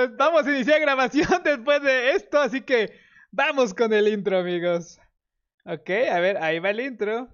pues vamos a iniciar grabación después de esto, así que vamos con el intro, amigos. Ok, a ver, ahí va el intro.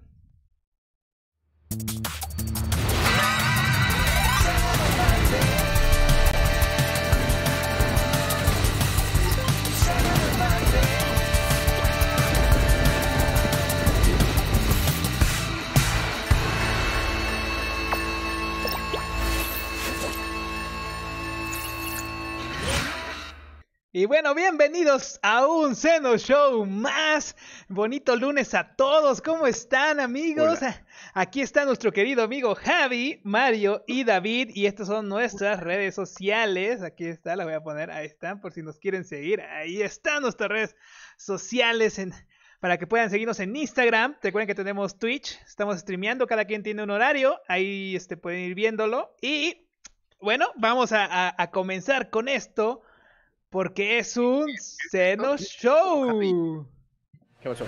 Y bueno, bienvenidos a un Seno Show más. Bonito lunes a todos. ¿Cómo están, amigos? Hola. Aquí está nuestro querido amigo Javi, Mario y David. Y estas son nuestras redes sociales. Aquí está, la voy a poner. Ahí están, por si nos quieren seguir. Ahí están nuestras redes sociales para que puedan seguirnos en Instagram. Recuerden que tenemos Twitch. Estamos streameando. Cada quien tiene un horario. Ahí pueden ir viéndolo. Y bueno, vamos a comenzar con esto. Porque es un Seno Show. ¿Qué pasó?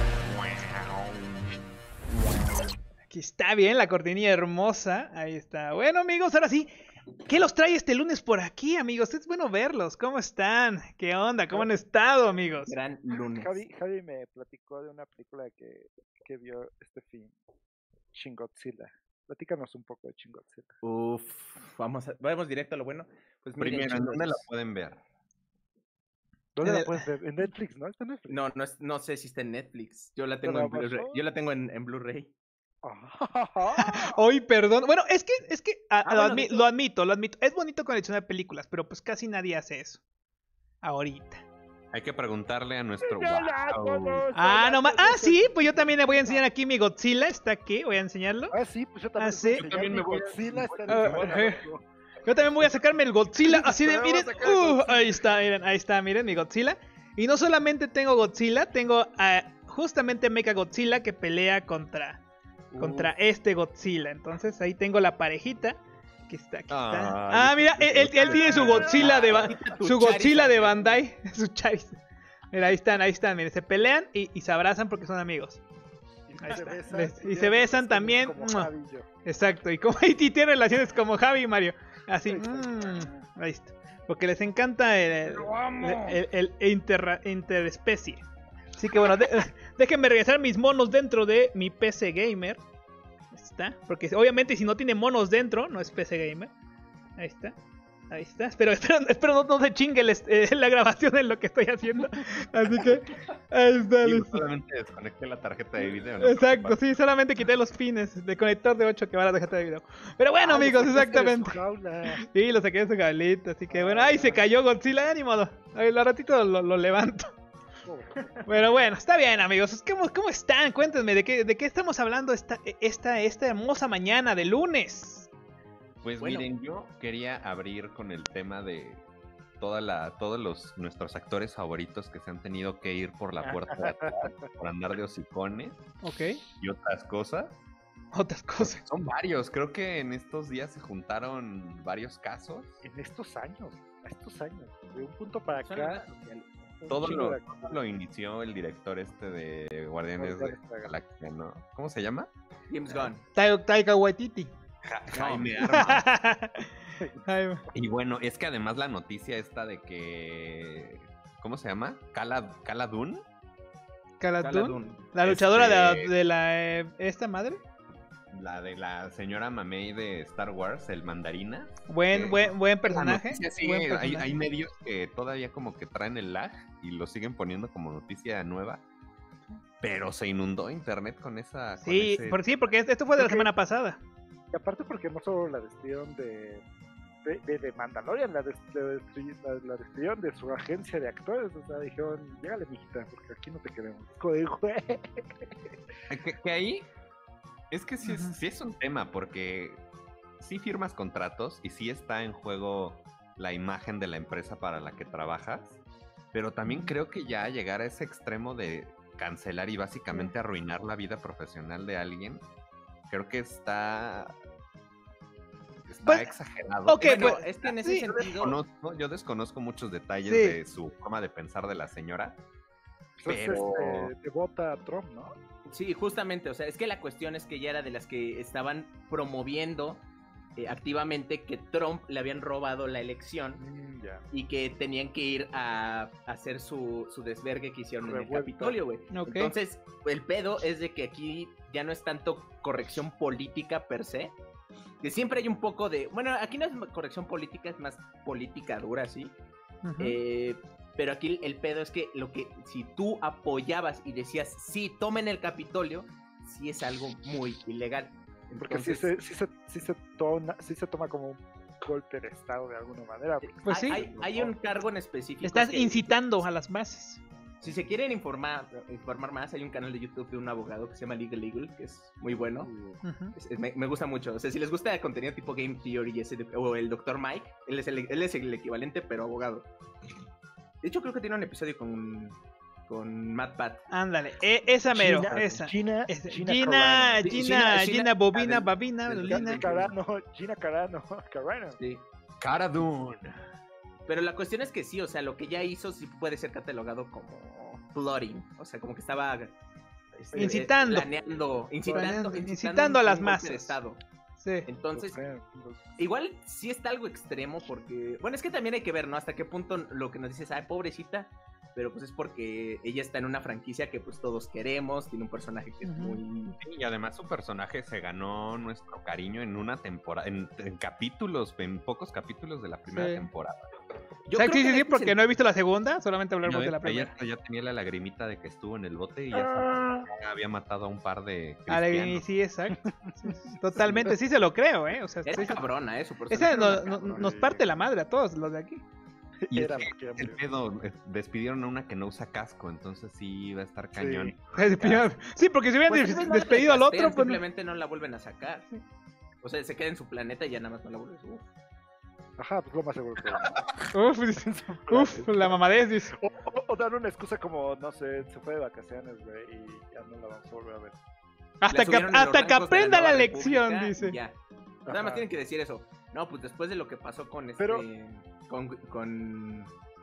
Aquí está bien, la cortinilla hermosa. Ahí está. Bueno, amigos, ahora sí. ¿Qué los trae este lunes por aquí, amigos? Es bueno verlos. ¿Cómo están? ¿Qué onda? ¿Cómo han estado, amigos? Gran lunes. Javi me platicó de una película que vio este fin, Shin Godzilla. Platícanos un poco de Shin Godzilla. Vamos directo a lo bueno. Pues miren, Primero, ¿en chicos, dónde la pueden ver? ¿Dónde la puedes ver? En Netflix, ¿no? ¿Está en Netflix? No sé si está en Netflix. Yo la tengo ¿Pero en Blu-ray. Amazon? Yo la tengo en Blu-ray. Hoy, perdón. Bueno, es que bueno, lo admito. Es bonito coleccionar películas, pero pues casi nadie hace eso. Ahorita. Hay que preguntarle a nuestro... Yo la ¡Wow! conozco, Ah, la no más. Ah, conozco. sí, pues yo también le voy a enseñar aquí mi Godzilla. Está aquí, voy a enseñarlo. Ah, sí, pues yo también. Ah, sí. Yo también me voy a- Godzilla está en Ah, Yo también voy a sacarme el Godzilla, así de, miren, ahí está, miren mi Godzilla. Y no solamente tengo Godzilla, tengo justamente Mecha Godzilla que pelea contra este Godzilla. Entonces ahí tengo la parejita que está aquí. Ay, Mira, él tiene su Godzilla su Godzilla de Bandai, su Charizard. Mira, ahí están, miren, se pelean y se abrazan porque son amigos. Ahí está. Y se besan también. Como ¡Mua! Javi y yo. Exacto, y como Haití tiene relaciones como Javi y Mario. Así, ahí está. Porque les encanta el interespecie. Así que bueno, déjenme regresar mis monos dentro de mi PC Gamer. Ahí está. Porque obviamente si no tiene monos dentro, no es PC Gamer. Ahí está. Ahí está. Espero no se chingue la grabación en lo que estoy haciendo. Así que ahí está. Yo listo. solamente desconecté la tarjeta de video. ¿no? Exacto, sí, solamente quité los pines de conector de 8 que va a la tarjeta de video. Pero bueno, Ah, amigos, lo sacaste de su exactamente. jaula. Sí, lo saqué de su gablita, así que bueno, ay, se cayó Godzilla, ni modo. Ahí al ratito lo levanto. Pobre. Pero bueno, está bien, amigos. ¿Cómo están? Cuéntenme, ¿de qué estamos hablando esta hermosa mañana de lunes? Pues Bueno. miren, yo quería abrir con el tema de nuestros actores favoritos que se han tenido que ir por la puerta de atrás por andar de hocicones Ok, y otras cosas. otras cosas. Son varios, creo que en estos días se juntaron varios casos. En estos años, de un punto para Son acá. un Todo chingo de lo inició el director de Guardianes de la Galaxia, ¿no? ¿Cómo se llama? James Gunn. Taika Waititi. Jaime Armas. Ay, Y bueno, es que además la noticia esta de que... ¿Cómo se llama? Cala Dune. Cara Cara Dune, Dune. la luchadora Este- de la esta madre. La de la señora Mamey de Star Wars, el mandarina. Buen personaje. La noticia sigue, Buen hay personaje. medios que todavía como que traen el lag y lo siguen poniendo como noticia nueva. Pero se inundó internet con esa... Sí, con ese- porque esto fue de la Ok. semana pasada. Y aparte porque no solo la despidieron de Mandalorian, la despidieron de su agencia de actores. O sea, dijeron, llégale, mijita, porque aquí no te queremos. Joder, güey. Que ahí es que sí es un tema porque sí firmas contratos y sí está en juego la imagen de la empresa para la que trabajas, pero también creo que ya llegar a ese extremo de cancelar y básicamente arruinar la vida profesional de alguien, creo que está Pues, exagerado. ok, Bueno, pues, es que en ese sí, sentido. Yo desconozco muchos detalles Sí. de su forma de pensar de la señora. Pues Pero- te vota a Trump, ¿no? Sí, justamente, o sea, es que la cuestión es que ella era de las que estaban promoviendo activamente que Trump le habían robado la elección Ya. y que tenían que ir a hacer su desvergue que hicieron en el Revuelta. Capitolio, güey. Ok. Entonces, el pedo es de que aquí ya no es tanto corrección política per se, que siempre hay un poco de... Bueno, aquí no es corrección política, es más política dura, sí. Ujú. Pero aquí el pedo es que si tú apoyabas y decías, sí, tomen el Capitolio, sí es algo muy ilegal. Porque Entonces, sí se toma como un golpe de estado de alguna manera. Pues sí. hay un cargo en específico. Estás que- incitando a las masas. Si se quieren informar más, hay un canal de YouTube de un abogado que se llama Legal Eagle, que es muy bueno. Ujú. Me gusta mucho. O sea, si les gusta el contenido tipo Game Theory o el Dr. Mike, él es el equivalente, pero abogado. De hecho, creo que tiene un episodio con Matt Pat. Ándale, esa mero, esa. Gina Gina, Bobina, del- Babina, del Lolina. Gina Carano. Sí. Cara Dune. Pero la cuestión es que sí, o sea, lo que ya hizo sí puede ser catalogado como plotting. O sea, como que estaba Incitando. incitando a las un golpe masas. de estado. Sí. Entonces, igual sí está algo extremo porque... Bueno, es que también hay que ver, ¿no? Hasta qué punto lo que nos dices, ay, pobrecita, pero pues es porque ella está en una franquicia que pues todos queremos, tiene un personaje que es Ujú. muy... Y además su personaje se ganó nuestro cariño en una temporada, en pocos capítulos de la primera Sí. temporada. Yo O sea, creo sí, que en porque ese no he visto la segunda, solamente hablamos de la Ya, primera. ya tenía la lagrimita de que estuvo en el bote y ya había matado a un par de cristianos. Sí, exacto. Sí, sí, totalmente, sí se lo creo, ¿eh? O sea, Era sí, sí. cabrona, su personaje Esa era una nos cabrona. parte la madre a todos los de aquí. Y Era es que porque el pedo, despidieron a una que no usa casco, entonces sí va a estar Sí. cañón. Sí, porque si hubieran Pues, tal vez no la despedido al recastean, otro, pues no. simplemente no la vuelven a sacar. O sea, se queda en su planeta y ya nada más no la vuelven a subir. Ajá, pues lo más seguro que Uf, la mamadez, dice. o dar una excusa como, no sé, se fue de vacaciones, güey, y ya no la vamos a volver a ver. Hasta La que, subieron en los hasta que rangos de aprenda la Nueva lección, República, dice. y ya. Nada más tienen que decir eso. No, pues después de lo que pasó con Pero- con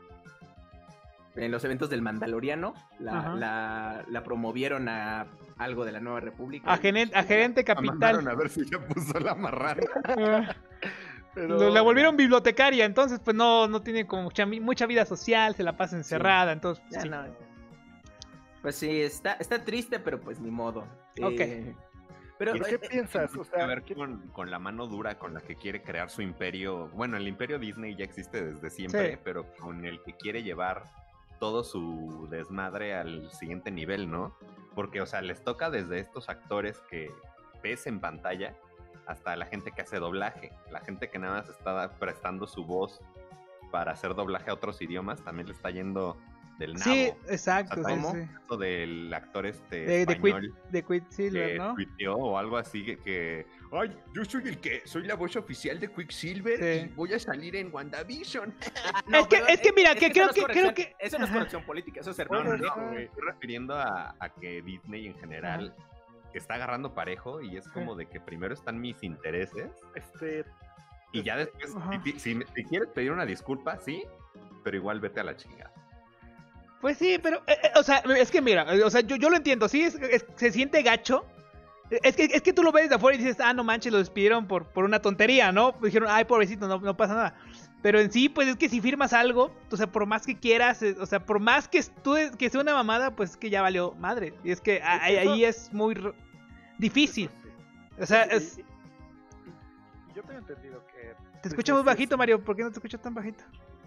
en los eventos del Mandaloriano, la promovieron a algo de la Nueva República. A gerente La mandaron capital. a ver si ya puso la marrana. Pero... La volvieron bibliotecaria, entonces pues no tiene como mucha vida social, se la pasa encerrada, entonces Ya sí. no. Pues sí, está triste, pero pues ni modo. Ok. Pero ¿Y qué piensas? O Tiene que sea, ver con la mano dura con la que quiere crear su imperio. Bueno, el imperio Disney ya existe desde siempre, Sí. pero con el que quiere llevar todo su desmadre al siguiente nivel, ¿no? Porque, o sea, les toca desde estos actores que ves en pantalla hasta la gente que hace doblaje. La gente que nada más está prestando su voz para hacer doblaje a otros idiomas, también le está yendo del nabo. Sí, exacto, O sea, sí, ¿cómo? sí. Eso del actor De español Quicksilver, que ¿no? tuiteó o algo así que ay, yo soy la voz oficial de Quicksilver Sí. y voy a salir en WandaVision. Es que mira, que creo eso no es que- creo corrección- que- Eso no es Ajá. corrección política, eso es ser Bueno, pendejo, no. güey. Me estoy refiriendo a que Disney en general está agarrando parejo y es como de que primero están mis intereses y ya después, Ajá. si quieres pedir una disculpa, sí, pero igual vete a la chingada. Pues sí, pero, o sea, es que mira, o sea, yo lo entiendo, sí, se siente gacho. Es que tú lo ves de afuera y dices, no manches, lo despidieron por una tontería, ¿no? Dijeron, ay, pobrecito, no pasa nada. Pero en sí, pues es que si firmas algo, o sea, por más que quieras, o sea, por más que sea una mamada, pues es que ya valió madre. Y es que ahí es muy difícil. O sea, Yo tengo entendido que... te escucho muy bajito, Mario, ¿por qué no te escuchas tan bajito?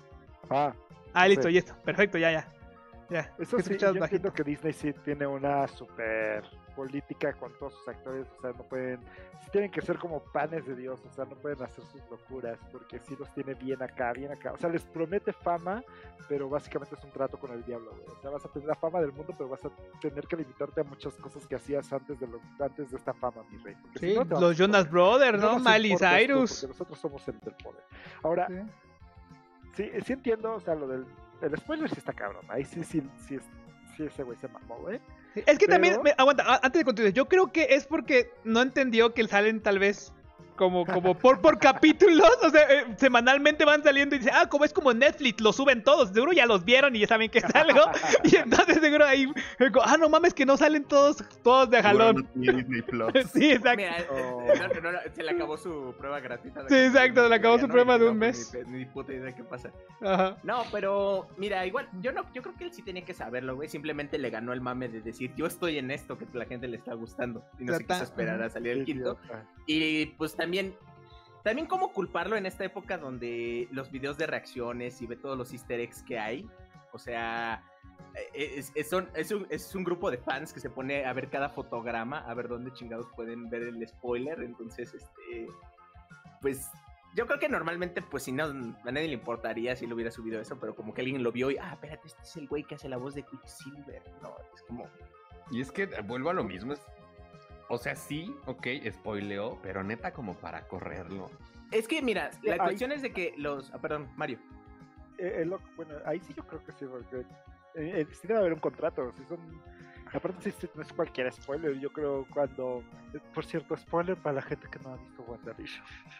Listo, sí. ya está, perfecto, ya. Eso ¿Qué sí, escuchabas yo bajito? entiendo que Disney sí tiene una super política con todos sus actores, o sea, no pueden, sí tienen que ser como panes de Dios, o sea, no pueden hacer sus locuras, porque sí los tiene bien acá, o sea, les promete fama, pero básicamente es un trato con el diablo, güey. O sea, vas a tener la fama del mundo, pero vas a tener que limitarte a muchas cosas que hacías antes de esta fama, mi rey. Porque Sí, si no, te los vamos a Jonas Brothers, ¿no? nos Miley importas tú, Cyrus. porque nosotros somos el del poder. Ahora, sí entiendo, o sea, lo del el spoiler sí está cabrón. Ahí sí ese güey se mamó, güey. Es que también, Pero- aguanta, antes de continuar, yo creo que es porque no entendió que salen tal vez como por capítulos, o sea, semanalmente van saliendo y dicen, como es como Netflix, lo suben todos, seguro ya los vieron y ya saben que es algo, y entonces seguro ahí, no mames que no salen todos de jalón. Sí, exacto. Mira, no, se le acabó su prueba gratuita. Sí, exacto, se le acabó su prueba de un mes. Ni puta idea qué pasa. Ajá. No, pero mira, igual, yo creo que él sí tenía que saberlo, güey, simplemente le ganó el mame de decir, yo estoy en esto, que a la gente le está gustando, y no se quiso esperar a salir el quinto. Y pues también cómo culparlo en esta época donde los videos de reacciones y ve todos los easter eggs que hay. O sea, es un grupo de fans que se pone a ver cada fotograma, a ver dónde chingados pueden ver el spoiler. Entonces, pues yo creo que normalmente, pues si no, a nadie le importaría si lo hubiera subido eso, pero como que alguien lo vio y, espérate, este es el güey que hace la voz de Quicksilver. No, es como... Y es que vuelvo a lo mismo, o sea, sí, ok, spoileó, pero neta como para correrlo. Es que, mira, la cuestión es de que los... perdón, Mario. Bueno, ahí sí yo creo que sí, porque sí debe haber un contrato. Si son... Aparte, sí, no es cualquier spoiler. Yo creo cuando... Por cierto, spoiler para la gente que no ha visto WandaVision.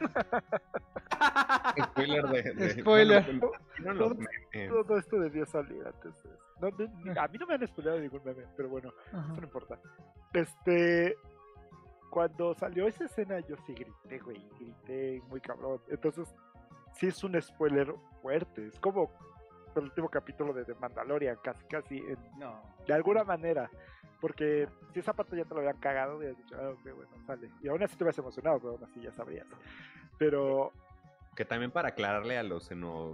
Spoiler de... Spoiler. Todo esto debió salir antes. A mí no me han spoileado ningún meme, pero bueno, eso no importa. Cuando salió esa escena yo sí grité muy cabrón. Entonces sí es un spoiler fuerte, es como el último capítulo de The Mandalorian, casi de alguna manera, porque si esa parte ya te lo habían cagado, hubieras dicho, ok, bueno, sale, y aún así te hubieras emocionado, pero aún así ya sabrías, pero... Que también para aclararle a los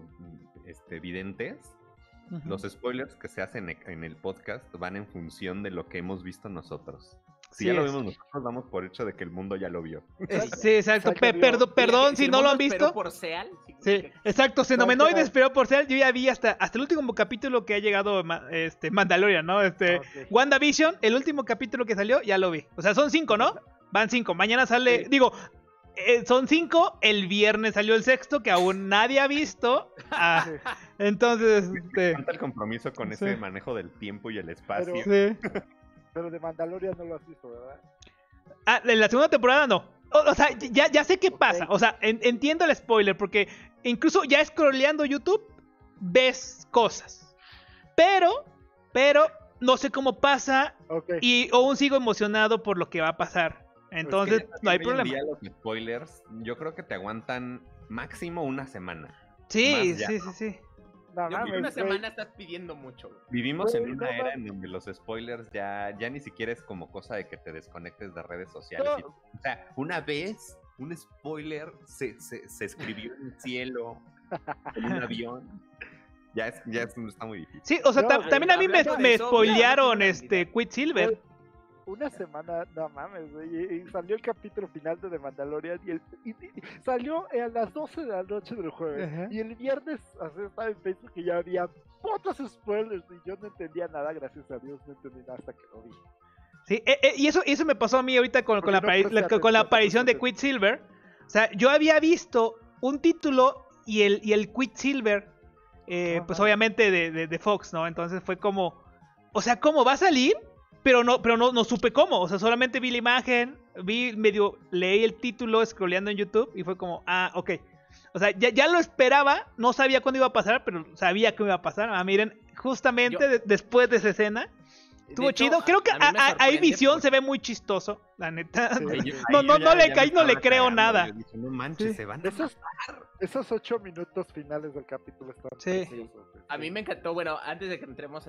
videntes, los spoilers que se hacen en el podcast van en función de lo que hemos visto nosotros. Si ya lo vimos nosotros, damos por hecho de que el mundo ya lo vio. Sí, exacto. Perdón si no lo han visto. Por Seal, sí, exacto. Xenomenoides esperó por Seal. Yo ya vi hasta el último capítulo que ha llegado Mandalorian, ¿no? WandaVision, el último capítulo que salió, ya lo vi. O sea, son 5, ¿no? Van 5. Mañana sale, son 5. El viernes salió el 6º, que aún nadie ha visto. Entonces, falta el compromiso con ese manejo del tiempo y el espacio. Pero de Mandalorian no lo has visto, ¿verdad? En la segunda temporada no. O sea, ya sé qué pasa. O sea, entiendo el spoiler, porque incluso ya scrolleando YouTube ves cosas. Pero no sé cómo pasa y aún sigo emocionado por lo que va a pasar. Entonces, no hay problema. Hoy en día los spoilers, yo creo que te aguantan máximo una semana. Sí. No, una semana estás pidiendo mucho. Vivimos en una era en donde los spoilers ya ni siquiera es como cosa de que te desconectes de redes sociales. O sea, una vez un spoiler se escribió en el cielo, en un avión. Ya está muy difícil. Sí, o sea, también a mí me spoilearon Quicksilver. Una semana, no mames, güey, y salió el capítulo final de The Mandalorian y salió a las 12 de la noche del jueves. Y el viernes estaba en Facebook y ya había otros spoilers y yo no entendía nada, gracias a Dios no entendí nada hasta que lo vi. Sí, y eso me pasó a mí ahorita con la aparición de Quicksilver. O sea, yo había visto un título y el Quicksilver, pues obviamente de Fox, ¿no? Entonces fue como, o sea, ¿cómo va a salir? Pero no supe cómo, o sea, solamente vi la imagen, leí el título scrolleando en YouTube y fue como, ok. O sea, ya lo esperaba, no sabía cuándo iba a pasar, pero sabía que iba a pasar. Miren, justamente después de esa escena, estuvo chido. Creo que ahí Visión se ve muy chistoso, la neta. Sí. No le creo nada. No manches, se van a matar. Esos 8 minutos finales del capítulo están preciosos. A mí me encantó, bueno, antes de que entremos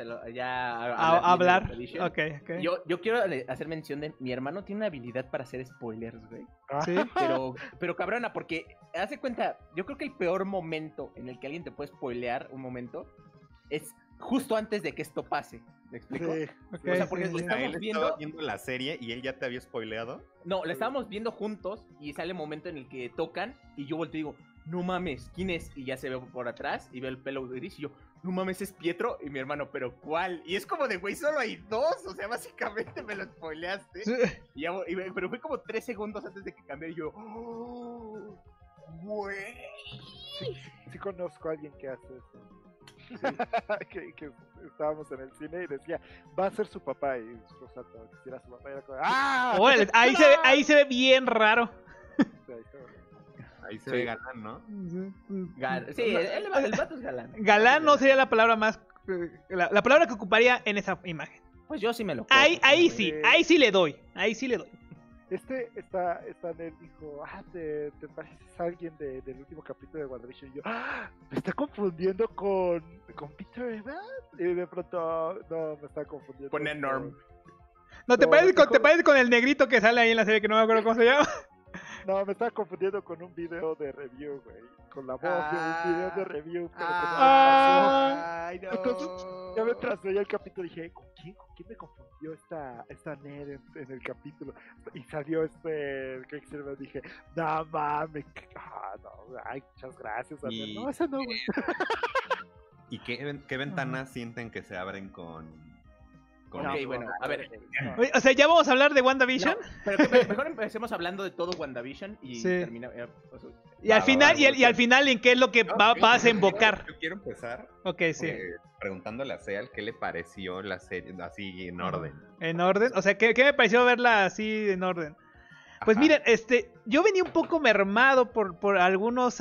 a hablar. Okay. Yo quiero hacer mención de mi hermano tiene una habilidad para hacer spoilers, güey. ¿Sí? Pero cabrona, porque hace cuenta, yo creo que el peor momento en el que alguien te puede spoilear un momento es justo antes de que esto pase. ¿Me explico? Sí. O sea, porque él estaba viendo la serie y él ya te había spoileado. No, la estábamos viendo juntos y sale el momento en el que tocan y yo volteo y digo, no mames, ¿quién es? Y ya se ve por atrás y veo el pelo gris y yo, no mames, es Pietro. Y mi hermano, ¿pero cuál? Y es como de, güey, solo hay 2. O sea, básicamente me lo spoileaste. Sí. Pero fue como 3 segundos antes de que cambiara y yo, ¡oh! ¡Güey! Sí conozco a alguien que hace eso. Sí, que estábamos en el cine y decía, va a ser su papá, y Rosato quisiera su papá y era como, ¡ah! Órale, ahí se ve bien raro. Ahí se ve galán, ¿no? Sí, el vato es galán. Galán no sería la palabra más... La palabra que ocuparía en esa imagen. Pues yo sí me lo Ahí sí le doy. Ahí sí le doy. Esta Nel dijo, te pareces a alguien del último capítulo de WandaVision. Y yo, me está confundiendo con Peter Evans. Y de pronto, no, me está confundiendo con Norm. No, ¿te pareces con el negrito que sale ahí en la serie que no me acuerdo cómo se llama? No, me estaba confundiendo con un video de review, güey. Con la voz de un video de review. Pero que no Ay, no. Entonces, ya me trasveía el capítulo y dije, ¿con quién me confundió esta Ned en el capítulo? Y salió Craig Silver, dije, no mames, muchas gracias. Y... No, esa no, güey. ¿Y qué ventanas sienten que se abren con bueno, a ver. O sea, ¿ya vamos a hablar de WandaVision? No, pero mejor empecemos hablando de todo WandaVision y termina. Y al final, ¿en qué es lo que va a desembocar? Yo quiero empezar preguntándole a Seal qué le pareció la serie así en orden. ¿En orden? O sea, ¿qué me pareció verla así en orden? Pues miren, yo venía un poco mermado por algunas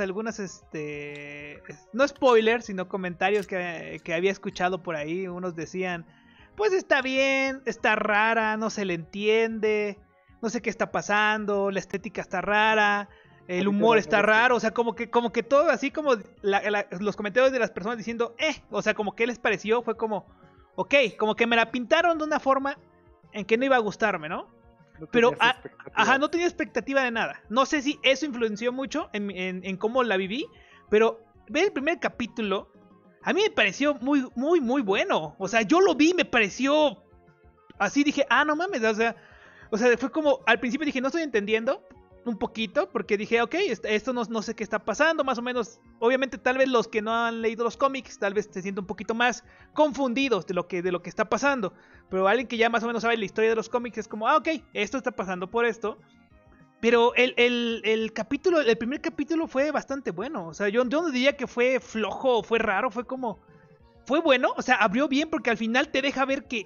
no spoilers, sino comentarios que había escuchado por ahí. Unos decían, pues está bien, está rara, no se le entiende, no sé qué está pasando, la estética está rara, el humor está raro, o sea, como que todo así como los comentarios de las personas diciendo, o sea, como que les pareció, fue como, ok, como que me la pintaron de una forma en que no iba a gustarme, ¿no? Pero, no tenía expectativa de nada. No sé si eso influenció mucho en cómo la viví, pero ver el primer capítulo, a mí me pareció muy, muy, muy bueno. O sea, yo lo vi, me pareció así, dije, no mames, o sea, fue como, al principio dije, no estoy entendiendo un poquito, porque dije, ok, esto no sé qué está pasando, más o menos, obviamente tal vez los que no han leído los cómics, tal vez se sienten un poquito más confundidos de lo que está pasando, pero alguien que ya más o menos sabe la historia de los cómics es como, ok, esto está pasando por esto, pero el primer capítulo fue bastante bueno, o sea, yo no diría que fue flojo, fue raro, fue bueno, o sea, abrió bien porque al final te deja ver que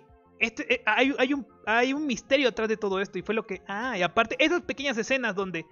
hay un misterio atrás de todo esto y fue lo que y aparte esas pequeñas escenas donde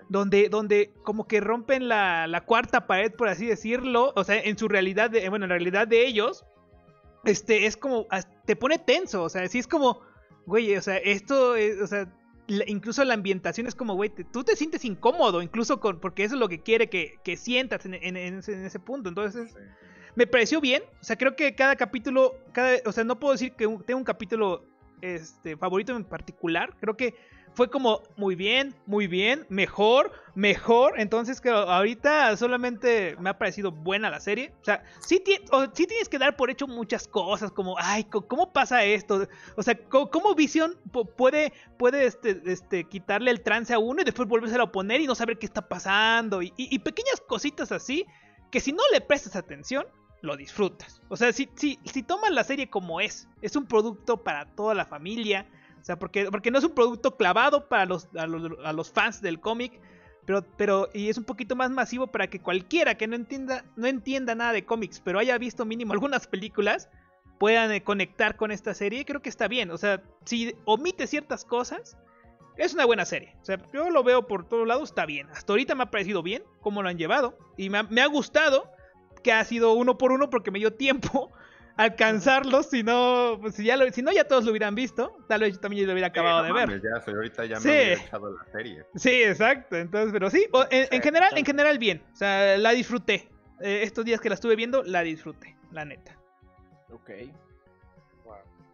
como que rompen la cuarta pared, por así decirlo, o sea, en su realidad en realidad de ellos, es como te pone tenso, o sea, sí es como, güey, o sea, esto o sea, incluso la ambientación es como, güey, tú te sientes incómodo, incluso porque eso es lo que quiere que sientas en ese punto, entonces me pareció bien, o sea, creo que cada capítulo, o sea, no puedo decir que tengo un capítulo favorito en particular, creo que fue como muy bien, mejor, entonces que ahorita solamente me ha parecido buena la serie, o sea, sí tienes que dar por hecho muchas cosas, como, ¿cómo pasa esto? O sea, ¿cómo Vision puede quitarle el trance a uno y después volverse a oponer y no saber qué está pasando? Y pequeñas cositas así, que si no le prestas atención, lo disfrutas. O sea, si tomas la serie como es un producto para toda la familia. O sea, porque no es un producto clavado para los fans del cómic, pero y es un poquito más masivo para que cualquiera que no entienda nada de cómics, pero haya visto mínimo algunas películas, puedan conectar con esta serie. Creo que está bien. O sea, si omite ciertas cosas, es una buena serie. O sea, yo lo veo por todos lados, está bien. Hasta ahorita me ha parecido bien cómo lo han llevado. Y me ha gustado que ha sido uno por uno porque me dio tiempo alcanzarlos. Si no, ya todos lo hubieran visto. Tal vez yo también lo hubiera acabado de ver. Ahorita ya me hubiera echado la serie. Sí, exacto. Entonces, pero sí, en general bien. O sea, la disfruté. Estos días que la estuve viendo, la disfruté, la neta. Ok. Wow.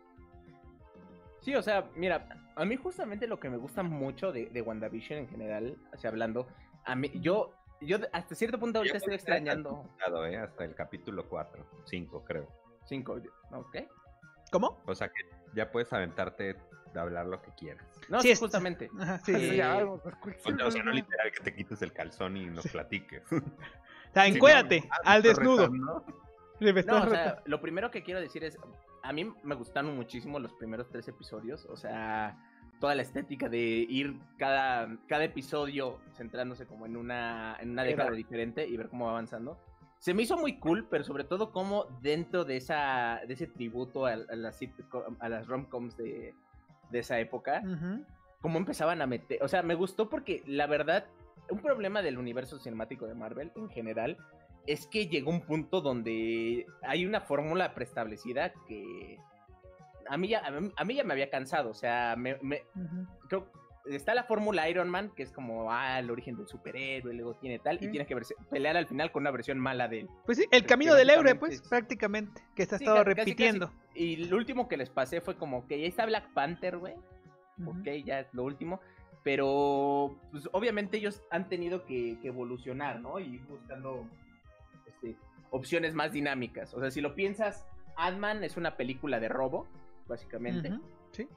Sí, o sea, mira, a mí justamente lo que me gusta mucho de WandaVision en general, así hablando, a mí, yo hasta cierto punto ahorita estoy extrañando. Hasta el capítulo 5, creo. 5, ok. ¿Cómo? O sea que ya puedes aventarte de hablar lo que quieras. No, sí, justamente. Ajá, sí. O sea, no literal que te quites el calzón y nos platiques. O sea, encuérdate, al desnudo. No, o sea, lo primero que quiero decir es, a mí me gustaron muchísimo los primeros 3 episodios, o sea, toda la estética de ir cada episodio centrándose como en una década diferente y ver cómo va avanzando. Se me hizo muy cool, pero sobre todo como dentro de ese tributo a las rom-coms de esa época, cómo empezaban a meter, o sea, me gustó porque la verdad, un problema del universo cinemático de Marvel en general es que llegó un punto donde hay una fórmula preestablecida que a mí ya me había cansado, o sea, creo, está la fórmula Iron Man, que es como, el origen del superhéroe, luego tiene tal, y tiene que pelear al final con una versión mala de él. Pues sí, el camino del héroe, pues, prácticamente, que se ha estado repitiendo. Casi. Y lo último que les pasé fue como que ya está Black Panther, güey. Ok, ya es lo último. Pero, pues, obviamente ellos han tenido que evolucionar, ¿no? Y ir buscando opciones más dinámicas. O sea, si lo piensas, Ant-Man es una película de robo, básicamente. Sí.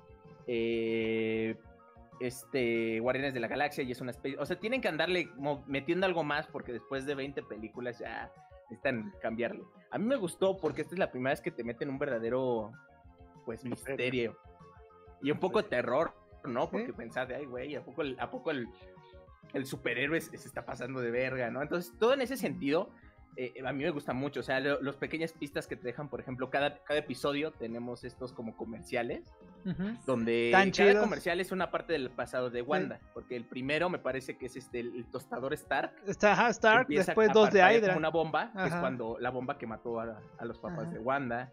Guardianes de la Galaxia y es una especie, o sea, tienen que andarle metiendo algo más porque después de 20 películas ya necesitan cambiarle. A mí me gustó porque esta es la primera vez que te meten un verdadero, pues, misterio y un poco de terror, ¿no? Porque pensar de, ay, güey, ¿a poco el superhéroe se está pasando de verga, ¿no? Entonces, todo en ese sentido, a mí me gusta mucho, o sea, los pequeñas pistas que te dejan, por ejemplo, cada episodio tenemos estos como comerciales, donde cada comercial es una parte del pasado de Wanda, porque el primero me parece que es el tostador Stark. Stark, después 2 de Hydra. Una bomba, que es cuando la bomba que mató a los papás de Wanda.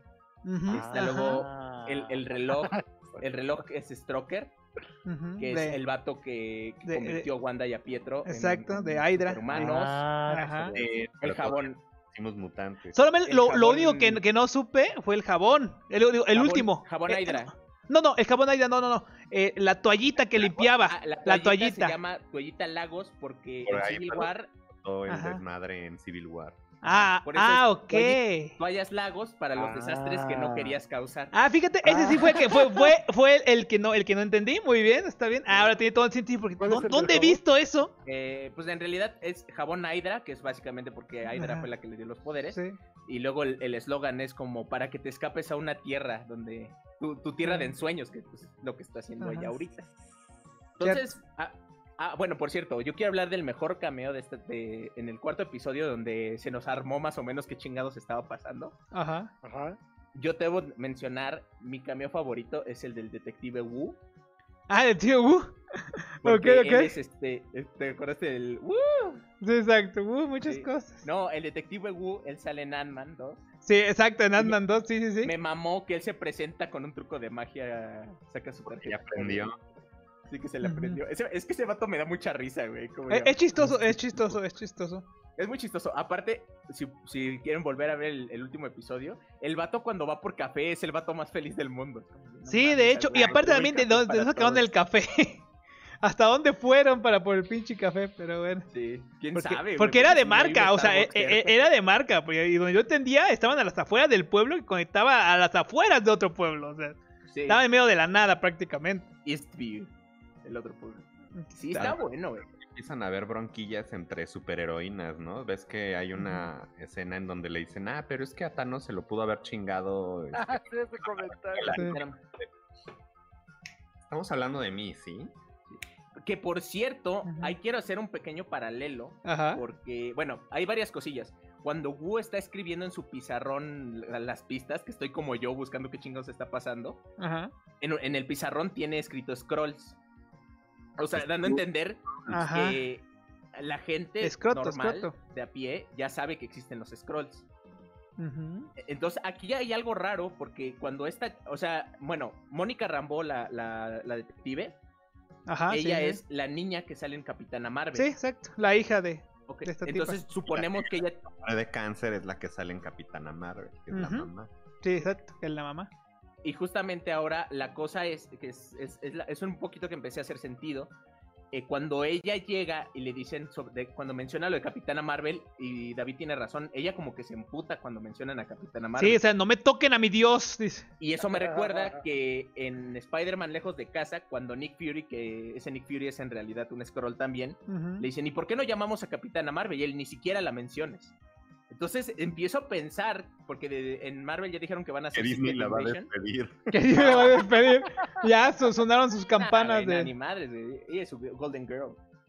Luego el reloj es Stroker, que es el vato que convirtió a Wanda y a Pietro de Hydra. Humanos. El jabón. Mutantes. Solamente lo único que no supe fue el jabón. El último. Jabón Hydra. No, el jabón Hydra, no. La toallita que limpiaba. La toallita. Se llama toallita Lagos porque por en ahí, Civil War. El desmadre en Civil War. Ok. Toallas Lagos para los desastres que no querías causar. Fíjate, ese sí fue el que no entendí. Muy bien, está bien. Ahora tiene todo el sentido porque ¿dónde he visto eso? Pues en realidad es jabón Hydra, que es básicamente porque Hydra fue la que le dio los poderes. Sí. Y luego el eslogan es como para que te escapes a una tierra donde tu tierra de ensueños, que pues, es lo que está haciendo ella ahorita. Entonces, bueno, por cierto, yo quiero hablar del mejor cameo en el 4º episodio, donde se nos armó más o menos qué chingados estaba pasando. Ajá. Yo debo mencionar, mi cameo favorito es el del detective Wu. El tío Wu. Ok. Él es ¿te acordaste del Wu? Sí, exacto, muchas cosas. No, el detective Wu, él sale en Ant-Man 2. Sí, exacto, en Ant-Man 2, sí. Me mamó que él se presenta con un truco de magia, saca su tarjeta. Y aprendió. Sí que se le aprendió. Es que ese vato me da mucha risa, güey. Es chistoso. Es muy chistoso. Aparte, si quieren volver a ver el último episodio, el vato cuando va por café es el vato más feliz del mundo. Sí, de hecho, y aparte también de dónde sacaron el café. ¿Hasta dónde fueron para por el pinche café? Pero bueno. Sí, quién sabe. Porque era de marca, o sea, era de marca. Y donde yo entendía, estaban a las afueras del pueblo y conectaba a las afueras de otro pueblo. O sea, estaba en medio de la nada prácticamente. Eastview, el otro pueblo. Sí, está bueno, güey. Empiezan a haber bronquillas entre superheroínas, ¿no? Ves que hay una escena en donde le dicen, pero es que a Thanos se lo pudo haber chingado. Ese comentario. Estamos hablando de mí, ¿sí? Que por cierto, ahí quiero hacer un pequeño paralelo. Porque, bueno, hay varias cosillas. Cuando Wu está escribiendo en su pizarrón las pistas, que estoy como yo buscando qué chingados está pasando, en el pizarrón tiene escrito scrolls. O sea, dando a entender que la gente normal de a pie ya sabe que existen los scrolls. Entonces aquí hay algo raro porque cuando Mónica Rambeau, la detective, ella es la niña que sale en Capitana Marvel. Sí, exacto, la hija de esta entonces tipa. Suponemos que ella de cáncer es la que sale en Capitana Marvel, que es la mamá. Sí, exacto, que es la mamá. Y justamente ahora la cosa es que es un poquito que empecé a hacer sentido. Cuando ella llega y le dicen cuando menciona lo de Capitana Marvel, y David tiene razón, ella como que se emputa cuando mencionan a Capitana Marvel. Sí, o sea, no me toquen a mi Dios, dice. Y eso me recuerda que en Spider-Man Lejos de Casa, cuando Nick Fury, que ese Nick Fury es en realidad un Skrull también, le dicen, ¿y por qué no llamamos a Capitana Marvel? Y él ni siquiera la menciones. Entonces empiezo a pensar, porque en Marvel ya dijeron que van a hacer... Que Disney la va a despedir. Que Disney la va a despedir. Ya sonaron sus campanas de... Ni madres, ella es su Golden Girl.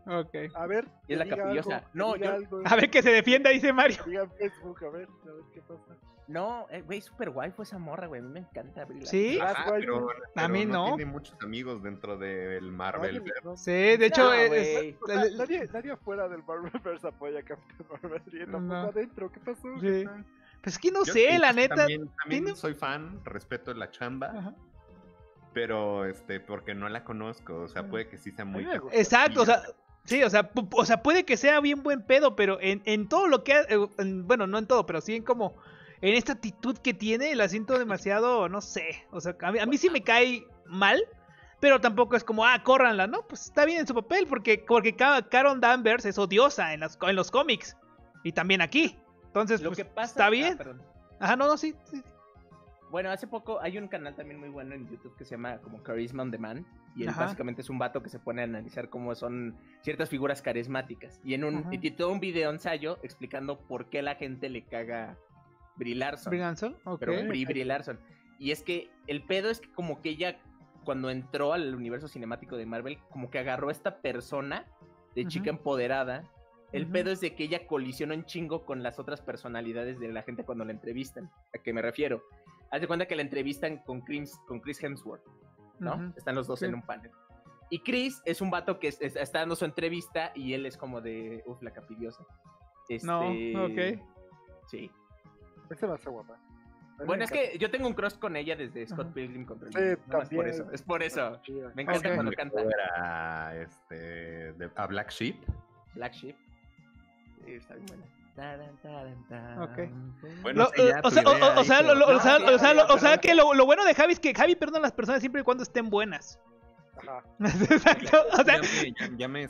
Ok. A ver. Y es la que diga capillosa. algo, que No, diga yo- algo, A ver que se defienda, dice Mario. que diga en Facebook, a ver qué pasa. No, güey, súper guay fue esa morra, güey. A mí me encanta Brie Larson. ¿Sí? Ajá, Ajá, pero A mí no. tiene muchos amigos dentro del Marvel. No, Sí, de hecho, No, es- güey. nadie afuera del Marvelverse apoya a Captain Marvel. Y tampoco No. adentro, ¿qué pasó? Sí. pues es que no Yo sé, sí, la neta. También tiene- soy fan, respeto la chamba, Ajá. pero porque no la conozco, o sea, puede que sí sea muy... me gusta. Exacto, o sea, sí, o sea, puede que sea bien buen pedo, pero en todo lo que, bueno, no en todo, pero sí en como, en esta actitud que tiene, la siento demasiado, no sé, o sea, a mí sí me cae mal, pero tampoco es como, córranla, ¿no? Pues está bien en su papel, porque Carol Danvers es odiosa en los cómics, y también aquí, entonces, Lo pues, que pasa... está bien. Perdón. Ajá, no, sí. Bueno, hace poco hay un canal también muy bueno en YouTube que se llama como Charisma on Demand. Y él Ajá. básicamente es un vato que se pone a analizar cómo son ciertas figuras carismáticas. Y Ajá. y tiene todo un video ensayo explicando por qué la gente le caga Brie Larson. Brie Larson, ok. Pero Brie Larson. Y es que el pedo es que como que ella, cuando entró al universo cinemático de Marvel, como que agarró a esta persona de Ujú. chica empoderada. El Ujú. pedo es de que ella colisionó un chingo con las otras personalidades de la gente cuando la entrevistan. ¿A qué me refiero? Haz de cuenta que la entrevistan con Chris Hemsworth, ¿no? Ujú. Están los dos Sí. en un panel. Y Chris es un vato que está dando su entrevista y él es como de, la capidiosa. No, ok. Sí. Esa va a ser guapa. A mí Bueno, me es encanta. que yo tengo un crush con ella desde Scott Ajá. Pilgrim contra el Sí, mundo. Nada más por también. eso. Es por eso. Chida. Me encanta Ok. cuando canta Era a Black Sheep. Black Sheep. Sí, está bien buena. Taran, taran, taran. Ok. Bueno, Lo- sí, ya, o sea, tu idea, o sea, hijo. lo- o sea, No, o sea, sí, o sea perdón. que lo bueno de Javi es que Javi perdona a las personas siempre y cuando estén buenas. Ajá. Exacto. O sea, Ya me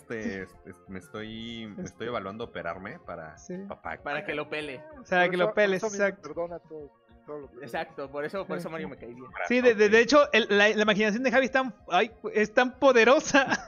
estoy evaluando operarme para Sí. Para que lo pele. o sea, Por que eso- lo peles, por eso a mí me exacto. Perdona todo lo que... Exacto, por eso Sí, Mario sí. me cae bien. Sí, de hecho, la imaginación de Javi es tan poderosa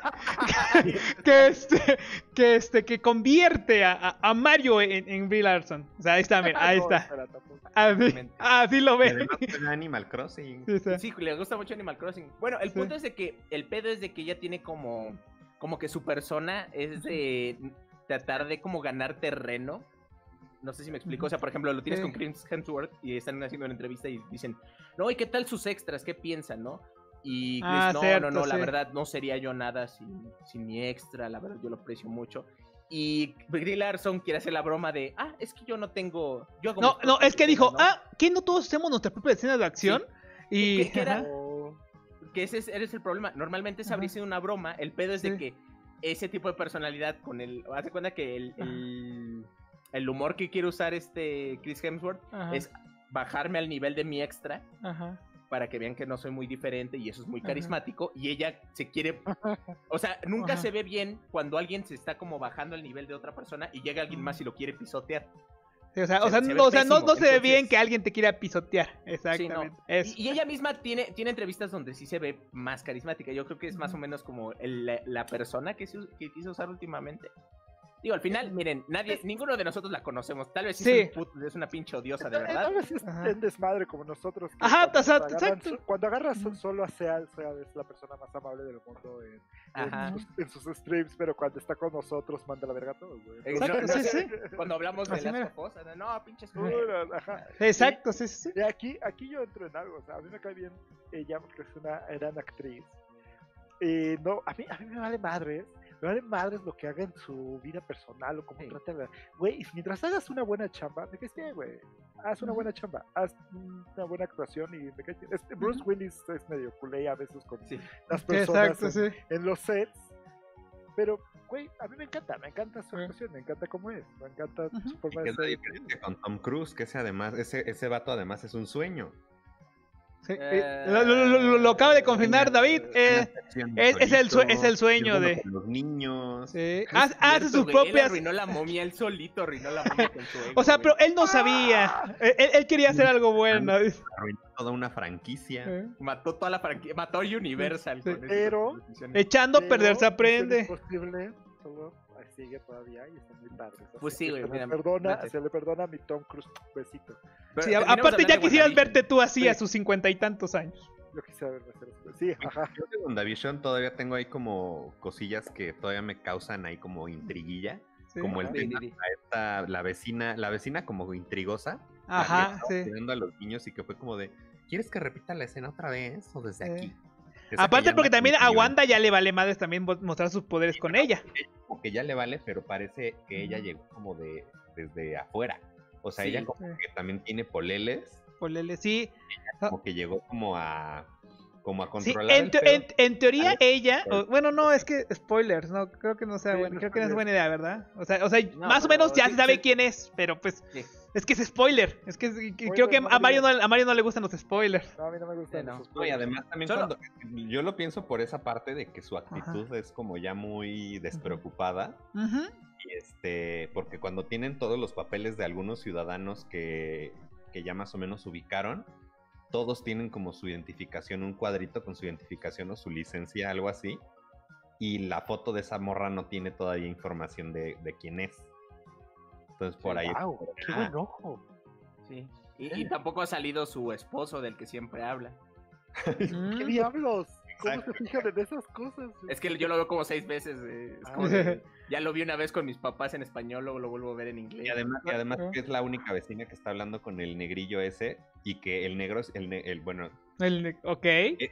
que convierte a Mario en Brie Larson. O sea, ahí está, mira, ahí No, está. espera, tampoco. Así lo Y ve. además juega Animal Crossing. Sí, está. Sí, le gusta mucho Animal Crossing. Bueno, el Sí. punto es de que el pedo es de que ella tiene como que su persona es de tratar de como ganar terreno. No sé si me explico. O sea, por ejemplo, lo tienes Sí. con Chris Hemsworth y están haciendo una entrevista y dicen, no, ¿y qué tal sus extras? ¿Qué piensan, no? Y Chris, Cierto, no, la sí. verdad no sería yo nada sin mi extra, la verdad yo lo aprecio mucho. Y Brie Larson quiere hacer la broma de, es que yo no tengo... Yo hago No, mis no, propias es que dijo, escenas, ¿no? ¿qué no todos hacemos nuestras propias escenas de acción? Y... ¿Qué era? ajá. O- Que ese es el problema. Normalmente es Ajá. abrirse una broma. El pedo es Sí. de que ese tipo de personalidad con haz de cuenta que el humor que quiere usar Chris Hemsworth Ajá. es bajarme al nivel de mi extra Ajá. para que vean que no soy muy diferente y eso es muy Ajá. carismático y ella se quiere, o sea, nunca Ajá. se ve bien cuando alguien se está como bajando al nivel de otra persona y llega alguien más y lo quiere pisotear. Sí, o sea, Se ve no se ve pésimo, bien entonces- que alguien te quiera pisotear. Sí, no. Exactamente. Eso. Y ella misma tiene entrevistas donde sí se ve más carismática. Yo creo que es más o menos como la persona que quiso usar últimamente. Digo, al final, miren, ninguno de nosotros la conocemos. Tal vez sí, Sí. es una pinche odiosa, de verdad. Tal vez es Ajá. en desmadre como nosotros. que Ajá, cuando exacto, nos agarran exacto. cuando agarras Ujú. solo a Seal es la persona más amable del mundo Ajá. en sus streams, pero cuando está con nosotros manda la verga a todos, güey. Exacto, No, sí, no, sí. Cuando hablamos de Así las mira. cosas, no, pinches Ajá. Exacto, sí, sí. Y aquí yo entro en algo, o sea, a mí me cae bien ella porque es una gran actriz. No, a mí me vale madres lo que haga en su vida personal o cómo Sí. trata la... Güey, mientras hagas una buena chamba, me caes bien, güey. Haz una Ujú. buena chamba, haz una buena actuación y me caes bien. Bruce Willis es medio culé a veces con Sí. las personas Exacto, sí. en los sets, pero, güey, a mí me encanta su Sí. actuación, me encanta cómo es, me encanta Ujú. su forma Que de es la ser. diferencia con Tom Cruise, que ese vato además es un sueño. Sí, lo acaba de confirmar David. Es el sueño de... Con los niños. Sí. No es Hace cierto, sus güey, él propias... arruinó la momia, él solito arruinó la momia con su ego, O sea, güey. pero él no sabía. Él quería hacer algo bueno. Arruinó toda una franquicia. Mató toda la franquicia, mató a Universal. Sí. Con Pero- esas decisiones. Echando a Pero perder se Misión aprende. Imposible, solo sigue todavía y está muy padre. Así Pues sí, que güey, se le mira, perdona, vete. se le perdona a mi Tom Cruise. Besito. Pero Sí, terminemos aparte hablando ya de quisieras WandaVision. verte tú así a Sí. sus 50 y tantos años. Yo quisiera ver Mesero Oscuro. Sí, ajá. Yo de WandaVision todavía tengo ahí como cosillas que todavía me causan ahí como intriguilla. Sí. Como el Ajá. tema a la vecina como intrigosa. Ajá, la que sí. cuidando a los niños y que fue como de, ¿quieres que repita la escena otra vez o desde Sí. aquí? Esa que Aparte ya porque anda también como a que Wanda ya le vale madres también mostrar sus poderes con ella. como que ya le vale, pero parece que ella llegó como desde afuera. O sea, Sí. ella como que también tiene poleles, Polele, sí. como que llegó como a Sí, controlar el pedo. en teoría ella, Pero- bueno, no, es que spoilers, no, creo que no sea Sí, bueno, no creo que no es spoilers. buena idea, ¿verdad? O sea, No, más o pero menos ya sí, se sabe sí. quién es, pero pues Sí. es que es spoiler, es que creo que no a Mario digas. a Mario no le gustan los spoilers. No, a mí no me gustan no. esos No, y spoilers. además también Solo- cuando yo lo pienso por esa parte de que su actitud es como ya muy despreocupada. Ujú. Y porque cuando tienen todos los papeles de algunos ciudadanos que ya más o menos ubicaron, todos tienen como su identificación, un cuadrito con su identificación o su licencia, algo así. Y la foto de esa morra no tiene todavía información de quién es. Entonces por ahí. Wow, qué buen ojo. Sí. Y tampoco ha salido su esposo del que siempre habla. ¿Qué Mm. diablos? ¿Cómo Exacto. se fijan en esas cosas? Es que yo lo veo como 6 veces. Es como de- ya lo vi una vez con mis papás en español, luego lo vuelvo a ver en inglés. Y además que es la única vecina que está hablando con el negrillo ese y que el negro es bueno, Ok.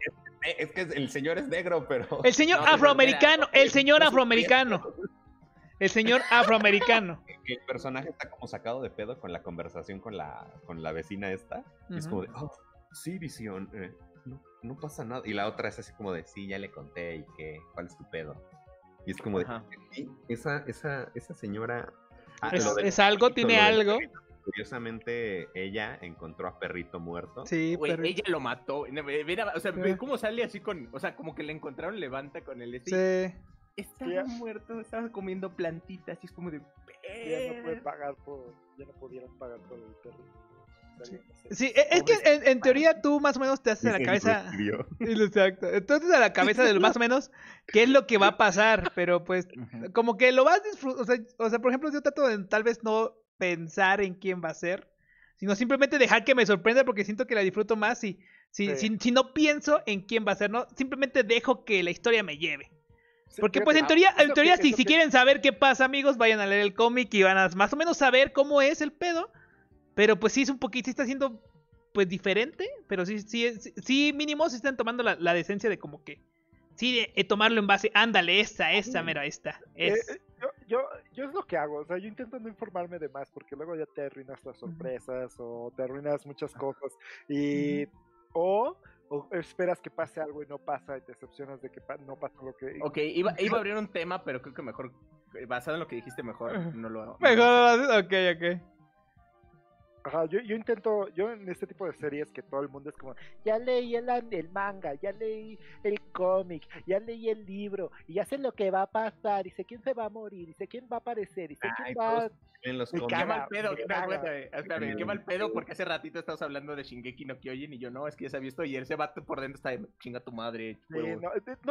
es que el señor es negro, pero El señor No, de afroamericano, verdad. el señor No sé afroamericano. El señor afroamericano. que el personaje está como sacado de pedo con la conversación con la vecina esta. Y es como de, oh, sí, Visión, no pasa nada. Y la otra es así como de, sí, ya le conté, ¿y qué? ¿Cuál es tu pedo? Y es como de, Ajá. sí, esa señora... Es algo, tiene lo del algo. perrito, curiosamente, ella encontró a Perrito muerto. Sí, Güey, pero... ella lo mató. Mira, o sea, Sí. ve cómo sale así con. O sea, como que le encontraron, levanta con el Sí. Estaba Ya. muerto, estaba comiendo plantitas. Y es como de. Ya no pueden pagar ya no pudieron pagar por el perro. Sí, es que en teoría tú más o menos te haces a la Dice, cabeza. lo escribió. Exacto. Entonces a la cabeza de más o menos qué es lo que va a pasar, pero pues como que lo vas disfrutando, o sea, por ejemplo, yo trato de tal vez no pensar en quién va a ser, sino simplemente dejar que me sorprenda porque siento que la disfruto más si no pienso en quién va a ser, no, simplemente dejo que la historia me lleve. Porque pues en teoría si quieren saber qué pasa, amigos, vayan a leer el cómic y van a más o menos saber cómo es el pedo. Pero pues sí es un poquito, sí está siendo pues diferente, pero sí mínimo se están tomando la decencia de como que sí de tomarlo en base, ándale, esta, mera, esta. Yo es lo que hago, o sea, yo intento no informarme de más porque luego ya te arruinas las sorpresas o te arruinas muchas cosas y o esperas que pase algo y no pasa y te decepcionas de que no pasa lo que... Ok, iba a abrir un tema, pero creo que mejor, basado en lo que dijiste, mejor no lo... Mejor, ok. Ajá, yo intento, yo en este tipo de series que todo el mundo es como, ya leí el manga, ya leí el cómic, ya leí el libro, y ya sé lo que va a pasar, y sé quién se va a morir, y sé quién va a aparecer, y sé quién va En los Me cómics. Qué caga, mal pedo, me caga. espérame, qué mal pedo, porque hace ratito estabas hablando de Shingeki no Kyojin y yo no, es que ya se ha visto y ese vato por dentro está de chinga tu madre. Sí, huevo".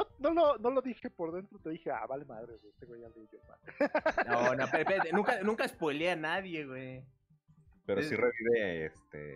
no lo dije por dentro, te dije, vale madre, güey, este güey ya leí yo, man. No, espérate, nunca spoileé a nadie, güey. Pero sí revive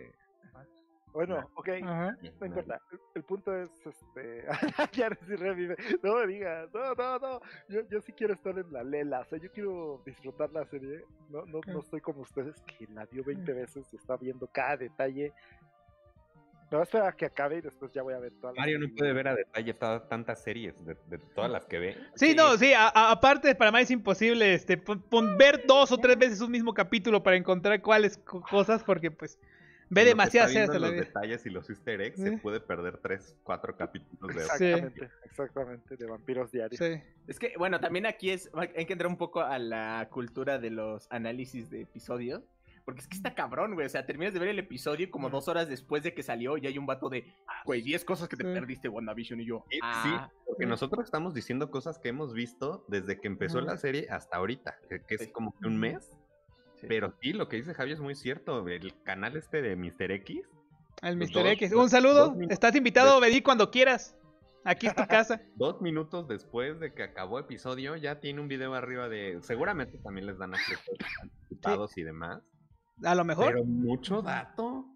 Bueno, ok, Ajá. no importa. El punto es, ya no se revive. No me digas, no. Yo sí quiero estar en la lela, o sea, yo quiero disfrutar la serie. No estoy como ustedes que la vio 20 veces y está viendo cada detalle. Me voy a esperar a que acabe y después ya voy a ver todas las Mario no series. puede ver a detalle tantas series de todas las que ve. Sí, no, sí, aparte para Mario es imposible ver 2 o 3 veces un mismo capítulo para encontrar cuáles cosas porque pues ve En lo que demasiadas está series viendo a la los vez. detalles y los easter eggs Sí. se puede perder 3, 4 capítulos de Exactamente, de vampiros diarios. Sí. Es que, bueno, también aquí hay que entrar un poco a la cultura de los análisis de episodios. Porque es que está cabrón, güey. O sea, terminas de ver el episodio y como 2 horas después de que salió y hay un vato de, güey, 10 cosas que te Sí. perdiste, WandaVision. Y yo, Sí, ah, porque nosotros estamos diciendo cosas que hemos visto desde que empezó Ujú. la serie hasta ahorita, que es Sí. como que un mes. sí. Pero sí, lo que dice Javi es muy cierto. El canal de Mr. X, El Los Mr. dos- X. los Un saludo. 2 minutos Estás invitado a venir cuando quieras. Aquí es tu casa. 2 minutos después de que acabó episodio, ya tiene un video arriba de... Seguramente también les dan acceso a anticipados y demás. A lo mejor. Pero mucho dato.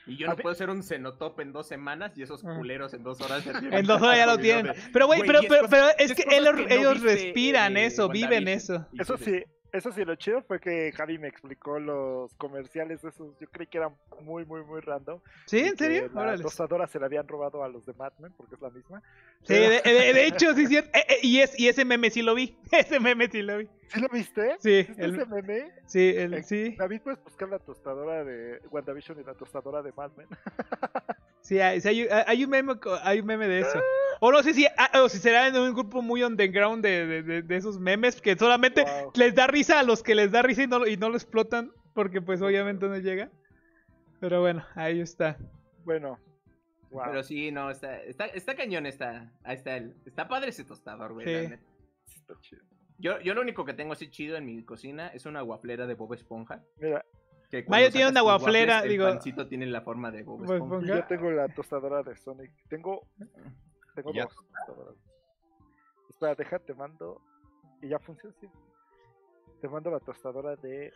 Y yo no puedo hacer un cenotop en 2 semanas y esos culeros en 2 horas. En 2 horas ya lo tienen. Pero, güey, pero es que ellos respiran eso, viven eso. Eso sí, lo chido fue que Javi me explicó los comerciales esos. Yo creí que eran muy, muy, muy random. ¿Sí? ¿En serio? La tostadora se la habían robado a los de Mad Men, porque es la misma. Sí, de hecho, sí, cierto. Y ese meme sí lo vi. Ese meme sí lo vi. ¿Sí lo viste? Sí. ¿Viste ese meme? Sí, sí. David, puedes buscar la tostadora de WandaVision y la tostadora de Mad Men. Sí, hay un meme de eso. O no sé si será en un grupo muy underground de esos memes que solamente les da risa a los que les da risa y no lo explotan porque pues obviamente no llega. Pero bueno, ahí está. Bueno. Wow. Pero sí, no, está cañón, está padre ese tostador, güey. Sí. Está chido. Yo lo único que tengo así chido en mi cocina es una guaflera de Bob Esponja. Mira. Mayo tiene una guaflera, digo. El pancito tiene la forma de Bob Esponja. Yo tengo la tostadora de Sonic. Tengo 2 tostadoras. Espera, te mando. ¿Y ya funciona? Sí. Te mando la tostadora de...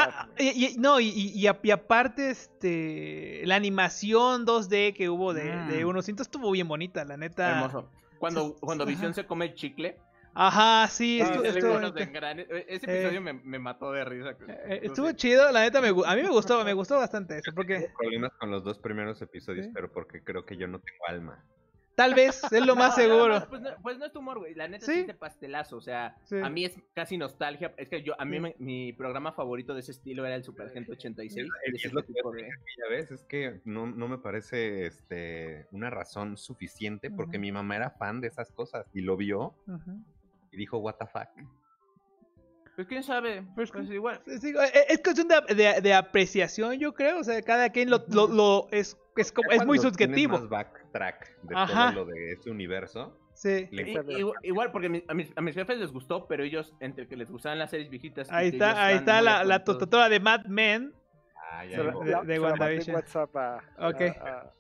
y aparte, la animación 2D que hubo de unos cintos estuvo bien bonita, la neta. Hermoso. Cuando Visión se come el chicle. Ajá, sí. Ese episodio me mató de risa. Estuvo chido, la neta, a mí me gustó bastante eso, porque... Tengo problemas con los 2 primeros episodios, pero porque creo que yo no tengo alma. Tal vez, es lo más seguro. Pues no es tu humor, güey. La neta sí es de pastelazo. O sea, a mí es casi nostalgia. Es que mi programa favorito de ese estilo era el Super Agente 86. Es lo que ya ves, es que no me parece una razón suficiente porque mi mamá era fan de esas cosas y lo vio y dijo, what the fuck. Pues quién sabe, pues igual. Es cuestión de apreciación, yo creo. O sea, cada quien es muy subjetivo. Más backtrack de todo lo de ese universo. Sí. Igual, porque a mis jefes les gustó, pero ellos, entre que les gustaban las series viejitas. Ahí está la tostadora de Mad Men. De WandaVision. WhatsApp Okay.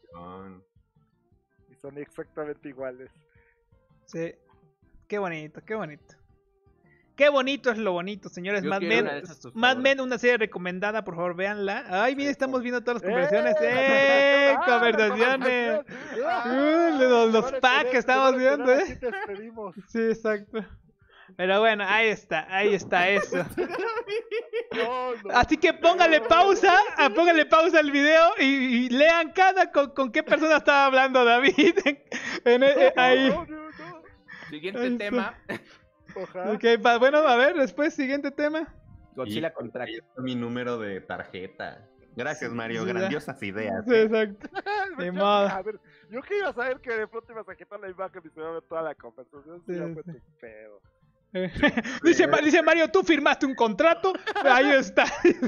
Y son exactamente iguales. Sí. Qué bonito, qué bonito. Qué bonito es lo bonito, señores. Mad Men, una serie recomendada, por favor, véanla. Ay, mira, estamos viendo todas las conversaciones. Conversaciones. Los packs que estamos viendo, Sí, exacto. Pero bueno, ahí está eso. Así que póngale pausa al video y lean con qué persona estaba hablando David. Ahí. Siguiente tema. Okay, bueno, a ver, después, siguiente tema. Godzilla contra... mi número de tarjeta. Gracias, Mario, grandiosas ideas. Sí, exacto. Ni modo. A ver, yo que iba a saber que de pronto ibas a quitar la imagen y se iba a ver toda la conversación. Sí, ya fue tu pedo. Dice Mario, tú firmaste un contrato. Ahí está.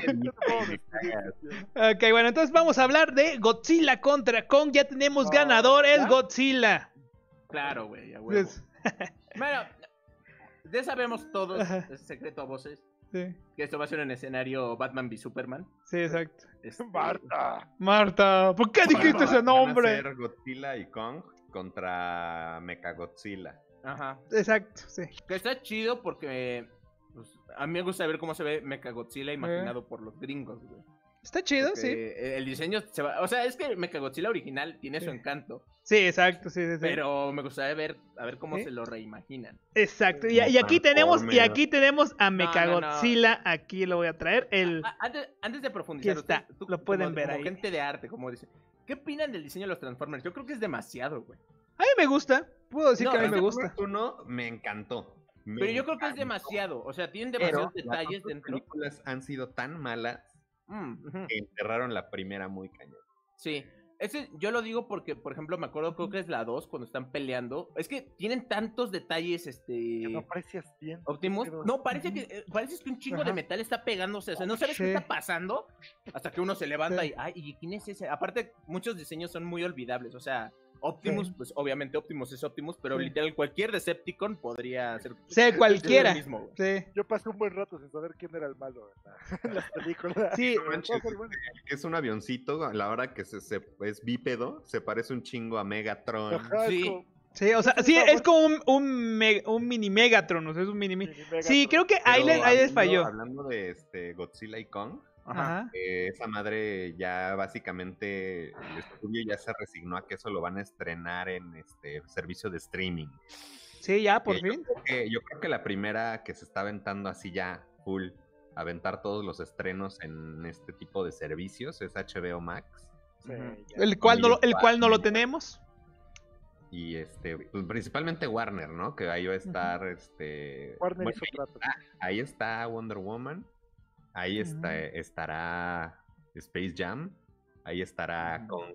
Ok, bueno, entonces vamos a hablar de Godzilla contra Kong. Ya tenemos ganador, el Godzilla. Claro, güey, a huevo. Bueno, ya sabemos todos, es secreto a voces, que esto va a ser un escenario Batman v Superman. Sí, exacto. Marta, ¿por qué dijiste ese nombre? Van a ser Godzilla y Kong contra Mechagodzilla. Ajá. Exacto, sí. Que está chido porque pues, a mí me gusta ver cómo se ve Mechagodzilla imaginado por los gringos, güey. Está chido, porque sí. El diseño se va... O sea, es que Mechagodzilla original tiene su encanto. Sí, exacto, sí. Pero me gustaría ver cómo se lo reimaginan. Exacto. Y aquí tenemos a Mechagodzilla. No. Aquí lo voy a traer. Antes de profundizar, está. Lo pueden ver como ahí. Gente de arte, como dice. ¿Qué opinan del diseño de los Transformers? Yo creo que es demasiado, güey. A mí me gusta. Puedo decir que a mí me gusta. Uno me encantó. Pero yo creo que es demasiado. O sea, tienen demasiados detalles dentro. Las películas han sido tan malas que enterraron la primera muy cañón. Sí. Yo lo digo porque, por ejemplo, me acuerdo, creo que es la 2, cuando están peleando. Es que tienen tantos detalles, No parecías bien. Optimus. No, parece que un chingo de metal está pegándose. O sea, no sabes qué está pasando hasta que uno se levanta ¿y quién es ese? Aparte, muchos diseños son muy olvidables. O sea, Optimus, pues obviamente Optimus es Optimus, pero literal cualquier Decepticon podría ser. Sea cualquiera. Mismo, yo pasé un buen rato sin saber quién era el malo en las películas. Sí, es un avioncito, a la hora que es bípedo, se parece un chingo a Megatron. Ajá, sí, o sea, sí, es como un mini Megatron, o sea, es un mini. Sí, creo que ahí les falló. Hablando de Godzilla y Kong, Ajá. Esa madre ya básicamente el estudio ya se resignó a que eso lo van a estrenar en servicio de streaming. Sí, ya, por Yo fin. yo creo que la primera que se está aventando así ya full, aventar todos los estrenos en este tipo de servicios es HBO Max. Sí, ya. El cual no lo tenemos. Y pues, principalmente Warner, ¿no? Que ahí va a estar Warner bueno, hizo trato. ahí está Wonder Woman. Ahí estará Space Jam. Ahí estará Kong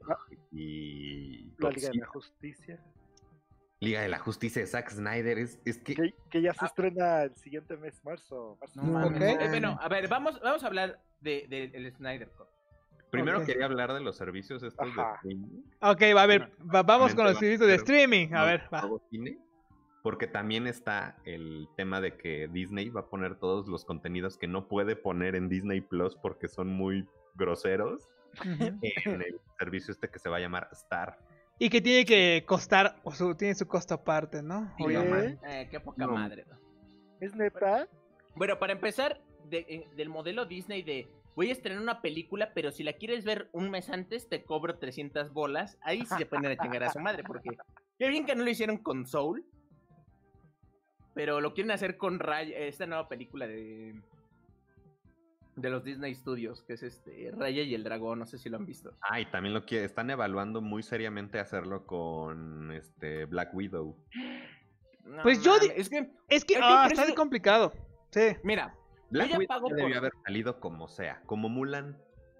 y La Liga de Godzilla. la Justicia. Liga de la Justicia de Zack Snyder. Es que Que ya se estrena el siguiente mes, marzo. No mames. Ok. Bueno, a ver, vamos a hablar del Snyder Cut. primero Ok. quería hablar de los servicios estos de Ajá. streaming. Ok, va a ver, vamos con los servicios de streaming. A nuevo- ver, va. nuevo cine, porque también está el tema de que Disney va a poner todos los contenidos que no puede poner en Disney Plus porque son muy groseros Ujú. en el servicio que se va a llamar Star. Y que tiene que costar, tiene su costo aparte, ¿no? Sí. Obviamente. Qué poca No. madre. ¿Es neta? Bueno, para empezar, del modelo Disney de voy a estrenar una película, pero si la quieres ver un mes antes, te cobro 300 bolas. Ahí sí se ponen a chingar a su madre, porque qué bien que no lo hicieron con Soul, pero lo quieren hacer con Raya, esta nueva película de los Disney Studios, que es Raya y el Dragón, no sé si lo han visto. Ah, y también están evaluando muy seriamente hacerlo con Black Widow. No, Pues yo mames, es que, Es que Ok, pero está eso- complicado. Sí. mira, Black ya Widow pago debió por- haber salido como sea, como Mulan.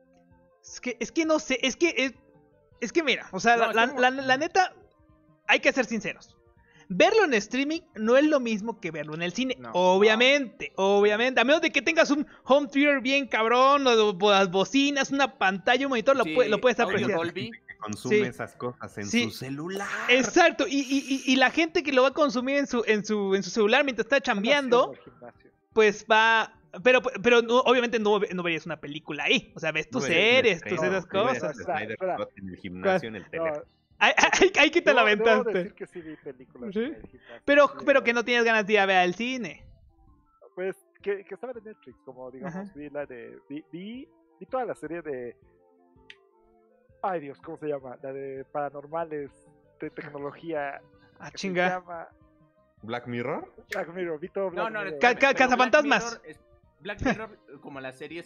Es que no sé, es que mira, o sea, No, la, es como- la neta, hay que ser sinceros. Verlo en streaming no es lo mismo que verlo en el cine. No. Obviamente. A menos de que tengas un home theater bien cabrón, o las bocinas, una pantalla, un monitor, Sí, lo puedes audio apreciar. Dolby. Que consume Sí. esas cosas en Sí. su celular. Exacto, y la gente que lo va a consumir en su celular mientras está chambeando, Al gimnasio. pues va. Pero obviamente no verías una película ahí. O sea, ves tus No verías un series, estreno, tus esas no verías cosas. el Snyder Espera. Cut en el gimnasio, en el No, teléfono. Ahí que te la debo aventaste. decir que sí vi películas ¿Sí? en el gimnasio. Pero Sí, que no tienes ganas de ir a ver al cine. Pues que estaban en Netflix, como digamos, Ajá. vi la de. Vi toda la serie de. Ay Dios, ¿cómo se llama? La de paranormales, de tecnología. Ah, que se chinga. llama ¿Black Mirror? Black Mirror, vi todo No, Black no, Mirror. Ca- espérame, pero Cazafantasmas. Black Mirror, como las series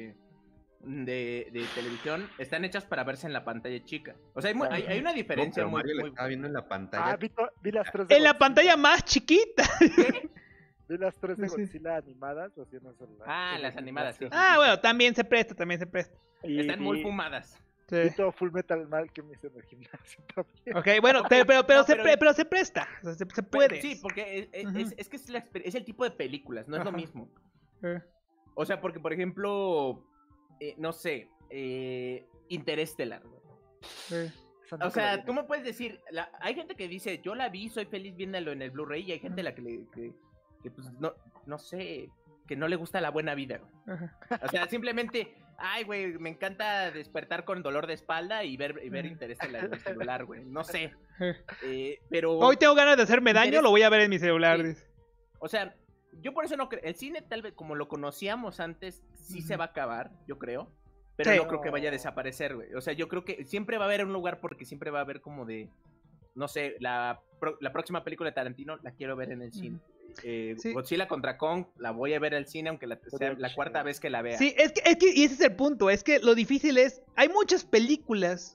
de televisión, están hechas para verse en la pantalla chica. O sea, hay una diferencia No, pero muy, Mario le muy... estaba viendo en la Ah, pantalla. vi las tres de En la Godzilla. pantalla más chiquita. Vi las tres de Sí. Godzilla animadas, así en el celular. Ah, En las el animadas, gimnasio. sí. Ah, bueno, también se presta. Y Están muy vi- fumadas. Sí. vi todo Full Metal mal que me hice en el gimnasio también. Ok, bueno, Ok, pero no, se, pero- pero se presta. O sea, se puede. Sí, porque Ujú. es que es el tipo de películas, no es lo Ajá. mismo. Eh, O sea, porque, por ejemplo, no sé, Interestelar. güey. Esa nunca O la sea, vi. tú me puedes decir, hay gente que dice, yo la vi, soy feliz viéndolo en el Blu-ray, y hay gente a la que pues, no sé, que no le gusta la buena vida. güey. ajá. O sea, simplemente, ay, güey, me encanta despertar con dolor de espalda y ver Interestelar en el celular, güey. No sé. Pero, Hoy tengo ganas de hacerme daño, lo voy a ver en mi celular. Sí. Dice. o sea, yo por eso no creo. El cine, tal vez, como lo conocíamos antes, sí se va a acabar, yo creo. Pero Sí. no creo que vaya a desaparecer, güey. O sea, yo creo que siempre va a haber un lugar porque siempre va a haber como de, no sé, la próxima película de Tarantino la quiero ver en el cine. Sí. Godzilla contra Kong la voy a ver al cine, aunque sea la cuarta vez que la vea. Sí, y ese es el punto. Es que lo difícil es. Hay muchas películas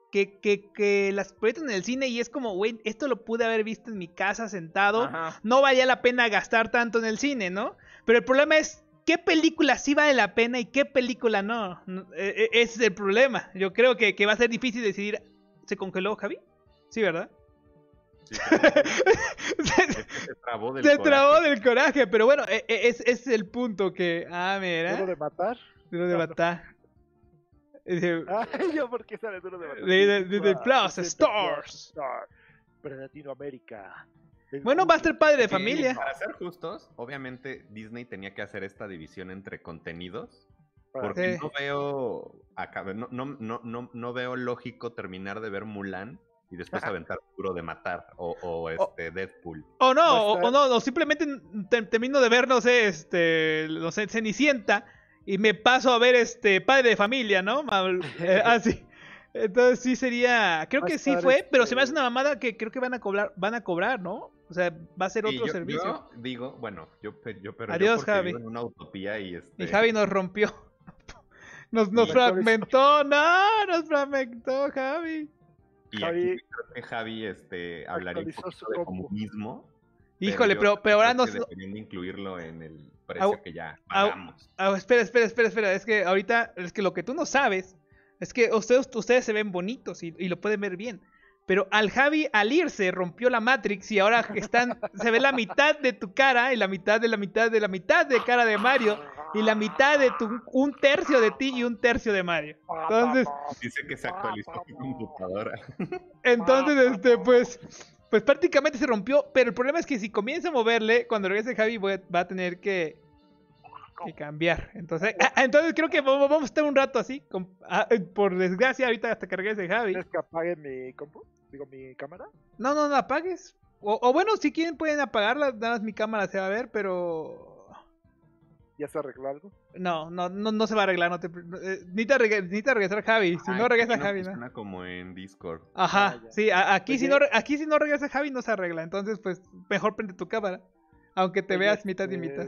que las proyectan en el cine y es como, güey, esto lo pude haber visto en mi casa sentado. Ajá. No valía la pena gastar tanto en el cine, ¿no? Pero el problema es. ¿Qué película sí vale la pena y qué película no? Ese es el problema. Yo creo que va a ser difícil decidir. ¿Se congeló, Javi? Sí, ¿verdad? Sí, es que se trabó del Se coraje. trabó del coraje, pero bueno, es el punto que... Ah, mira. ¿Duro de matar? Duro de matar. Dice, Ay, yo, ¿por qué sale duro de matar? de Plus Sí, Stars. Star. Para Latinoamérica. Bueno, va a ser padre de Sí, familia. Para ser justos, obviamente Disney tenía que hacer esta división entre contenidos. Para- Porque Sí. no veo no veo lógico terminar de ver Mulan y después aventar Duro de Matar o Deadpool. O no, Va a estar- o no, o simplemente termino de ver, no sé, Cenicienta. y me paso a ver Padre de Familia, ¿no? Así. Entonces sí sería, creo que sí fue, pero se me hace una mamada que creo que van a cobrar, ¿no? O sea, va a ser Sí, otro servicio. Yo digo, bueno, pero Adiós, porque Javi. vivo en una utopía y Y Javi nos rompió. Nos fragmentó, no, nos fragmentó Javi. Y Javi- aquí creo que Javi hablaría un actualizó poquito su de compu. comunismo. Híjole, yo pero ahora creo nos... que deberían de incluirlo en el precio que ya pagamos. Espera, es que ahorita, es que lo que tú no sabes, es que ustedes se ven bonitos y lo pueden ver bien. Pero al Javi, al irse, rompió la Matrix y ahora se ve la mitad de tu cara y la mitad de cara de Mario y la mitad de un tercio de ti y un tercio de Mario. Entonces, Dice que se actualizó su computadora. pues prácticamente se rompió, pero el problema es que si comienza a moverle, cuando regrese Javi va a tener que cambiar. Entonces creo que vamos a estar un rato así, por desgracia, ahorita hasta que regrese Javi. ¿Quieres que apague mi compu? Digo, mi cámara. No la apagues. O bueno, si quieren pueden apagarla, nada más mi cámara se va a ver, pero... ¿Ya se arregló algo? No se va a arreglar, necesita regresar Javi, si no regresa Javi, ¿no? Funciona como en Discord. Ajá, ya. sí, aquí Oye. aquí si no regresa Javi no se arregla, entonces pues mejor prende tu cámara, aunque te Oye, veas mitad y mitad.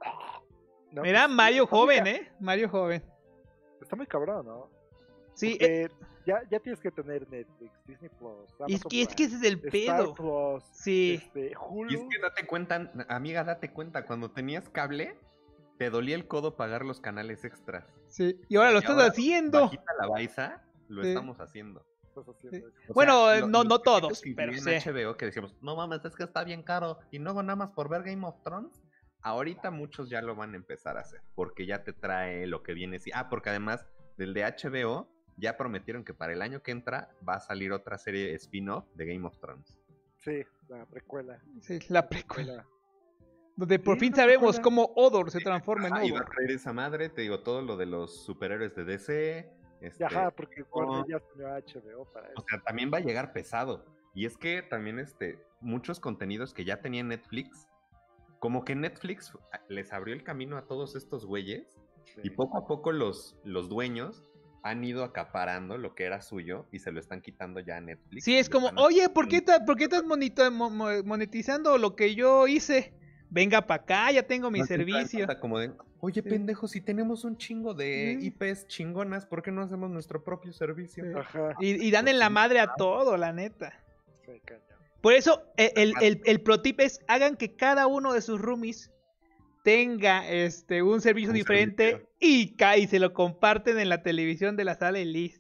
No, Mira, pues, Mario está joven, muy Mario joven. Está muy cabrón, ¿no? Sí, Porque ya tienes que tener Netflix, Disney Plus, es Amazon que ese es el Prime, pedo. Star Plus, Sí. Hulu. Y es que date cuenta, amiga, date cuenta, cuando tenías cable, te dolía el codo pagar los canales extras. Sí, y ahora lo estás haciendo. Bajita la baiza, lo Sí. estamos haciendo. Estás haciendo eso. O Bueno, sea, no los todos, que pero incluían sí. HBO que decíamos, no mames, es que está bien caro. Y luego nada más por ver Game of Thrones. Ahorita muchos ya lo van a empezar a hacer. Porque ya te trae lo que viene. Porque además del de HBO, ya prometieron que para el año que entra va a salir otra serie spin-off de Game of Thrones. Sí, la precuela. Sí, la precuela. precuela. Donde por Sí, fin la sabemos precuela. cómo Odor se transforma en Y va a Odor. traer esa madre, te digo, todo lo de los superhéroes de DC. Ajá, porque Warner no. ya tenía HBO para O eso. sea, también va a llegar pesado. Y es que también muchos contenidos que ya tenía Netflix, como que Netflix les abrió el camino a todos estos güeyes Sí. y poco a poco los dueños han ido acaparando lo que era suyo y se lo están quitando ya a Netflix. Sí, es Y como, están oye, ¿por qué estás monetizando lo que yo hice? Venga para acá, ya tengo mi no se dan servicio. cuenta como de, oye, Sí. pendejo, si tenemos un chingo de Sí. IPs chingonas, ¿por qué no hacemos nuestro propio servicio? Sí. Ajá. Y dan en la madre a todo, la neta. Sí, cañón. Por eso, el pro tip es, hagan que cada uno de sus roomies tenga un servicio Un diferente servicio. y se lo comparten en la televisión de la sala y listo.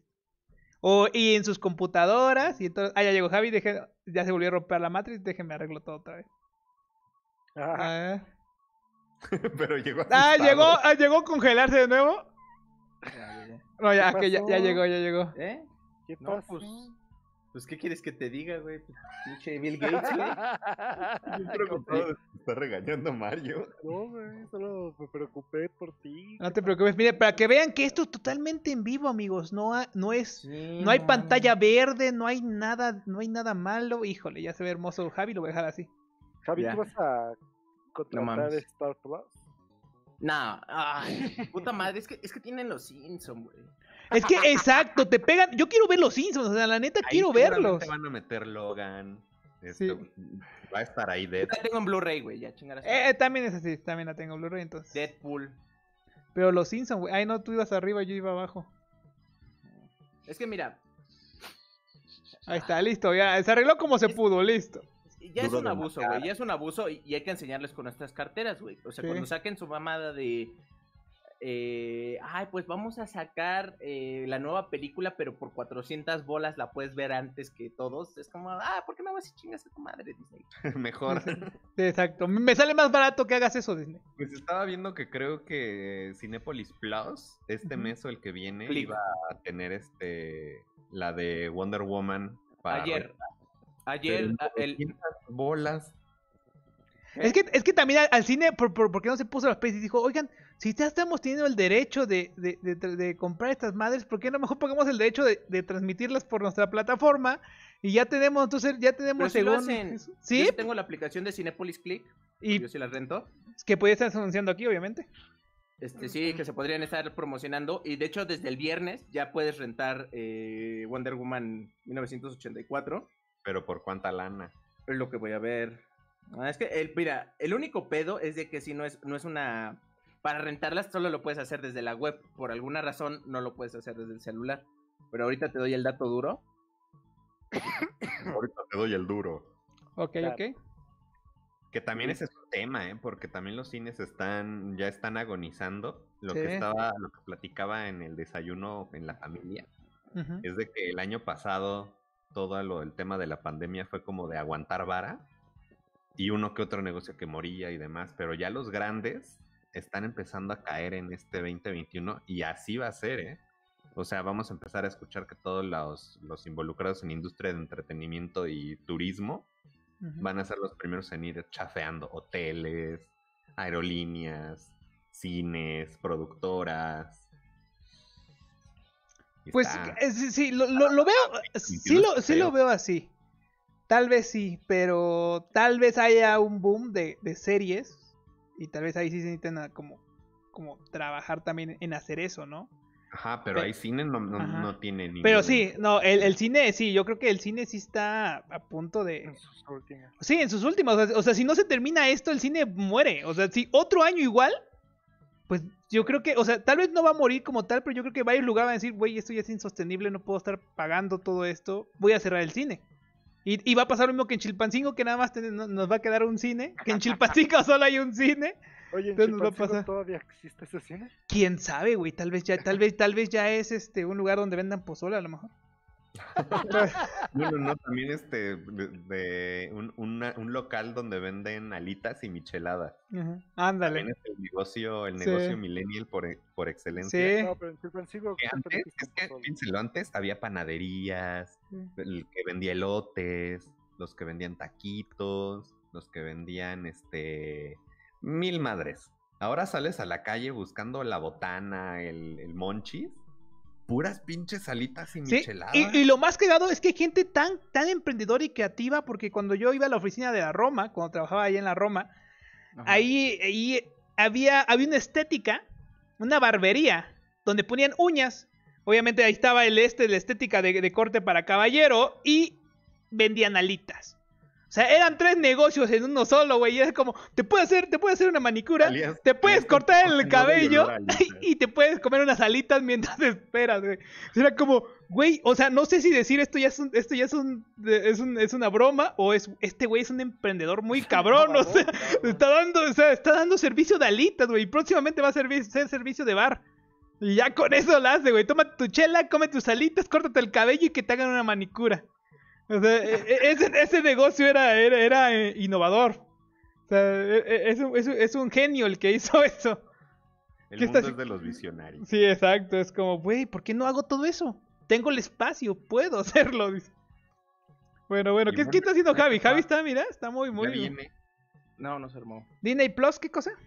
Y en sus computadoras. Y entonces, ya llegó Javi, ya se volvió a romper la matriz, déjenme arreglo todo otra vez. Ajá. Pero llegó asustado. Llegó a congelarse de nuevo. No, ya, ¿Qué que ya pasó? llegó. ¿Eh? ¿Qué No, pasa? pues, ¿qué quieres que te diga, güey? Pinche Bill Gates, güey. Bien preocupado, te está regañando Mario. No, güey, solo me preocupé por ti. No te preocupes, mire, para que vean que esto es totalmente en vivo, amigos. No hay no pantalla verde, no hay nada malo. Híjole, ya se ve hermoso Javi, lo voy a dejar así. Javi, Ya. ¿tú vas a contratar mames. Star Plus? No, ay, puta madre, es que tienen los Simpsons, güey. Es que, exacto, te pegan. Yo quiero ver los Simpsons, o sea, la neta Ahí quiero seguramente verlos. van a meter Logan. Sí. Va a estar ahí Yo Dead. la tengo en Blu-ray, güey, ya chingar así. También es así, también la tengo Blu-ray entonces. Deadpool. Pero los Simpsons, güey. Ay, no, tú ibas arriba, yo iba abajo. Es que mira, Ahí está, listo, ya. Se arregló como se pudo, listo. ya es Duro un de abuso, matar. güey, ya es un abuso y hay que enseñarles con nuestras carteras, güey. O sea, Sí. cuando saquen su mamada de... pues vamos a sacar la nueva película, pero por 400 bolas la puedes ver antes que todos. Es como, ¿por qué no vas y chingas a tu madre, Disney? Mejor. Sí, exacto. Me sale más barato que hagas eso, Disney. Pues estaba viendo que creo que Cinépolis Plus, Ujú. mes o el que viene, Flip. iba a tener la de Wonder Woman para Ayer, Pero el... 900 bolas. Es que también al cine, ¿por qué no se puso las piezas y dijo, oigan, si ya estamos teniendo el derecho de comprar estas madres, ¿por qué no mejor pongamos el derecho de transmitirlas por nuestra plataforma? Y ya tenemos, entonces, Pero sí lo según... hacen. ¿Sí? Yo tengo la aplicación de Cinepolis Click, Y yo sí la rento. que podías estar anunciando aquí, obviamente. Sí, que se podrían estar promocionando. Y de hecho, desde el viernes ya puedes rentar Wonder Woman 1984. Pero ¿por cuánta lana? Es lo que voy a ver. Es que, mira, el único pedo es de que si no es una... Para rentarlas solo lo puedes hacer desde la web. Por alguna razón no lo puedes hacer desde el celular. Pero ahorita te doy el dato duro. Ahorita te doy el duro. Ok, Claro. ok. Que también ese es un tema, porque también los cines ya están agonizando. Lo Sí. que platicaba en el desayuno en la familia, Ujú. es de que el año pasado todo el tema de la pandemia fue como de aguantar vara y uno que otro negocio que moría y demás, pero ya los grandes están empezando a caer en este 2021 y así va a ser, ¿eh? O sea, vamos a empezar a escuchar que todos los involucrados en industria de entretenimiento y turismo Ujú. van a ser los primeros en ir chafeando hoteles, aerolíneas, cines, productoras. Y Pues sí, lo veo, sí lo veo así. Tal vez sí, pero tal vez haya un boom de series y tal vez ahí sí se necesitan como trabajar también en hacer eso, ¿no? Ajá, pero hay cine no tiene ningún... Pero sí, no, el cine sí, yo creo que el cine sí está a punto de... En sus últimas. Sí, en sus últimas, o sea, si no se termina esto, el cine muere. O sea, si otro año igual, pues yo creo que, o sea, tal vez no va a morir como tal, pero yo creo que varios lugares van a decir, güey, esto ya es insostenible, no puedo estar pagando todo esto, voy a cerrar el cine. Y va a pasar lo mismo que en Chilpancingo, que nada más nos va a quedar un cine, que en Chilpancingo solo hay un cine. Oye, ¿en Entonces nos va a Chilpancingo pasar. todavía existe ese cine? ¿Quién sabe, güey? Tal vez ya es un lugar donde vendan pozole a lo mejor. No, también un local donde venden alitas y micheladas. Ujú. Ándale. También es el negocio Sí. millennial por excelencia. Sí. No, pero en Chilpancingo... Que siempre antes, existe es que solo. piénselo, antes había panaderías, el que vendía elotes, los que vendían taquitos, los que vendían mil madres. Ahora sales a la calle buscando la botana, el monchis, puras pinches salitas y Sí, micheladas. y lo más cagado es que hay gente tan emprendedora y creativa, porque cuando yo iba a la oficina de la Roma, cuando trabajaba ahí en la Roma, ahí había una estética, una barbería, donde ponían uñas. Obviamente ahí estaba la estética de corte para caballero y vendían alitas. O sea, eran 3 negocios en uno solo, güey. Y es como, te puedes hacer una manicura, te puedes cortar el cabello y te puedes comer unas alitas mientras esperas, güey. Era como, güey, o sea, no sé si decir esto ya es una broma o este güey es un emprendedor muy cabrón, o sea, está dando servicio de alitas, güey. Y próximamente va a ser servicio de bar. Y ya con eso lo hace, güey. Toma tu chela, come tus alitas, córtate el cabello y que te hagan una manicura. O sea, ese negocio era innovador. O sea, es un genio el que hizo eso. El mundo es de los visionarios. Sí, exacto. Es como, güey, ¿por qué no hago todo eso? Tengo el espacio, puedo hacerlo. Dice. Bueno, ¿qué está haciendo Javi? Javi está muy... Ya viene No se armó. Disney Plus, ¿qué cosa?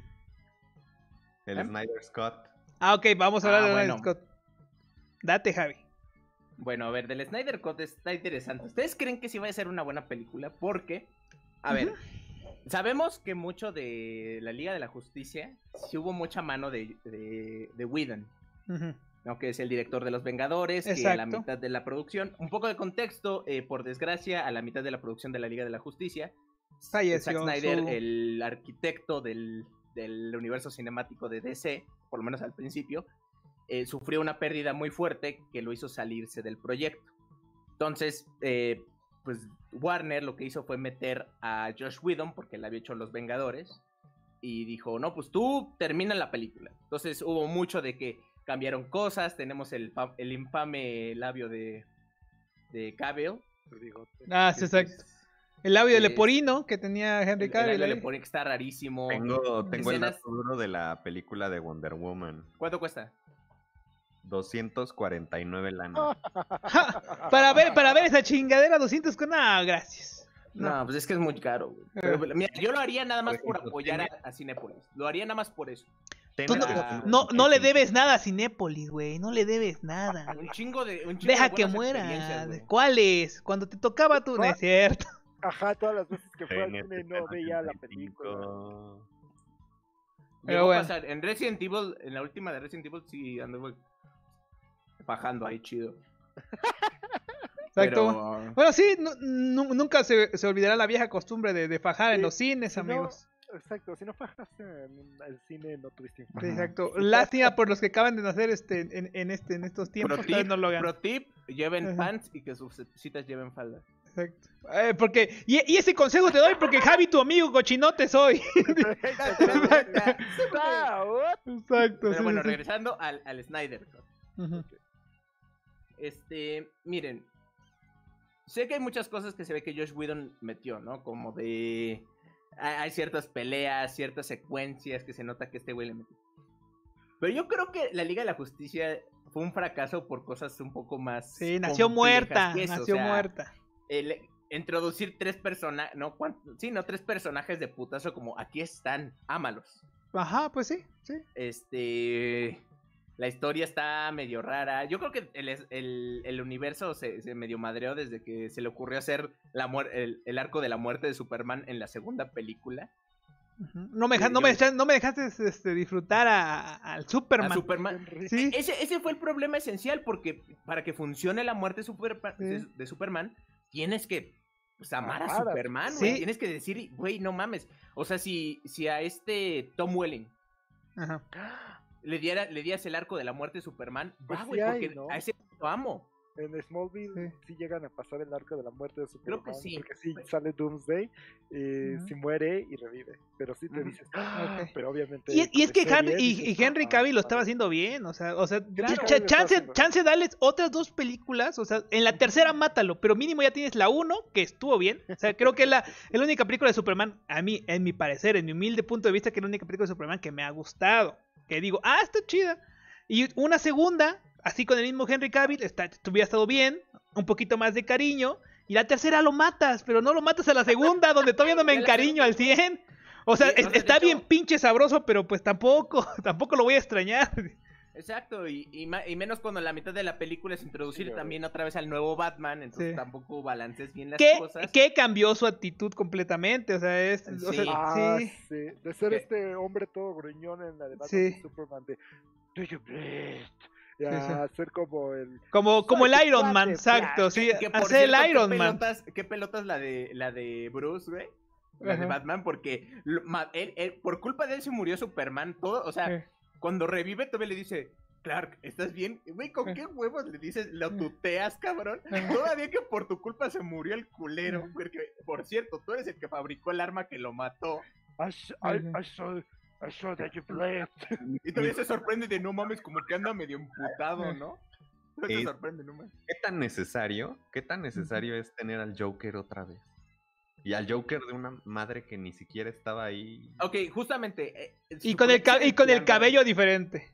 el Snyder Scott. Ah, ok, vamos a hablar de bueno. Snyder Scott. Date, Javi. Bueno, a ver, del Snyder Cut está interesante. ¿Ustedes creen que sí va a ser una buena película? Porque, a ver, sabemos que mucho de la Liga de la Justicia, sí hubo mucha mano de Whedon, ¿no? Que es el director de Los Vengadores, que a la mitad de la producción, un poco de contexto, por desgracia, a la mitad de la producción de la Liga de la Justicia, falleció Zack Snyder, el arquitecto del universo cinemático de DC, por lo menos al principio, sufrió una pérdida muy fuerte que lo hizo salirse del proyecto. Entonces, pues Warner lo que hizo fue meter a Josh Whedon, porque él había hecho Los Vengadores, y dijo, no, pues tú termina la película. Entonces hubo mucho de que cambiaron cosas, tenemos el infame labio de Cavill. Ah, sí, exacto. El labio de leporino que tenía Henry Cavill. El labio de leporino que está rarísimo. Tengo el dato duro de la película de Wonder Woman. ¿Cuánto cuesta? 249 lana. Para ver esa chingadera, 200 con... No, gracias. No, pues es que es muy caro, güey. Pero, mira, yo lo haría nada más por apoyar a Cinépolis. Lo haría nada más por eso. No le debes nada a Cinépolis, güey. No le debes nada. Un chingo Deja que muera. ¿Cuáles? Cuando te tocaba tú, no es cierto. Ajá, todas las veces que fue al cine no veía la película. Pero Llegó a bueno. pasar. En Resident Evil, en la última de Resident Evil, sí anduvo bajando ahí chido. Exacto. Pero... Bueno, sí, nunca se olvidará la vieja costumbre de fajar en Sí, los cines, si no- amigos. Exacto, si no fajaste en el cine, no tuviste Sí, infancia. exacto. Sí, Lástima por los que acaban de nacer en estos tiempos. Pro Tal vez tip, no lo hagan. pro tip, lleven Ajá. pants y que sus citas lleven falda. Exacto. Y ese consejo te doy porque Javi, tu amigo cochinote soy. Ah, what? Exacto. Pero sí, bueno, sí, sí. regresando al Snyder Cut. Ujú. Miren, sé que hay muchas cosas que se ve que Josh Whedon metió, ¿no? Como de... Hay ciertas peleas, ciertas secuencias que se nota que este güey le metió. Pero yo creo que la Liga de la Justicia fue un fracaso por cosas un poco más... Sí, nació complejas muerta. que eso, Nació o sea, muerta. introducir tres personajes, no, tres personajes de putazo como aquí están, ámalos. Ajá, pues sí, sí. La historia está medio rara. Yo creo que el universo se medio madreó desde que se le ocurrió hacer el arco de la muerte de Superman en la segunda película. Ujú. No me dejaste disfrutar al Superman. A Superman. Sí. Ese fue el problema esencial, porque para que funcione la muerte Sí. de Superman, tienes que amar a Amar a Superman, güey. Sí. Tienes que decir, güey, no mames. O sea, si a Tom Welling Ajá. le dieras el arco de la muerte de Superman, Pues va, sí güey, hay, porque ¿no? a ese lo amo. En Smallville sí llegan a pasar el arco de la muerte de Superman. Creo que sí. Porque sí sale Doomsday, Ujú. sí muere y revive. Pero sí te Ujú. dices, "Ah", Ok. pero obviamente. Y es que como serie y dices, Henry "Ah, Cavill lo estaba vale". haciendo bien, o sea, Claro. chance darles otras dos películas, o sea, en la tercera mátalo, pero mínimo ya tienes la 1 que estuvo bien, o sea, creo que es la única película de Superman, a mí, en mi parecer, en mi humilde punto de vista, que es la única película de Superman que me ha gustado, que digo, está chida, y una segunda, así con el mismo Henry Cavill, hubiera estado bien, un poquito más de cariño, y la tercera lo matas, pero no lo matas a la segunda, donde todavía no me Ya la encariño al 100. O sea, Sí, o sea, está de bien hecho- pinche sabroso, pero pues tampoco lo voy a extrañar. Exacto, y menos cuando la mitad de la película es introducir Sí, también otra vez al nuevo Batman, entonces Sí. tampoco balances bien las ¿Qué, cosas. qué cambió su actitud completamente? O sea, o sea, Sí. Ah, sí. sí. De ser ¿Qué? este hombre todo gruñón en la de Batman Sí. y Superman de "Do you bleed?", y Sí, a ser como el Como Soy el tu Iron Man, cuate, exacto, sí, Que por hacer el cierto, Iron Man. ¿qué pelotas la de Bruce, güey? La de Ajá. Batman, porque él, por culpa de él se murió Superman, todo, o sea, Sí. cuando revive todavía le dice, Clark, ¿estás bien? Güey, ¿con qué huevos le dices, lo tuteas, cabrón? Ajá. Todavía que por tu culpa se murió el culero, porque, por cierto, tú eres el que fabricó el arma que lo mató, I saw that you bled. y todavía se sorprende de, no mames, como que anda medio emputado, ¿no? Todavía se sorprende, no mames. ¿Qué tan necesario es tener al Joker otra vez? Y al Joker de una madre que ni siquiera estaba ahí. Ok, justamente. Y con el cabello diferente.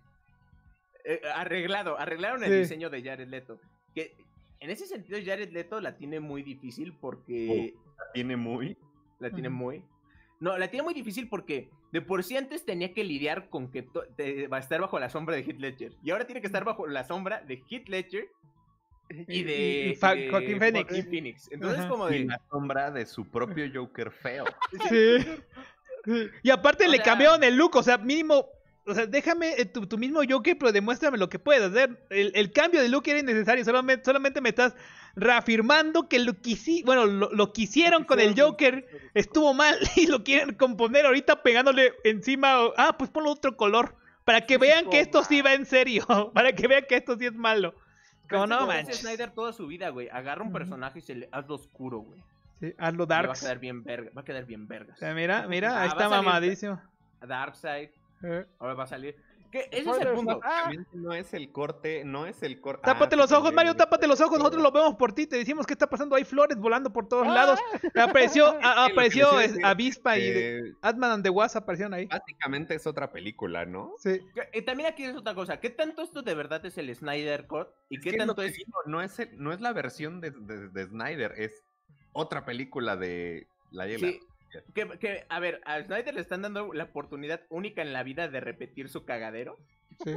Arreglaron el Sí. diseño de Jared Leto. Que en ese sentido Jared Leto la tiene muy difícil porque Tiene muy. la tiene Ujú. muy... No, la tiene muy difícil porque de por sí antes tenía que lidiar con que va a estar bajo la sombra de Heath Ledger. Y ahora tiene que estar bajo la sombra de Heath Ledger y de Joaquin Phoenix. Joaquin Phoenix. Entonces Ajá. como Y de... la sombra de su propio Joker feo. Sí. Sí. Y aparte O le sea- cambiaron el look, o sea, mínimo, o sea, déjame tu mismo Joker, pero demuéstrame lo que puedes hacer. El cambio de look era innecesario, solamente me estás reafirmando que lo que hicieron con el Joker estuvo mal y lo quieren componer ahorita pegándole encima, pues ponlo otro color, para que vean que esto sí va en serio, para que vean que esto sí es malo. Pero Como es no lo que hace manches. Snyder toda su vida, güey. Agarra un Ujú. personaje y hazlo oscuro, güey. Sí, hazlo Y va a darks. quedar bien verga. Va a quedar bien vergas. O sea, mira, ahí va a está salir- mamadísimo. Darkseid. Eh. Ahora va a salir. ¿Qué? Ese es el Spoilers, punto. No es el corte, no es el corte. Tápate los ojos, Mario, tápate los ojos. Nosotros lo vemos por ti. Te decimos qué está pasando. Hay flores volando por todos lados. Apareció Avispa y Ant-Man and the Wasp aparecieron ahí. Básicamente es otra película, ¿no? Sí. También aquí es otra cosa. ¿Qué tanto esto de verdad es el Snyder Cut? ¿Y qué Es que tanto lo que es... digo, no es la versión de Snyder, es otra película de la Sí, a ver, a Snyder le están dando la oportunidad única en la vida de repetir su cagadero. Sí.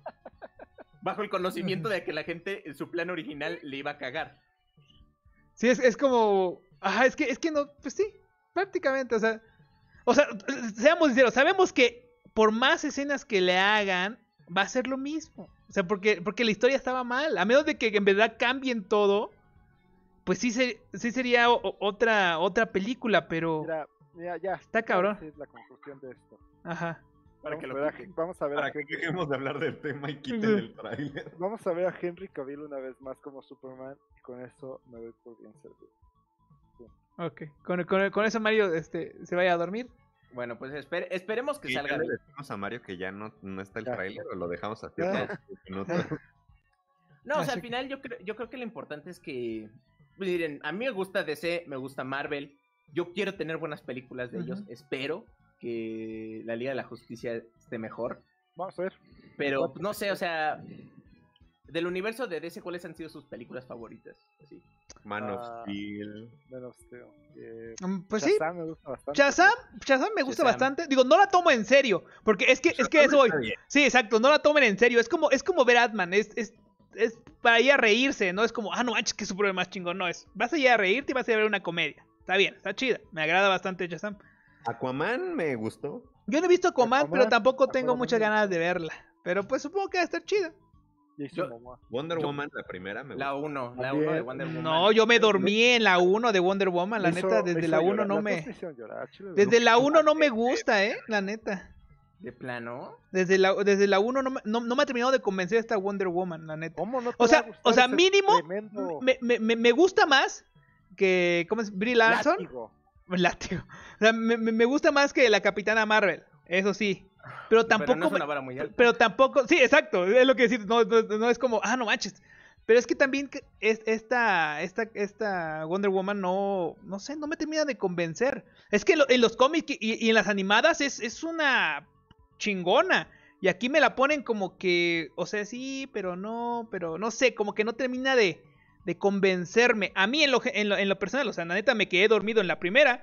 Bajo el conocimiento de que la gente en su plan original le iba a cagar. Sí, es como. Ajá, es que no. Pues sí, prácticamente. O sea, seamos sinceros. Sabemos que por más escenas que le hagan, va a ser lo mismo. O sea, porque la historia estaba mal. A menos de que en verdad cambien todo, pues sí sería otra película, pero Mira, ya. está cabrón. Esa es la conclusión de esto. Ajá. Vamos a ver a Para que Henry. dejemos de hablar del tema y quiten el tráiler. Vamos a ver a Henry Cavill una vez más como Superman y con eso me doy por bien servido. Ok. Con eso Mario se vaya a dormir. Bueno, pues esperemos que ¿Y salga ya le bien. decimos a Mario que ya no está el Ya. tráiler o lo dejamos así Ya. otros 10 minutos? No, o sea, Así al final yo creo que lo importante es que, miren, a mí me gusta DC, me gusta Marvel, yo quiero tener buenas películas de ellos, espero que la Liga de la Justicia esté mejor, Vamos a ver. pero no sé, o sea, del universo de DC, ¿cuáles han sido sus películas favoritas? Así. Man of Steel. Menos Teo. Pues sí. Shazam me gusta bastante. Shazam me gusta Shazam. bastante. Digo, no la tomo en serio. Porque es que eso voy. Está bien. Sí, exacto, no la tomen en serio. Es como ver Ant-Man. Es para ir a reírse, no es como, no manches, que Superman más chingón. No es. Vas a ir a reírte y vas a ir a ver una comedia. Está bien, está chida. Me agrada bastante Shazam. Aquaman me gustó. Yo no he visto Aquaman, Aquaman, pero tampoco tengo Aquaman muchas también. ganas de verla. Pero pues supongo que va a estar chida. Jason Momoa. Wonder Woman, la primera, me La gustó. 1 También. de Wonder Woman. No, yo me dormí en la 1 de Wonder Woman, la Me neta, hizo- desde me la hizo 1 llorar. no Las me... dos me hicieron llorar, chile, Desde la 1 no me gusta, la neta. ¿De plano? Desde la 1 no me ha terminado de convencer esta Wonder Woman, la neta. ¿Cómo no te O va a sea, gustar ese mínimo tremendo me gusta más que... ¿Cómo es? Brie Larson. látigo? Látigo. O sea, me gusta más que la Capitana Marvel, eso sí. Pero tampoco... no es una vara muy alta. Pero tampoco... Sí, exacto, es lo que decir. No es como, no manches. Pero es que también esta Wonder Woman no sé, no me termina de convencer. Es que en los cómics y en las animadas es una chingona. Y aquí me la ponen como que, o sea, sí, pero no sé, como que no termina de convencerme. A mí en lo personal, o sea, la neta me quedé dormido en la primera.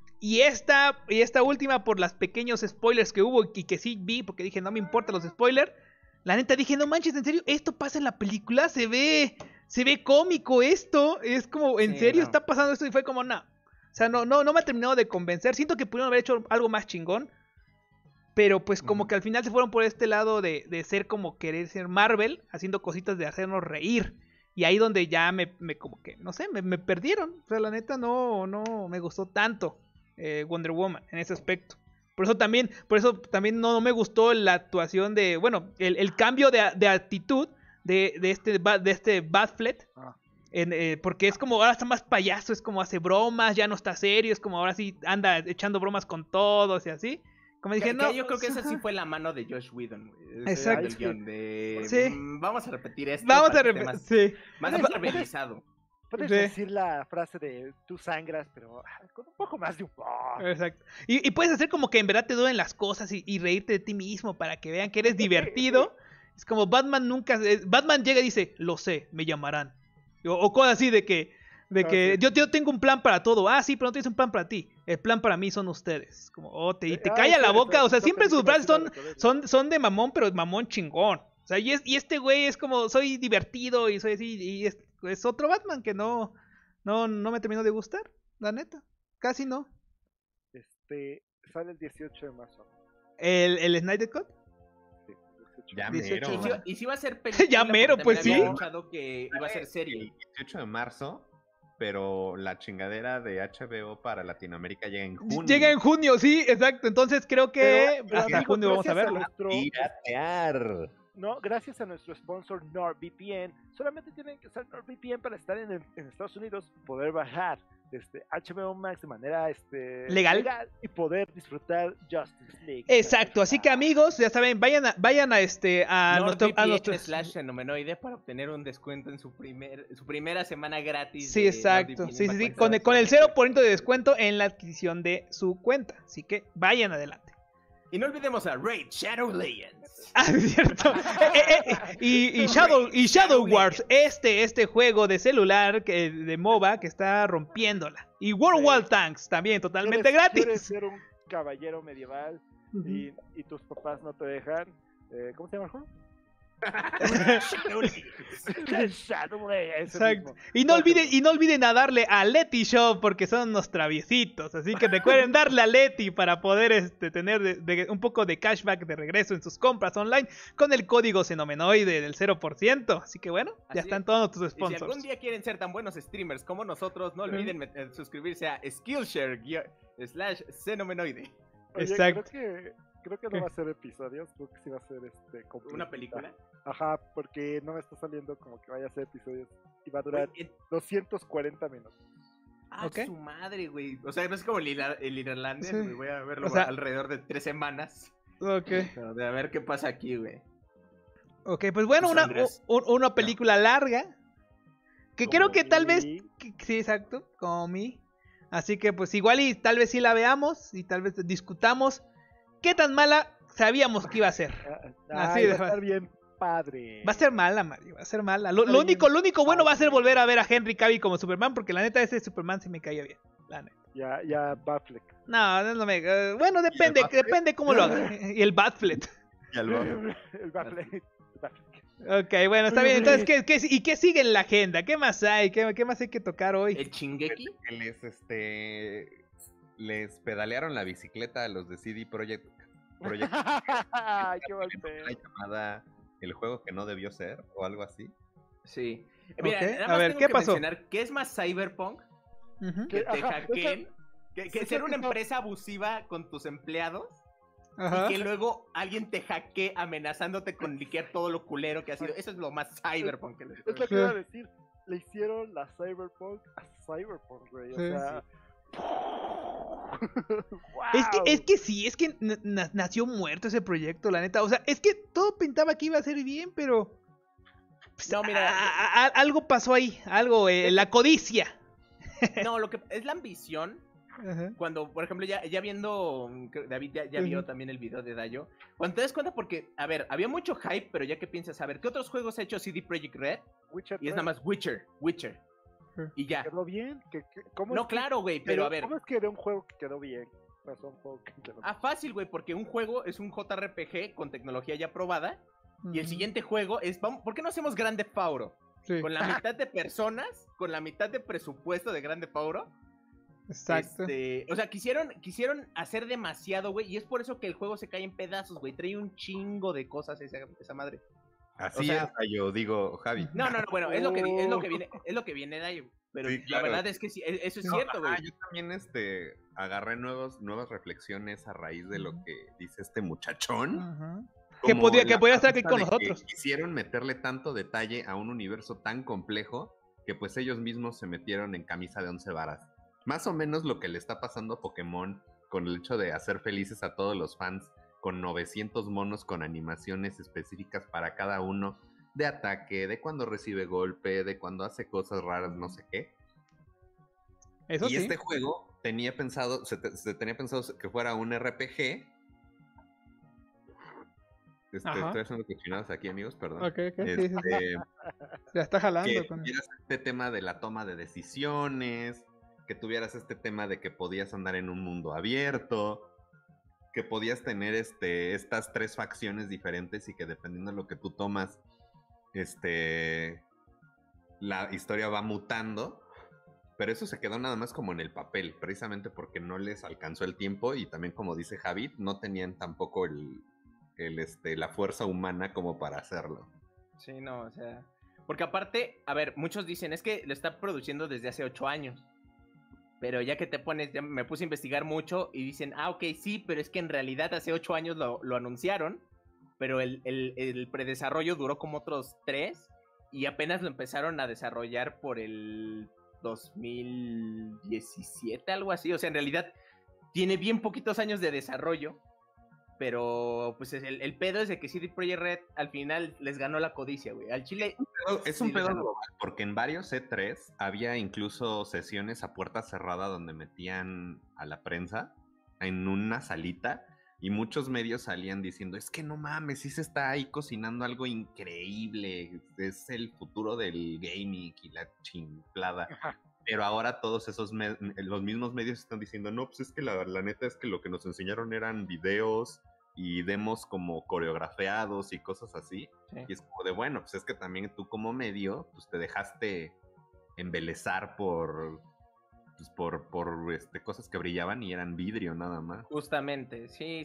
Y esta última, por los pequeños spoilers que hubo y que sí vi, porque dije, no me importan los spoilers. La neta dije, no manches, en serio, esto pasa en la película, se ve cómico esto. Es como, ¿en Sí, serio no. está pasando esto? Y fue como, no. O sea, no me ha terminado de convencer. Siento que pudieron haber hecho algo más chingón. Pero pues como que al final se fueron por este lado de ser como querer ser Marvel, haciendo cositas de hacernos reír. Y ahí donde ya me como que, no sé, me perdieron. O sea, la neta no me gustó tanto Wonder Woman en ese aspecto. Por eso también no me gustó la actuación de, bueno, el cambio de actitud de este Batfleck. Porque es como, ahora está más payaso, es como hace bromas, ya no está serio, es como ahora sí anda echando bromas con todos y así. Como dije, no. Yo creo que esa sí fue la mano de Josh Whedon, güey. Exacto. El guión de, Sí. Vamos a repetir esto. Vamos para a que esté repetir. Sí. Más revisado. Puedes Sí. decir la frase de tú sangras, pero con un poco más de humor. Exacto. Y puedes hacer como que en verdad te duelen las cosas y reírte de ti mismo para que vean que eres divertido. Es como Batman Batman llega y dice, lo sé, me llamarán. O cosas así de que sí. yo tengo un plan para todo. Ah, sí, pero no tienes un plan para ti. El plan para mí son ustedes. Como, te calla la boca. O sea, siempre sus frases son de mamón, pero mamón chingón. O sea, y este güey es como, soy divertido y soy así. Y es otro Batman que no me terminó de gustar, la neta. Casi no. Sale el 18 de marzo. ¿El Snyder Cut? Sí, el 18. Ya 18 mero. de Y si va a ser película. Ya mero, porque pues también sí. había escuchado que iba a ser serie. El 18 de marzo, pero la chingadera de HBO para Latinoamérica llega en junio. Llega en junio, sí, exacto. Entonces creo que Pero, hasta amigo, junio vamos a gracias verlo. Piratear. No, gracias a nuestro sponsor NordVPN, solamente tienen que usar NordVPN para estar en Estados Unidos, poder bajar HBO Max de manera Legal y poder disfrutar Justice League. Exacto, así que amigos, ya saben, vayan a /Fenomenoide para obtener un descuento en su primera semana gratis. Sí, de exacto. NordVPN Sí, para sí, cualquier con el persona. 0% de descuento en la adquisición de su cuenta. Así que vayan adelante. Y no olvidemos a Raid Shadow Legends. Ah, es cierto. Y Shadow Wars, este juego de celular de MOBA que está rompiéndola. Y World War Tanks también, totalmente Quieres gratis. ser un caballero medieval y tus papás no te dejan. ¿Cómo se llama el juego? Exacto. Y no olviden a darle a Leti Shop porque son unos traviesitos. Así que recuerden darle a Leti para poder tener un poco de cashback de regreso en sus compras online con el código Xenomenoide del 0%. Así que bueno, ya están todos nuestros Y si sponsors. algún día quieren ser tan buenos streamers como nosotros, no olviden suscribirse a Skillshare/Xenomenoide. Oye, Exacto. Creo que no va a ser episodios, creo que sí va a ser completita. ¿Una película? Ajá, porque no me está saliendo como que vaya a ser episodios y va a durar Güey, 240 minutos. Ok. su madre, güey. O sea, no es como el irlandés, Sí. güey. Voy a verlo O sea- alrededor de 3 semanas. Ok. Pero de a ver qué pasa aquí, güey. Ok, pues bueno, Pues, Andrés. una película larga. Que Como creo que tal vez. mi- Sí, exacto. Como mí. Así que pues igual y tal vez sí la veamos. Y tal vez discutamos. ¿Qué tan mala sabíamos que iba a ser? Así Ay, de va a fácil. estar bien padre. Va a ser mala, Mario. Va a ser mala. Lo Está bien único bueno va a ser padre. volver a ver a Henry Cavill como Superman. Porque la neta, ese Superman sí me caía bien. La neta. Ya Batfleck. No me. Bueno, depende. Batfleck? Depende cómo lo haga. Y el Batfleck. Y al bajo. El Batfleck. Ok, bueno, está bien. Entonces, ¿qué sigue en la agenda? ¿Qué más hay? ¿Qué más hay que tocar hoy? El Shingeki. Que les pedalearon la bicicleta a los de CD Projekt Ay, qué mal pedo. una llamada El juego que no debió ser o algo así. Sí. Mira, Ok, nada a más ver, tengo ¿qué que pasó? mencionar que es más cyberpunk Ujú. que te Ajá, hackeen, que sí, ser una no. empresa abusiva con tus empleados Ajá. y que luego alguien te hackee amenazándote con liquear todo lo culero que ha sido. Eso es lo más cyberpunk que les Es lo que iba a decir. Le hicieron la Cyberpunk a Cyberpunk, güey. O Sí. sea. Es que sí, es que nació muerto ese proyecto, la neta. O sea, es que todo pintaba que iba a ser bien, pero. Pues, No, mira. Algo pasó ahí, algo, la codicia. No, lo que es la ambición. Ajá. Cuando, por ejemplo, ya viendo, David ya vio Ujú. también el video de Dayo. Cuando te das cuenta, porque, a ver, había mucho hype, pero ya que piensas, a ver, ¿qué otros juegos ha hecho CD Projekt Red? Witcher Y es 3, nada más Witcher. Y ya. ¿Quedó bien? ¿Cómo No, es que- claro, güey, pero a ver. ¿Cómo es que de un juego que quedó bien pasó a un juego que quedó bien? Fácil, güey, porque un juego es un JRPG con tecnología ya probada. Y el Ujú. siguiente juego es, ¿por qué no hacemos Grande Theft Auto? Sí, Con la mitad de personas, con la mitad de presupuesto de Grande Theft Auto. exacto. O sea, quisieron hacer demasiado, güey, y es por eso que el juego se cae en pedazos, güey. Trae un chingo de cosas esa madre. Así O sea- es, yo digo, Javi. No, bueno, es lo que viene de ahí. Pero Sí, la claro. verdad es que sí, eso es No, cierto, güey. yo también agarré nuevas reflexiones a raíz de lo que dice este muchachón. Ujú. Como Que la podía estar aquí premisa con de que nosotros. Quisieron meterle tanto detalle a un universo tan complejo que pues ellos mismos se metieron en camisa de 11 varas. Más o menos lo que le está pasando a Pokémon con el hecho de hacer felices a todos los fans con 900 monos con animaciones específicas para cada uno, de ataque, de cuando recibe golpe, de cuando hace cosas raras, no sé qué. Eso Y sí. este juego se tenía pensado que fuera un RPG. Ajá. Estoy haciendo cochinadas aquí, amigos, perdón. Ok, sí, sí. Ya está Que jalando. tuvieras este tema de la toma de decisiones, que tuvieras este tema de que podías andar en un mundo abierto, que podías tener estas 3 facciones diferentes y que dependiendo de lo que tú tomas, la historia va mutando. Pero eso se quedó nada más como en el papel, precisamente porque no les alcanzó el tiempo y también, como dice Javid, no tenían tampoco la fuerza humana como para hacerlo. Sí, no, o sea. Porque aparte, a ver, muchos dicen, es que lo está produciendo desde hace 8 años. Pero ya que te pones, ya me puse a investigar mucho y dicen, ok, sí, pero es que en realidad hace 8 años lo anunciaron. Pero el predesarrollo duró como otros 3 y apenas lo empezaron a desarrollar por el 2017, algo así. O sea, en realidad tiene bien poquitos años de desarrollo. Pero pues el pedo es de que CD Projekt Red al final les ganó la codicia, güey. Al Chile Es sí un les pedo ganó. global, porque en varios E3 había incluso sesiones a puerta cerrada donde metían a la prensa en una salita y muchos medios salían diciendo, es que no mames, sí se está ahí cocinando algo increíble, es el futuro del gaming y la chimplada. Pero ahora todos los mismos medios están diciendo, no, pues es que la neta es que lo que nos enseñaron eran videos y demos como coreografiados y cosas así. Sí. Y es como de, bueno, pues es que también tú como medio, pues te dejaste embelezar por cosas que brillaban y eran vidrio nada más. Justamente, sí.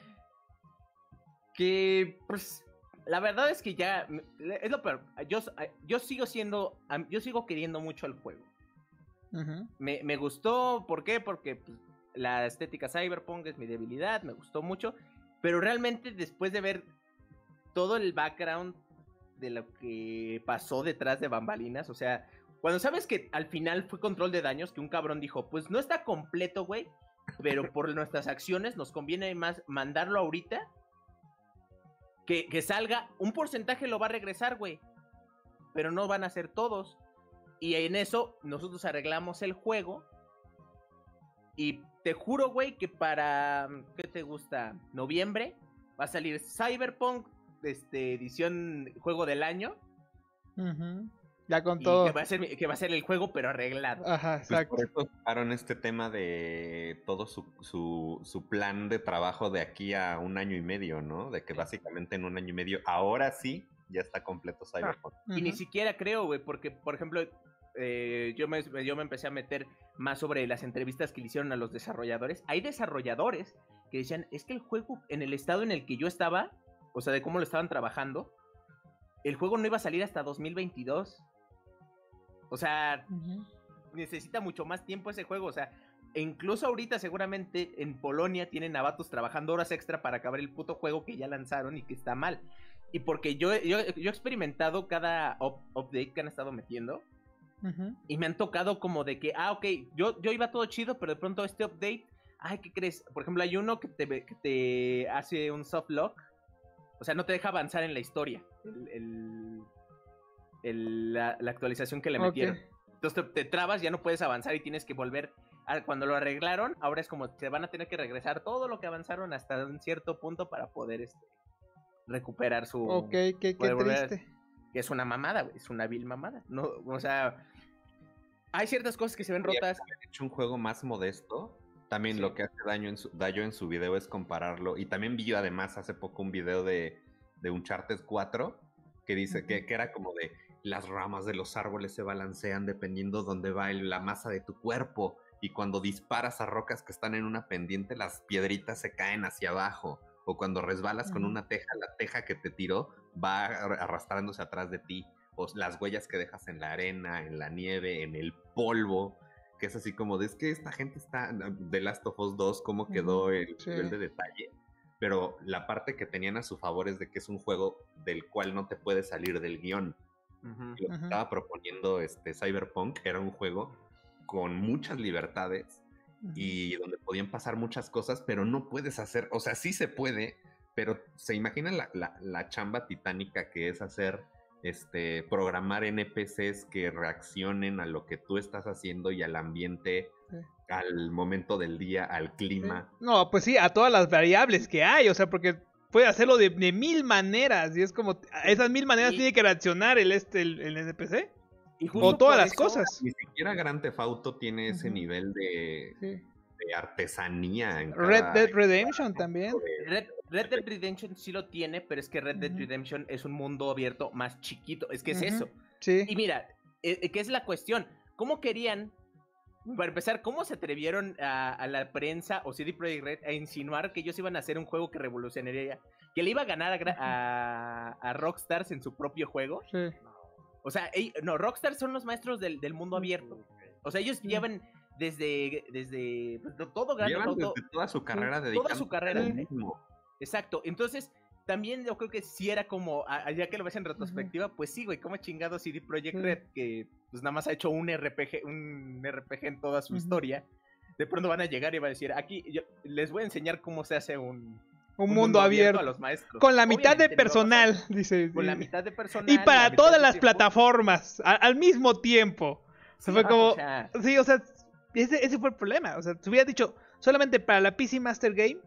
Que, pues, la verdad es que ya, es lo peor, yo sigo queriendo mucho el juego. Me gustó, ¿por qué? Porque pues, la estética cyberpunk es mi debilidad, me gustó mucho, pero realmente después de ver todo el background de lo que pasó detrás de bambalinas, o sea, cuando sabes que al final fue control de daños, que un cabrón dijo, pues no está completo, güey, pero por nuestras acciones nos conviene más mandarlo ahorita, que salga, un porcentaje lo va a regresar, güey, pero no van a ser todos. Y en eso nosotros arreglamos el juego. Y te juro, güey, que para, ¿qué te gusta? Noviembre va a salir Cyberpunk, edición juego del año. Ya con y todo. Que va a ser el juego, pero arreglado. Ajá, exacto. Pues por eso sacaron este tema de todo su plan de trabajo de aquí a 1 año y medio, ¿no? De que básicamente en 1 año y medio, ahora sí, ya está completo Cyberpunk. Y ni siquiera creo, güey, porque, por ejemplo, yo me empecé a meter más sobre las entrevistas que le hicieron a los desarrolladores. Hay desarrolladores que decían, es que el juego, en el estado en el que yo estaba, o sea, de cómo lo estaban trabajando, el juego no iba a salir hasta 2022. O sea, necesita mucho más tiempo ese juego, o sea, e incluso ahorita seguramente en Polonia tienen a vatos trabajando horas extra para acabar el puto juego que ya lanzaron y que está mal. Y porque yo he experimentado cada update que han estado metiendo. Y me han tocado como de que, ok, yo iba todo chido, pero de pronto este update, ay, ¿qué crees? Por ejemplo, hay uno que te hace un soft lock, o sea, no te deja avanzar en la historia, la actualización que le metieron. Entonces te trabas, ya no puedes avanzar y tienes que volver. Cuando lo arreglaron, ahora es como se van a tener que regresar todo lo que avanzaron hasta un cierto punto para poder recuperar su... Ok, qué triste. Que es una mamada, güey, es una vil mamada. No, o sea, hay ciertas cosas que se ven rotas. Han hecho un juego más modesto. También lo que hace Dayo en su video es compararlo. Y también vi además hace poco un video de Uncharted 4 que dice que era como de las ramas de los árboles se balancean dependiendo dónde va la masa de tu cuerpo. Y cuando disparas a rocas que están en una pendiente, las piedritas se caen hacia abajo. O cuando resbalas con una teja, la teja que te tiró va arrastrándose atrás de ti. O las huellas que dejas en la arena, en la nieve, en el polvo. Que es así como de, es que esta gente está... The Last of Us 2, cómo quedó el nivel de detalle. Pero la parte que tenían a su favor es de que es un juego del cual no te puedes salir del guión. Lo que estaba proponiendo Cyberpunk era un juego con muchas libertades y donde podían pasar muchas cosas, pero no puedes hacer, o sea, sí se puede, pero se imagina la chamba titánica que es hacer, programar NPCs que reaccionen a lo que tú estás haciendo y al ambiente, al momento del día, al clima. No, pues sí, a todas las variables que hay, o sea, porque puede hacerlo de 1000 maneras y es como, esas 1000 maneras tiene que reaccionar el NPC. O todas las cosas. Ni siquiera Grand Theft Auto tiene ese nivel de artesanía. En Red Dead Redemption también. Red Dead Redemption sí lo tiene, pero es que Red Dead Redemption es un mundo abierto más chiquito. Es que es eso. Sí. Y mira, ¿qué es la cuestión? ¿Cómo querían, para empezar, cómo se atrevieron a la prensa o CD Projekt Red a insinuar que ellos iban a hacer un juego que revolucionaría, que le iba a ganar a Rockstars en su propio juego? Sí. O sea, Rockstar son los maestros del mundo abierto. O sea, ellos llevan desde todo grande. Llevan desde toda su carrera toda su carrera. mismo. Exacto. Entonces, también yo creo que sí era como, ya que lo ves en retrospectiva, pues sí, güey, cómo chingado CD Projekt Red, que pues nada más ha hecho un RPG en toda su historia. De pronto van a llegar y van a decir, aquí les voy a enseñar cómo se hace un mundo abierto a los maestros. Con la mitad de personal, dice. Con la mitad de personal. Y para todas las plataformas, al mismo tiempo. Sí, fue como... Sí, o sea, ese fue el problema. O sea, te hubiera dicho, solamente para la PC Master Game,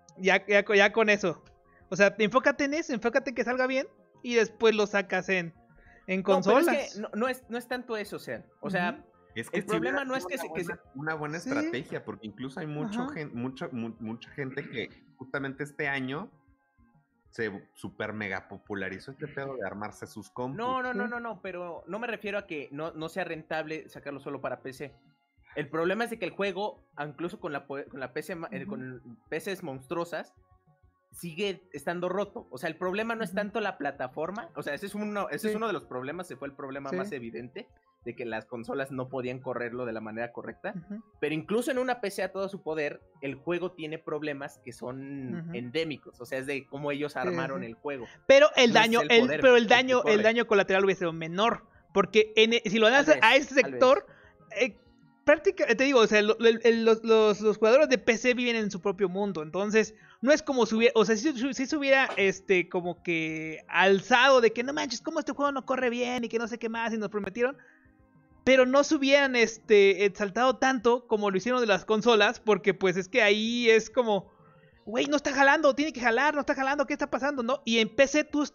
ya con eso. O sea, enfócate en eso, enfócate en que salga bien, y después lo sacas en consolas. Pero es que no es tanto eso, o sea, Es que El problema no es que una buena Sí. estrategia, porque incluso hay Ajá. mucha gente que justamente este año se super mega popularizó este pedo de armarse sus compus. No, pero no me refiero a que no sea rentable sacarlo solo para PC. El problema es de que el juego, incluso con la PC, con PCs monstruosas, sigue estando roto. O sea, el problema no es tanto la plataforma. O sea, ese es uno de los problemas. Se fue el problema más evidente de que las consolas no podían correrlo de la manera correcta. Pero incluso en una PC a todo su poder, el juego tiene problemas que son endémicos. O sea, es de cómo ellos armaron el juego. Pero el No daño, es el poder pero el que corre. el daño colateral hubiese sido menor. Porque si lo das a este sector, prácticamente, te digo, o sea, los jugadores de PC viven en su propio mundo. Entonces, no es como si hubiera, o sea, si se hubiera como que alzado de que no manches, como este juego no corre bien y que no sé qué más y nos prometieron. Pero no se hubieran exaltado tanto como lo hicieron de las consolas, porque pues es que ahí es como, güey, no está jalando, tiene que jalar, no está jalando, ¿qué está pasando? ¿No? Y en PC tú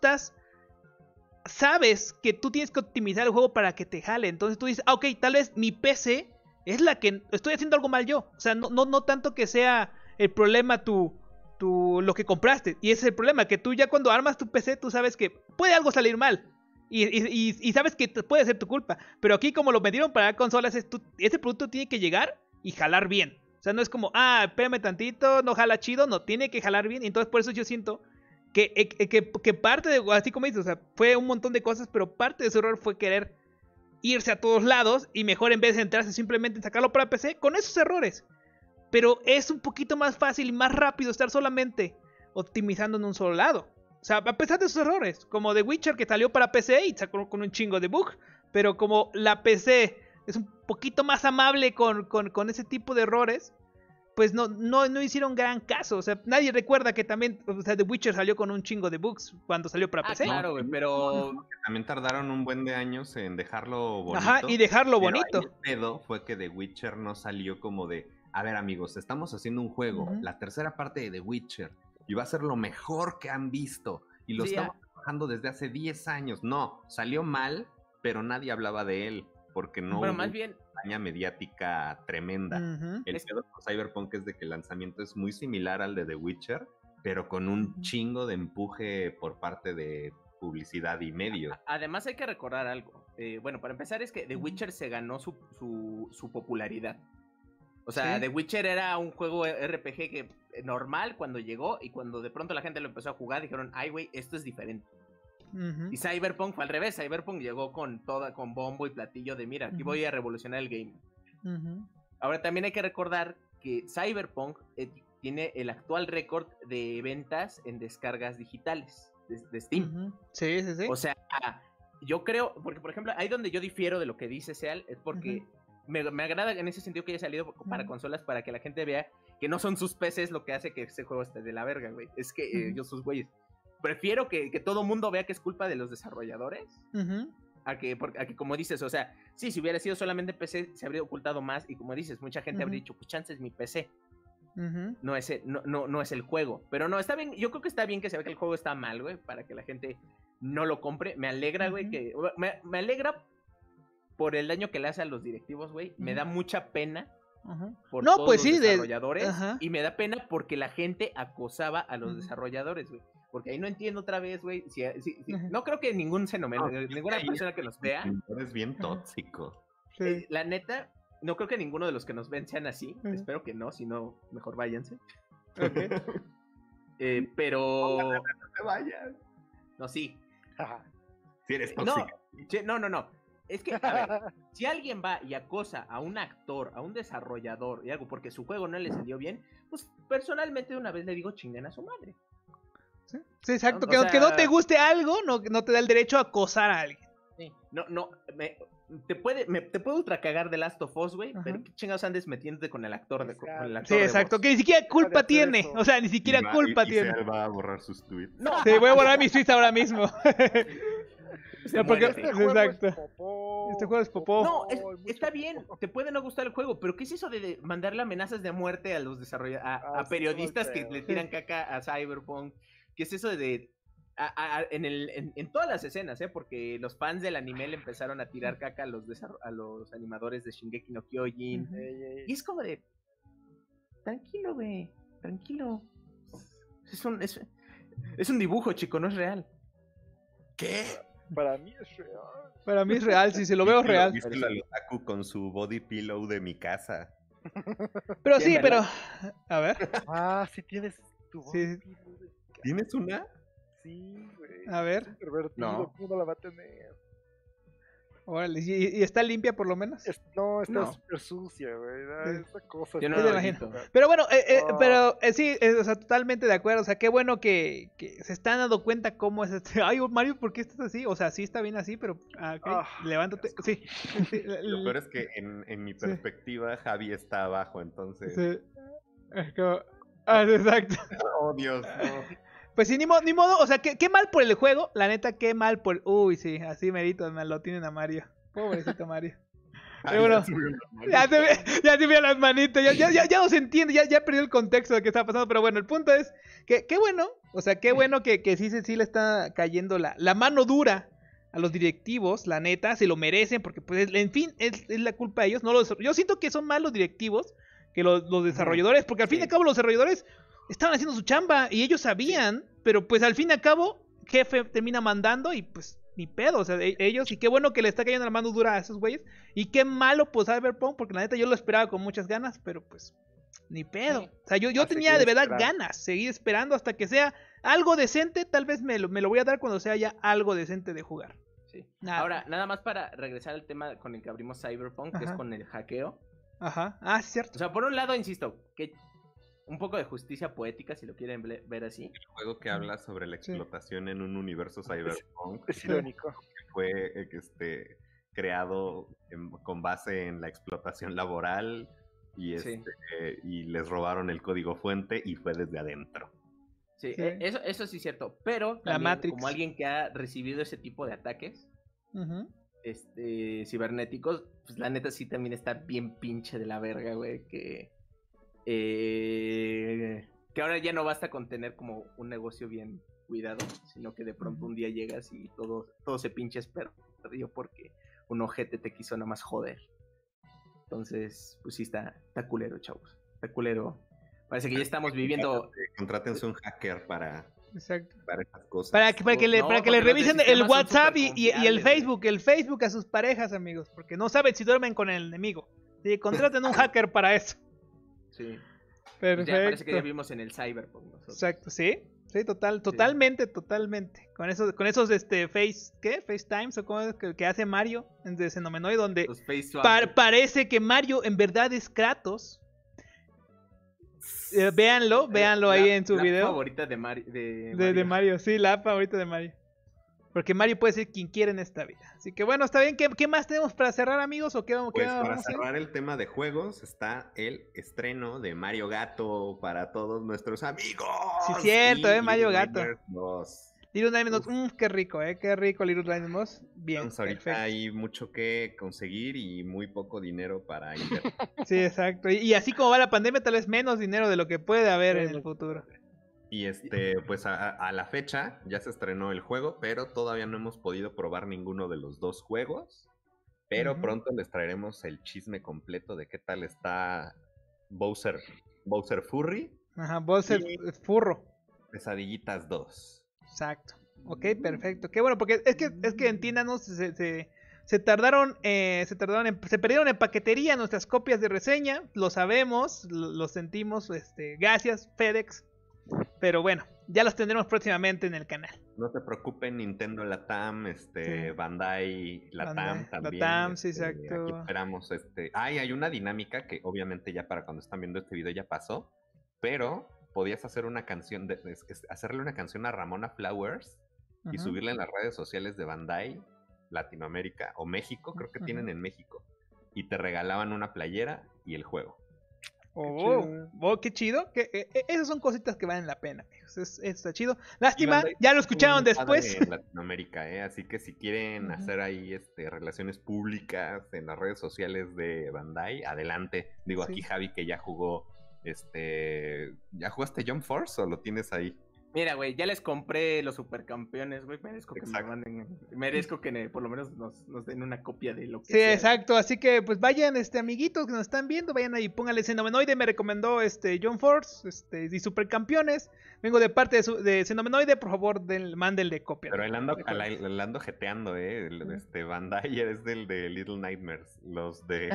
sabes que tú tienes que optimizar el juego para que te jale. Entonces tú dices, ok, tal vez mi PC es la que estoy haciendo algo mal yo. O sea, no tanto que sea el problema lo que compraste. Y ese es el problema, que tú ya cuando armas tu PC, tú sabes que puede algo salir mal. Y sabes que puede ser tu culpa. Pero aquí como lo metieron para consolas, ese producto tiene que llegar y jalar bien. O sea, no es como, espérame tantito, no jala chido. No, tiene que jalar bien. Y entonces por eso yo siento que parte de, así como dices, o sea, fue un montón de cosas, pero parte de su error fue querer irse a todos lados y mejor en vez de centrarse simplemente en sacarlo para PC con esos errores. Pero es un poquito más fácil y más rápido estar solamente optimizando en un solo lado. O sea, a pesar de sus errores, como The Witcher que salió para PC y sacó con un chingo de bug, pero como la PC es un poquito más amable con ese tipo de errores, pues no hicieron gran caso. O sea, nadie recuerda que también, o sea, The Witcher salió con un chingo de bugs cuando salió para PC. Claro, güey, pero también tardaron un buen de años en dejarlo bonito. Ajá, y dejarlo bonito. Ahí el pedo fue que The Witcher no salió como de, a ver amigos, estamos haciendo un juego, la tercera parte de The Witcher, y va a ser lo mejor que han visto, y lo estamos trabajando desde hace 10 años. No, salió mal, pero nadie hablaba de él, porque no bueno, hubo más bien campaña mediática tremenda. El pedo con Cyberpunk es de que el lanzamiento es muy similar al de The Witcher, pero con un chingo de empuje por parte de publicidad y medios. Además hay que recordar algo. Bueno, para empezar es que The Witcher se ganó su popularidad. O sea, The Witcher era un juego RPG que normal cuando llegó, y cuando de pronto la gente lo empezó a jugar dijeron, ay güey, esto es diferente. Y Cyberpunk fue al revés. Cyberpunk llegó con bombo y platillo de mira, aquí voy a revolucionar el game. Ahora también hay que recordar que Cyberpunk tiene el actual récord de ventas en descargas digitales de Steam. Sí. O sea, yo creo, porque por ejemplo, ahí donde yo difiero de lo que dice Seal, es porque me agrada en ese sentido que haya salido para consolas, para que la gente vea que no son sus PCs lo que hace que ese juego esté de la verga, güey. Es que yo sus güeyes. Prefiero que todo mundo vea que es culpa de los desarrolladores a que como dices, o sea, sí, si hubiera sido solamente PC se habría ocultado más, y como dices, mucha gente habría dicho, pues chance es mi PC. No es el juego. Pero no, está bien, yo creo que está bien que se vea que el juego está mal, güey, para que la gente no lo compre. Me alegra, güey, que me alegra por el daño que le hace a los directivos, güey. Me da mucha pena por todos los desarrolladores. Y me da pena porque la gente acosaba a los desarrolladores, güey. Porque ahí no entiendo otra vez, güey. No creo que ninguna persona que nos vea. Es bien tóxico. La neta, no creo que ninguno de los que nos ven sean así. Espero que no, si no, mejor váyanse. Pero. No te vayas. No, sí. Si eres tóxico. No. Es que, a ver, si alguien va y acosa a un actor, a un desarrollador y algo porque su juego no le salió bien, pues personalmente de una vez le digo chinguen a su madre. Sí, exacto. Que no te guste algo, no te da el derecho a acosar a alguien. Sí. Te puedo ultra cagar de Last of Us, güey, pero qué chingados andes metiéndote con el actor de Sí, exacto, que ni siquiera culpa tiene. O sea, ni siquiera culpa tiene. Y va a borrar sus tweets. No. Sí, voy a borrar mis tweets ahora mismo. Exacto. Este juego es popó. No, está bien, te puede no gustar el juego, pero ¿qué es eso de mandarle amenazas de muerte a los desarrolladores, a periodistas que le tiran caca a Cyberpunk? ¿Qué es eso de en todas las escenas, porque los fans del anime le empezaron a tirar caca a los animadores de Shingeki no Kyojin. Y es como de, tranquilo, güey, tranquilo. Es un dibujo, chico, no es real. ¿Qué? Para mí es real. Para mí es real, si se lo veo real. ¿Viste la Otaku con su body pillow de mi casa? Pero Sí, sí, pero... ¿verdad? A ver, Ah, sí tienes tu Sí. ¿Tienes una? Sí, güey. a ver. Es pervertido, No. ¿cómo no la va a tener? Órale, ¿y está limpia por lo menos? No, está No. súper sucia, güey. Sí. Esa cosa. Yo no Sí, lo me imagino. imagino. Pero bueno, Oh. pero sí, o sea, totalmente de acuerdo. O sea, qué bueno que se están dando cuenta cómo es este. Ay, Mario, ¿por qué estás así? O sea, sí está bien así, pero. Ok, Ah, levántate. Sí. Sí, Lo peor es que en mi perspectiva Javi está abajo, entonces... sí. Es como- Ah, sí, exacto. Oh, Dios, no. Pues sí, ni modo. O sea, qué mal por el juego. La neta, qué mal por. Uy, sí, así merito, me lo tienen a Mario. Pobrecito Mario. Pero bueno, ya se vio las manitas, ya no se entiende, ya perdió el contexto de qué está pasando, pero bueno, el punto es que qué bueno, o sea, qué bueno que sí le está cayendo la mano dura a los directivos, la neta, se lo merecen, porque pues, en fin, es la culpa de ellos, yo siento que son más los directivos que los desarrolladores, porque al fin y al cabo los desarrolladores estaban haciendo su chamba y ellos sabían, pero pues al fin y al cabo, jefe termina mandando y pues ni pedo, o sea, ellos, y qué bueno que le está cayendo la mano dura a esos güeyes, y qué malo pues Cyberpunk, porque la neta yo lo esperaba con muchas ganas, pero pues ni pedo, o sea, yo tenía de verdad ganas, seguir esperando hasta que sea algo decente, tal vez me lo voy a dar cuando sea ya algo decente de jugar. Sí. Nada. Ahora, nada más para regresar al tema con el que abrimos Cyberpunk, que es Ajá. con el hackeo. Ajá, ah, sí, cierto. O sea, por un lado, insisto, que un poco de justicia poética, si lo quieren ver así. El juego que habla sobre la explotación en un universo cyberpunk Es irónico. fue creado con base en la explotación laboral y, Sí. y les robaron el código fuente y fue desde adentro. Sí, Sí. eso sí es cierto. Pero La también, Matrix. como alguien que ha recibido ese tipo de ataques Ujú. cibernéticos, pues la neta sí también está bien pinche de la verga, güey, que ahora ya no basta con tener como un negocio bien cuidado, sino que de pronto un día llegas y todo se pinche perdió porque un ojete te quiso nada más joder. Entonces, pues sí está culero, chavos. Está culero. Parece que ya estamos viviendo... Contrátense un hacker para Exacto. estas cosas. Para que le porque los revisen de el sistemas son WhatsApp y el superconfiables, Facebook a sus parejas, amigos, porque no saben si duermen con el enemigo. Sí, contraten un hacker para eso. Sí. Perfecto. Ya parece que ya vimos en el Cyberpunk nosotros. Exacto, sí. Sí, totalmente. Con esos FaceTimes o cómo es que hace Mario de Xenomenoid, donde Los face swap. parece que Mario en verdad es Kratos. Véanlo ahí en su la video. favorita de Mario. De Mario, sí, la app favorita de Mario. Porque Mario puede ser quien quiera en esta vida. Así que bueno, está bien. ¿Qué más tenemos para cerrar, amigos? ¿O qué Pues vamos para haciendo? cerrar el tema de juegos está el estreno de Mario Gato para todos nuestros amigos. Sí, cierto, Y Mario Little Gato. Nightmares 2. Little Nightmares 2, qué rico, qué rico Little Nightmares 2. Bien, Entonces, ahorita perfecto. hay mucho que conseguir y muy poco dinero para invertir. Sí, exacto. Y así como va la pandemia, tal vez menos dinero de lo que puede haber en el futuro. Y pues a la fecha ya se estrenó el juego, pero todavía no hemos podido probar ninguno de los dos juegos. Pero Ujú. pronto les traeremos el chisme completo de qué tal está Bowser Furry, Ajá, Bowser Y- Furro. Pesadillitas 2. Exacto. Ok, perfecto. Qué bueno, porque es que entiéndanos, se perdieron en paquetería nuestras copias de reseña, lo sabemos, lo sentimos, gracias FedEx, pero bueno, ya los tendremos próximamente en el canal. No se preocupen, Nintendo Latam, Sí. Bandai Latam Bandai también. Latam, sí, exacto. Aquí esperamos, hay una dinámica que obviamente ya para cuando están viendo este video ya pasó, pero podías hacer una canción, hacerle una canción a Ramona Flowers y Ujú. subirla en las redes sociales de Bandai Latinoamérica o México, creo que tienen Ujú. en México, y te regalaban una playera y el juego. Qué chido. Esas son cositas que valen la pena, amigos. Está chido. Lástima, Bandai ya lo estuvo escucharon muy padre después. en Latinoamérica, así que si quieren Ujú. hacer ahí relaciones públicas en las redes sociales de Bandai, adelante. Digo, Sí. aquí Javi que ya jugó, ¿ya jugaste Jump Force o lo tienes ahí? Mira, güey, ya les compré los supercampeones, güey. Merezco que me Exacto. manden. Merezco que por lo menos nos den una copia de lo que Sí, sea. exacto. Así que, pues vayan, amiguitos que nos están viendo, vayan ahí, pónganle Xenomenoide. Me recomendó John Force, y Supercampeones. Vengo de parte de Xenomenoide, por favor, mándenle copia. Pero él ando jeteando, Bandai es del de Little Nightmares. Los de.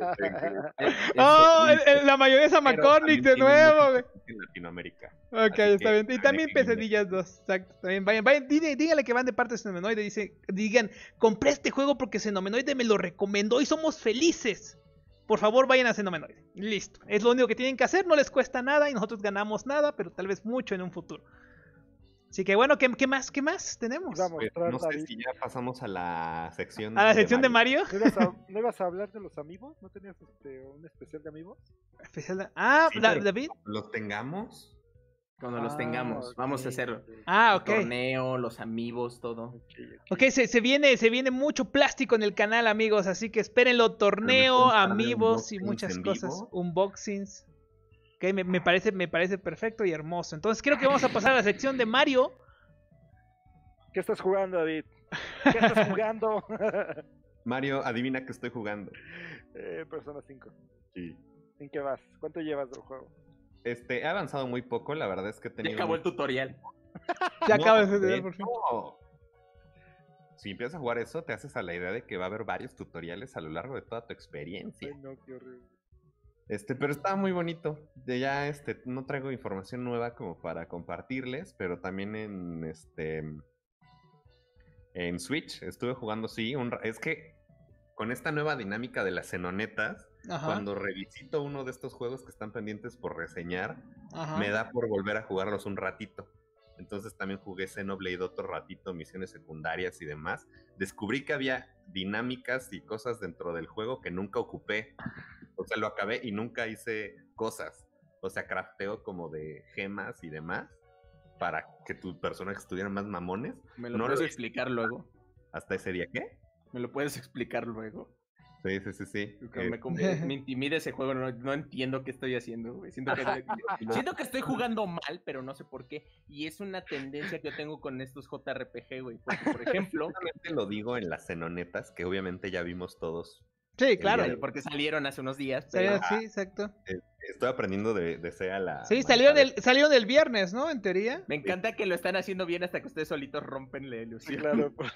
¡Oh! La mayonesa McCormick de nuevo, güey. En Latinoamérica. Ok, Así está que, bien. Y también Pesadillas 2, exacto. También vayan, díganle que van de parte de Xenomenoide. Digan, compré este juego porque Xenomenoide me lo recomendó y somos felices. Por favor, vayan a Xenomenoide. Listo. Es lo único que tienen que hacer, no les cuesta nada y nosotros ganamos nada, pero tal vez mucho en un futuro. Así que bueno, ¿qué más tenemos? Vamos, Pues, no sé si ya pasamos a la sección. ¿A la sección de Mario? ¿No ibas a hablar de los amigos? ¿No tenías un especial de amigos? Sí, pero David. ¿Los tengamos? Cuando los tengamos, vamos a hacerlo. Ok. El torneo, los amigos, todo. Ok, se viene mucho plástico en el canal, amigos, así que espérenlo, torneo, amigos y muchas cosas, unboxings. Ok, me parece perfecto y hermoso. Entonces creo que vamos a pasar a la sección de Mario. ¿Qué estás jugando, David? ¿Qué estás jugando? Mario, adivina que estoy jugando. Persona 5. Sí. ¿En qué vas? ¿Cuánto llevas del juego? He avanzado muy poco, la verdad es que he Ya tenido. acabó el tutorial. Ya No, acabas de de ver por fin. hecho, si empiezas a jugar eso, te haces a la idea de que va a haber varios tutoriales a lo largo de toda tu experiencia. Ay, no, qué horrible. Pero estaba muy bonito. Ya no traigo información nueva como para compartirles, pero también en Switch estuve jugando, sí, es que con esta nueva dinámica de las xenonetas, Ajá, cuando revisito uno de estos juegos que están pendientes por reseñar, ajá. me da por volver a jugarlos un ratito. Entonces también jugué Xenoblade otro ratito, misiones secundarias y demás. Descubrí que había dinámicas y cosas dentro del juego que nunca ocupé. O sea, lo acabé y nunca hice cosas. O sea, crafteo como de gemas y demás para que tus personajes estuvieran más mamones. ¿Me lo No puedes lo explicar luego? Hasta ese día, ¿qué? ¿Me lo puedes explicar luego? Sí. Me intimida ese juego, no entiendo qué estoy haciendo, güey. Siento que estoy jugando mal, pero no sé por qué. Y es una tendencia que yo tengo con estos JRPG, güey. Porque, por ejemplo... Solamente lo digo en las xenonetas, que obviamente ya vimos todos. Sí, claro. Porque salieron hace unos días. Sí, exacto. Estoy aprendiendo de SEA la... Sí, salieron el viernes, ¿no? En teoría. Me encanta que lo están haciendo bien hasta que ustedes solitos rompen la ilusión. Claro, pues.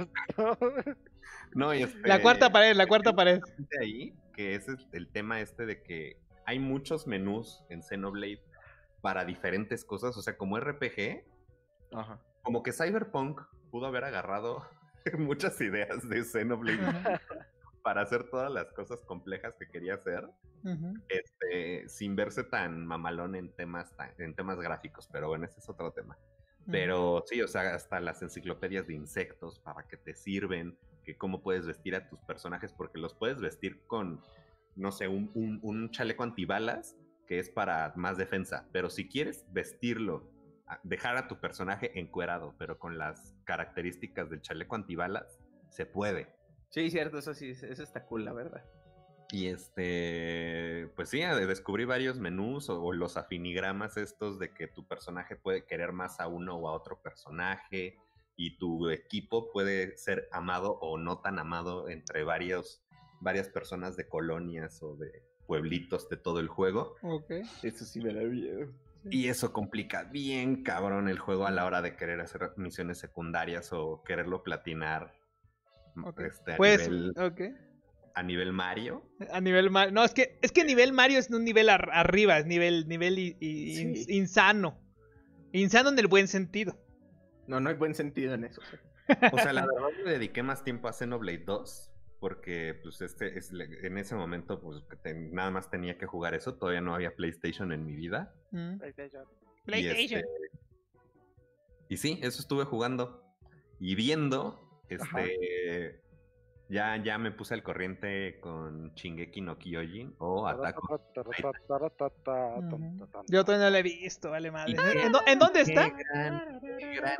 No, La cuarta pared. Ahí, que ese es el tema de que hay muchos menús en Xenoblade para diferentes cosas, o sea, como RPG, Ajá. como que Cyberpunk pudo haber agarrado muchas ideas de Xenoblade para hacer todas las cosas complejas que quería hacer, sin verse tan mamalón en temas gráficos, pero bueno, ese es otro tema. Pero sí, o sea, hasta las enciclopedias de insectos, para qué te sirven, que cómo puedes vestir a tus personajes, porque los puedes vestir con, no sé, un chaleco antibalas, que es para más defensa, pero si quieres vestirlo, dejar a tu personaje encuerado, pero con las características del chaleco antibalas, se puede. Sí, cierto, eso sí, eso está cool, la verdad. Y pues sí, descubrí varios menús o los afinigramas estos de que tu personaje puede querer más a uno o a otro personaje y tu equipo puede ser amado o no tan amado entre varias personas de colonias o de pueblitos de todo el juego. Okay. Eso sí me da miedo. Y eso complica bien cabrón el juego a la hora de querer hacer misiones secundarias o quererlo platinar. Okay. A nivel Mario. A nivel Mario. No, es que nivel Mario es un nivel arriba, es nivel Sí. insano. Insano en el buen sentido. No hay buen sentido en eso. Sí. O sea, la verdad me dediqué más tiempo a Xenoblade 2 porque pues en ese momento pues nada más tenía que jugar eso, todavía no había PlayStation en mi vida. PlayStation. Y sí, eso estuve jugando y viendo ya me puse al corriente con Shingeki no Kyojin o Attack on Titan. Yo todavía no lo he visto, vale madre. ¿En dónde está? Qué gran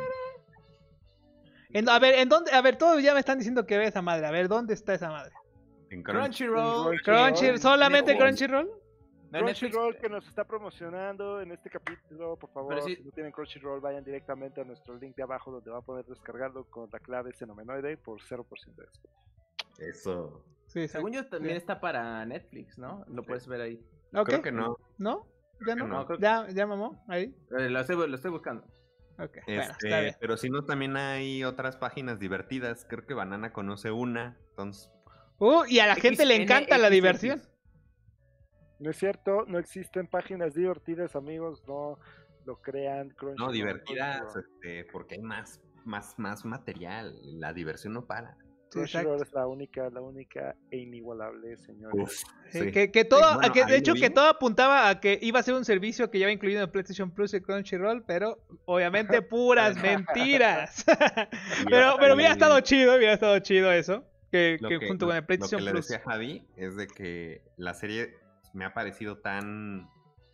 A ver, todos ya me están diciendo que ve esa madre. A ver, ¿dónde está esa madre? En Crunchyroll. Solamente Netflix. Crunchyroll. No, Netflix, Crunchyroll que nos está promocionando en este capítulo, por favor, Pero sí- si no tienen Crunchyroll, vayan directamente a nuestro link de abajo donde van a poder descargarlo con la clave Xenomenoide por 0% de descuento. Eso. Sí, exacto. según yo también está para Netflix, ¿no? Lo puedes ver ahí. Ok. Creo que no. ¿No? ¿Ya no? No, creo que- ¿Ya mamó? Ahí. Lo estoy buscando. Ok, bueno, está bien. Pero si no, también hay otras páginas divertidas. Creo que Banana conoce una. Entonces, Y a la gente le encanta la diversión. No es cierto, no existen páginas divertidas, amigos, no lo crean. no, Crunchyroll, divertidas, Crunchyroll. porque hay más material. La diversión no para. Sí, Crunchyroll exacto. es la única e inigualable, señores. Uf, Sí, sí. que todo, Bueno, que, ahí de hecho, lo vi. que todo apuntaba a que iba a ser un servicio que ya va incluido en PlayStation Plus y Crunchyroll, pero obviamente puras mentiras. pero hubiera estado chido eso, que junto con el PlayStation Lo que le Plus. decía a Javi es de que la serie me ha parecido tan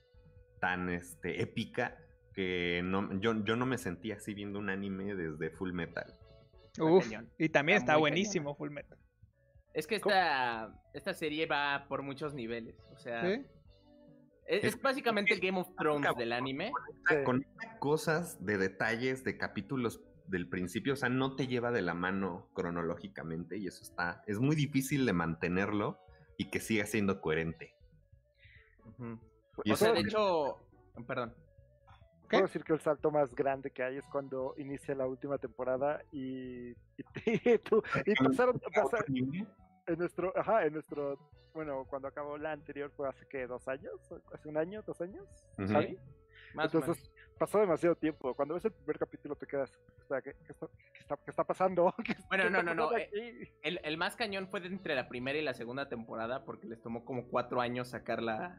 épica que yo no me sentía así viendo un anime desde Full Metal. Uf, cañón. y también Está está muy buenísimo Full Metal. Es que esta serie va por muchos niveles. O sea, ¿Sí? es básicamente el Game of Thrones del anime. Sí. Conecta cosas de detalles de capítulos del principio, o sea, no te lleva de la mano cronológicamente y eso es muy difícil de mantenerlo y que siga siendo coherente. Ujú. Y O sea, eso- de hecho, perdón. ¿Qué? Puedo decir que el salto más grande que hay es cuando inicia la última temporada y pasaron en nuestro, bueno, cuando acabó la anterior fue hace que 2 años, hace 1 año, 2 años, Ujú. ¿sabes? Más o Entonces pasó demasiado tiempo. Cuando ves el primer capítulo te quedas, espera, ¿qué está pasando? Bueno, ¿Qué no, está no. pasando aquí? El más cañón fue entre la primera y la segunda temporada porque les tomó como 4 años sacar la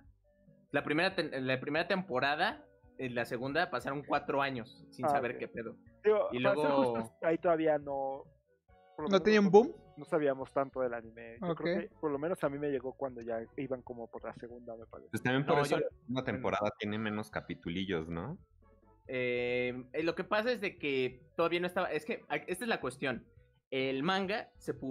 primera temporada. En la segunda pasaron 4 años sin saber Ok. qué pedo. Digo, Y para ser luego- justos, ahí todavía no. por lo ¿No menos tenía un nosotros boom? No sabíamos tanto del anime. Yo creo Ok. que por lo menos a mí me llegó cuando ya iban como por la segunda, me parece. Pues también por No, eso yo- la segunda temporada tiene menos capitulillos, ¿no? Lo que pasa es de que todavía no estaba. Es que esta es la cuestión. El manga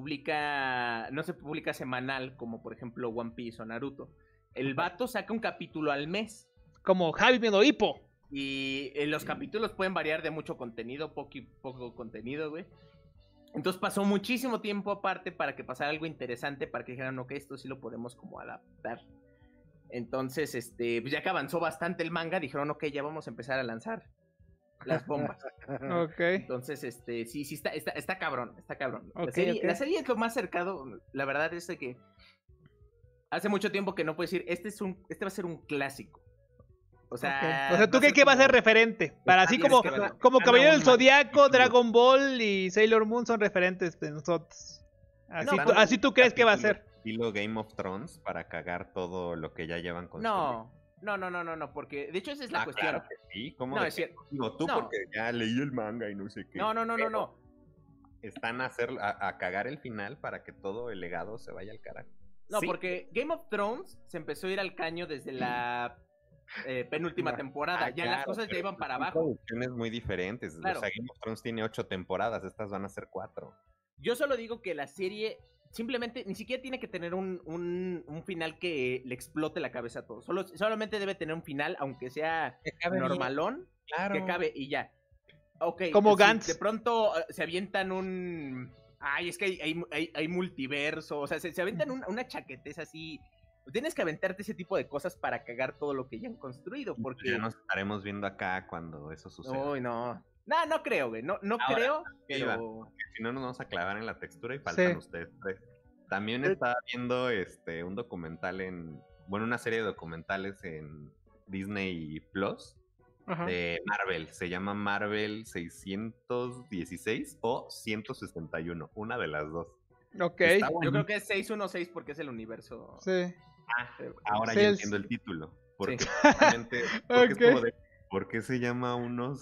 no se publica semanal como por ejemplo One Piece o Naruto. El vato saca un capítulo al mes. Como Javi viendo Hippo. Y los capítulos pueden variar de mucho contenido, poco contenido, güey. Entonces pasó muchísimo tiempo aparte para que pasara algo interesante, para que dijeran, ok, esto sí lo podemos como adaptar. Entonces, pues ya que avanzó bastante el manga, dijeron, ok, ya vamos a empezar a lanzar las bombas. Ok. Entonces, sí, está cabrón, está cabrón. Ok, La serie es lo más cercano, la verdad es de que hace mucho tiempo que no puedo decir, este va a ser un clásico. O sea, Ok. O sea, ¿tú va a qué ser va a ser como- referente? Para así tienes como, que verlo. como Gana Caballero un del Zodiaco, capítulo. Dragon Ball y Sailor Moon son referentes de nosotros. Así, No, así tú crees que va a ser. Estilo Game of Thrones para cagar todo lo que ya llevan construido. No, porque de hecho esa es la cuestión. Claro que sí, ¿cómo No, de es que- cierto. Digo, tú No. porque ya leí el manga y no sé qué. No. Están a cagar el final para que todo el legado se vaya al carajo. No, Sí. porque Game of Thrones se empezó a ir al caño desde la penúltima temporada. Ya las Claro, cosas ya pero iban para son abajo. producciones muy diferentes. Claro. O sea, Game of Thrones tiene 8 temporadas, estas van a ser 4. Yo solo digo que la serie simplemente ni siquiera tiene que tener un final que le explote la cabeza a todos. Solamente debe tener un final, aunque sea normalón, Claro. que acabe y ya. Ok, Como si Gantz. de pronto se avientan un... Ay, es que hay multiverso, o sea, se avientan una chaqueteza así. Tienes que aventarte ese tipo de cosas para cagar todo lo que ya han construido, porque... Ya nos estaremos viendo acá cuando eso suceda. Uy, no. No creo, güey. No Ahora, creo, iba. pero... Si no, nos vamos a clavar en la textura y faltan Sí. ustedes 3. También estaba viendo un documental una serie de documentales en Disney Plus Ajá. de Marvel. Se llama Marvel 616 o 161, una de las dos. Ok. Está Yo bueno. creo que es 616 porque es el universo. Sí. Ahora Sí, ya el- entiendo el título. Porque, Sí. justamente, porque es Ok. como de, ¿por qué se llama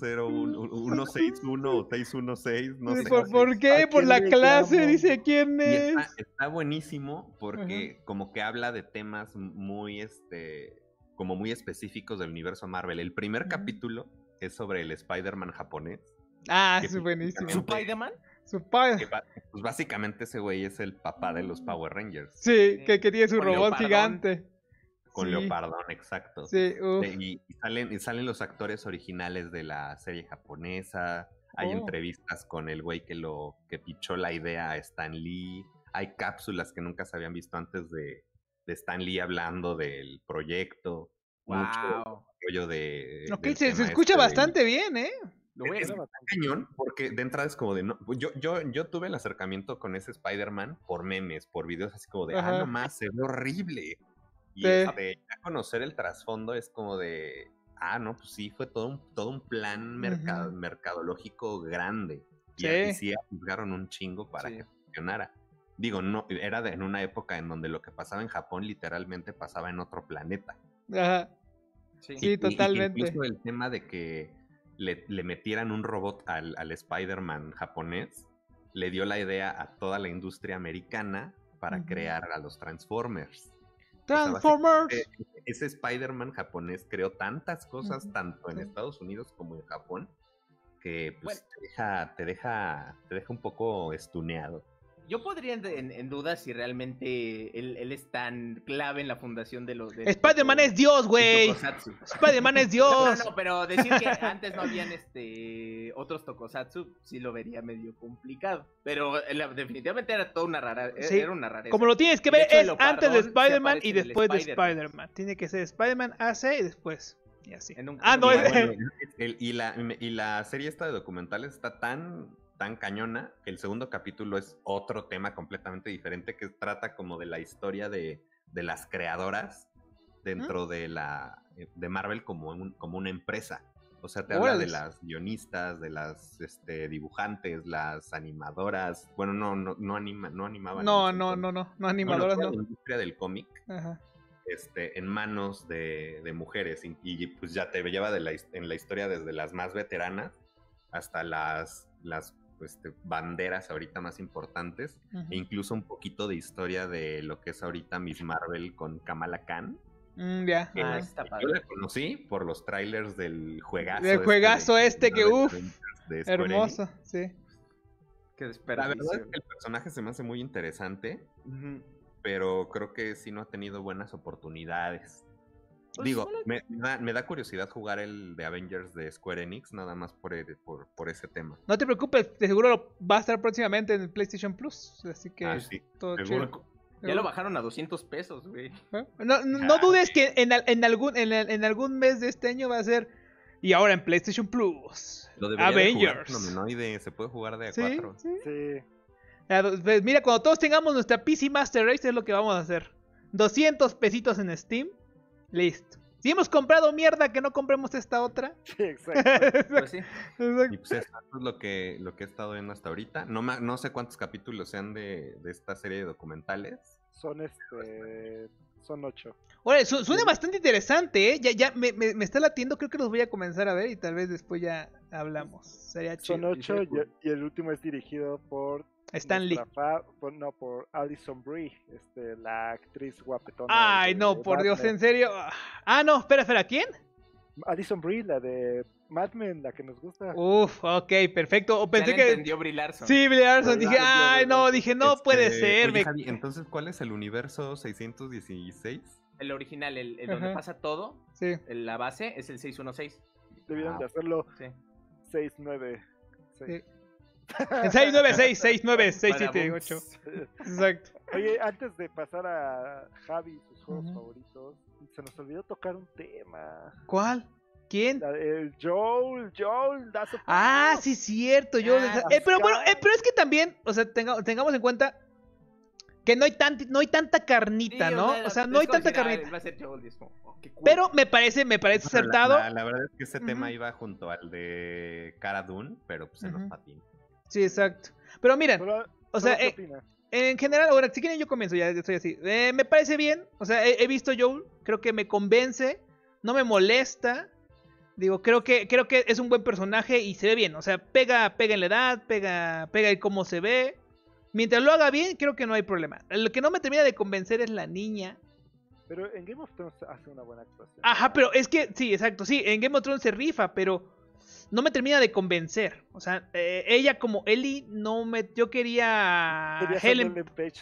161 o 616? No sé. ¿Por qué? ¿A Por quién la le clase, llamo? dice quién Y es. está buenísimo porque como que habla de temas muy como muy específicos del universo Marvel. El primer Ujú. capítulo es sobre el Spider-Man japonés. Ah, que es buenísimo. Su- ¿Spider-Man? Su padre. que pues básicamente ese güey es el papá de los Power Rangers. Sí, que tiene su Con robot Leopardón. gigante. Con Sí. Leopardón, exacto. Sí, uf. Y salen los actores originales de la serie japonesa. Hay Oh. entrevistas con el güey que pichó la idea a Stan Lee. Hay cápsulas que nunca se habían visto antes de Stan Lee hablando del proyecto. Mucho Wow. rollo de. Ok, del se tema escucha este del- bastante bien, ¿eh? Lo voy a Es decir. cañón, porque de entrada es como de. No, yo tuve el acercamiento con ese Spider-Man por memes, por videos así como de. Ajá. Nomás se ve horrible. Y Sí. ya conocer el trasfondo es como de. No, pues sí, fue todo un plan Ujú. mercadológico grande. Sí. Y sí arriesgaron un chingo para Sí. que funcionara. Digo, no, era en una época en donde lo que pasaba en Japón literalmente pasaba en otro planeta. Ajá. Sí. Sí, totalmente. Incluso el tema de que le metieran un robot al Spider-Man japonés le dio la idea a toda la industria americana para Ujú. crear a los Transformers. Transformers. Ese Spider-Man japonés creó tantas cosas, Ujú. tanto en Sí. Estados Unidos como en Japón, que pues, Bueno. te deja un poco estuneado. Yo podría en duda si realmente él es tan clave en la fundación de los... Spider-Man es Dios, güey. Tokusatsu. Spider-Man es Dios. No, pero decir que antes no habían otros tokusatsu sí lo vería medio complicado. Pero definitivamente era toda una rara. Sí, Era una rareza. Como lo tienes que De ver, hecho, es el antes de Leopardón se Spider-Man aparece y en el después de Spider-Man. Spider-Man. Tiene que ser Spider-Man AC y después. Y así. En un- No, y es- bueno, Y la serie esta de documentales está tan cañona que el segundo capítulo es otro tema completamente diferente que trata como de la historia de las creadoras dentro de Marvel como una empresa. O sea, te habla de Órales. las guionistas, de las dibujantes, las animadoras. Bueno, no animaban. No, en ese no, entonces. no, no. No Bueno, animadoras, toda no. la industria del cómic Ajá. en manos de mujeres y pues ya te lleva en la historia desde las más veteranas hasta las banderas ahorita más importantes Ujú. e incluso un poquito de historia de lo que es ahorita Miss Marvel con Kamala Khan. Ya. Que Ajá. está yo padre. la conocí por los trailers del juegazo. El juegazo que uff. de Square Hermoso, Enix. sí. Qué La desperdicio. verdad es que el personaje se me hace muy interesante, Ujú. pero creo que sí no ha tenido buenas oportunidades. Pues, Digo, bueno. me da curiosidad jugar el de Avengers de Square Enix, nada más por ese tema. No te preocupes, de seguro va a estar próximamente en el PlayStation Plus. Así que Sí, todo seguro. chido. Ya lo bajaron a $200, güey. ¿Eh? No dudes que en algún mes de este año va a ser. Y ahora en PlayStation Plus. Lo debería de jugar Avengers. Nomenoide, se puede jugar de a Sí, 4. sí. Sí. Pues mira, cuando todos tengamos nuestra PC Master Race es lo que vamos a hacer. 200 pesitos en Steam. Listo. Si hemos comprado mierda, que no compremos esta otra. Sí, exacto. Pues sí. Y pues eso es lo que he estado viendo hasta ahorita. No sé cuántos capítulos sean de esta serie de documentales. Son 8. Oye, suena bastante interesante, ¿eh? Ya me está latiendo, creo que los voy a comenzar a ver y tal vez después ya hablamos. Sería chido. Son 8 y el último es dirigido por Stan Lee. por Alison Brie, la actriz guapetona. Ay, de no, por Mad Dios, Men. en serio. No, espera, ¿quién? Alison Brie, la de Mad Men, la que nos gusta. Uf, ok, perfecto. O Ya pensé le que. entendió Brie Larson. Sí, Brie Larson. Brie Dije, Larson, ay, no, dije, no puede ser. Oye, Javi, entonces, ¿cuál es el universo 616? El original, el donde Ajá. pasa todo, Sí. la base es el 616. Debieron de hacerlo Sí. 696. Sí. 696, 69, 678. Badabums. Exacto. Oye, antes de pasar a Javi, sus juegos Ujú. favoritos, se nos olvidó tocar un tema. ¿Cuál? ¿Quién? El Joel, that's a Ah, sí, cierto. Pero bueno, pero es que también, o sea, tengamos en cuenta que no hay tanta carnita, Sí, ¿no? O sea, no hay tanta carnita. Va a ser Joel, y es como, oh, qué cool. Pero me parece acertado. La verdad es que ese tema Ujú. iba junto al de Cara Dune, pero pues se nos Ujú. patina. Sí, exacto. Pero miren, o sea, ¿qué opinas? en general, ahora, si quieren yo comienzo, ya estoy así. Me parece bien, o sea, he visto Joel, creo que me convence, no me molesta. Digo, creo que es un buen personaje y se ve bien, o sea, pega en la edad, pega en cómo se ve. Mientras lo haga bien, creo que no hay problema. Lo que no me termina de convencer es la niña. Pero en Game of Thrones hace una buena actuación. Ajá, pero es que, sí, exacto, sí, en Game of Thrones se rifa, pero no me termina de convencer. O sea, ella como Ellie yo quería Quería Helen. Ellen Page,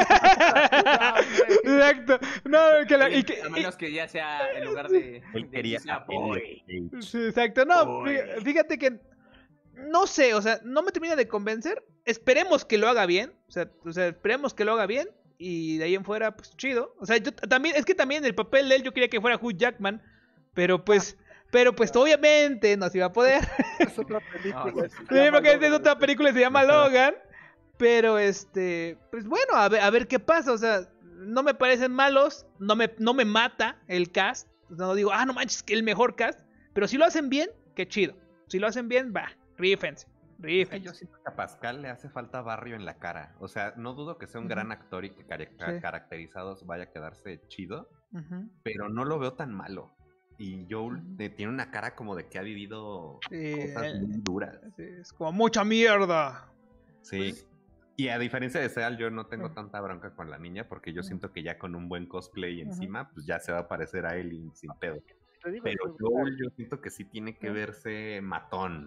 Exacto. No, A menos que ya sea en lugar de... Él quería sea a Boy. Ellen Page. Sí, exacto. No, Uy. fíjate que no sé, o sea, no me termina de convencer. Esperemos que lo haga bien. O sea, esperemos que lo haga bien. Y de ahí en fuera, pues chido. O sea, yo también, es que también el papel de él yo quería que fuera Hugh Jackman. Pero pues obviamente no se iba a poder. Es otra película. No, sí, Sí, porque esta es otra película y se llama Logan. Pero pues bueno, a ver qué pasa. O sea, no me parecen malos. No me mata el cast. No digo, no manches, que el mejor cast. Pero si lo hacen bien, qué chido. Si lo hacen bien, va, rífense. Es que yo siento que a Pascal le hace falta barrio en la cara. O sea, no dudo que sea un gran actor y que caracterizados vaya a quedarse chido. Pero no lo veo tan malo. Y Joel tiene una cara como de que ha vivido cosas muy duras. Sí, es como mucha mierda. Sí. Pues, y a diferencia de Seal, yo no tengo tanta bronca con la niña porque yo siento que ya con un buen cosplay encima, pues ya se va a parecer a Ellie sin pedo. Pero Joel yo siento que sí tiene que verse matón.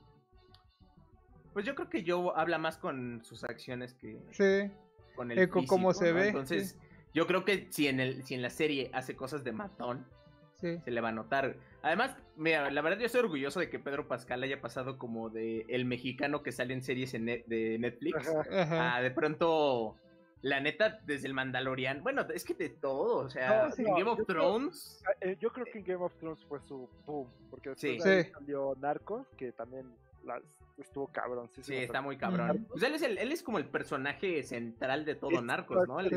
Pues yo creo que Joe habla más con sus acciones que con el físico, cómo se ve. Entonces, yo creo que si en la serie hace cosas de matón, se le va a notar. Además, mira, la verdad yo estoy orgulloso de que Pedro Pascal haya pasado como de el mexicano que sale en series de Netflix a de pronto, la neta, desde el Mandalorian. Bueno, es que de todo, o sea, en Game of Thrones. Yo creo que en Game of Thrones fue su boom, porque después de ahí salió Narcos, que también estuvo cabrón. Sí, está muy cabrón. Pues él es como el personaje central de todo Narcos, ¿no?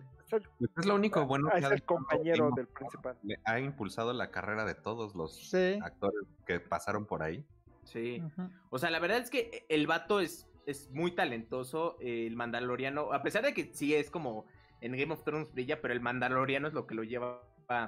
Es lo único bueno que es el compañero del principal. Le ha impulsado la carrera de todos los actores que pasaron por ahí. Sí. O sea, la verdad es que el vato es muy talentoso. El Mandaloriano, a pesar de que sí es como en Game of Thrones brilla, pero el Mandaloriano es lo que lo lleva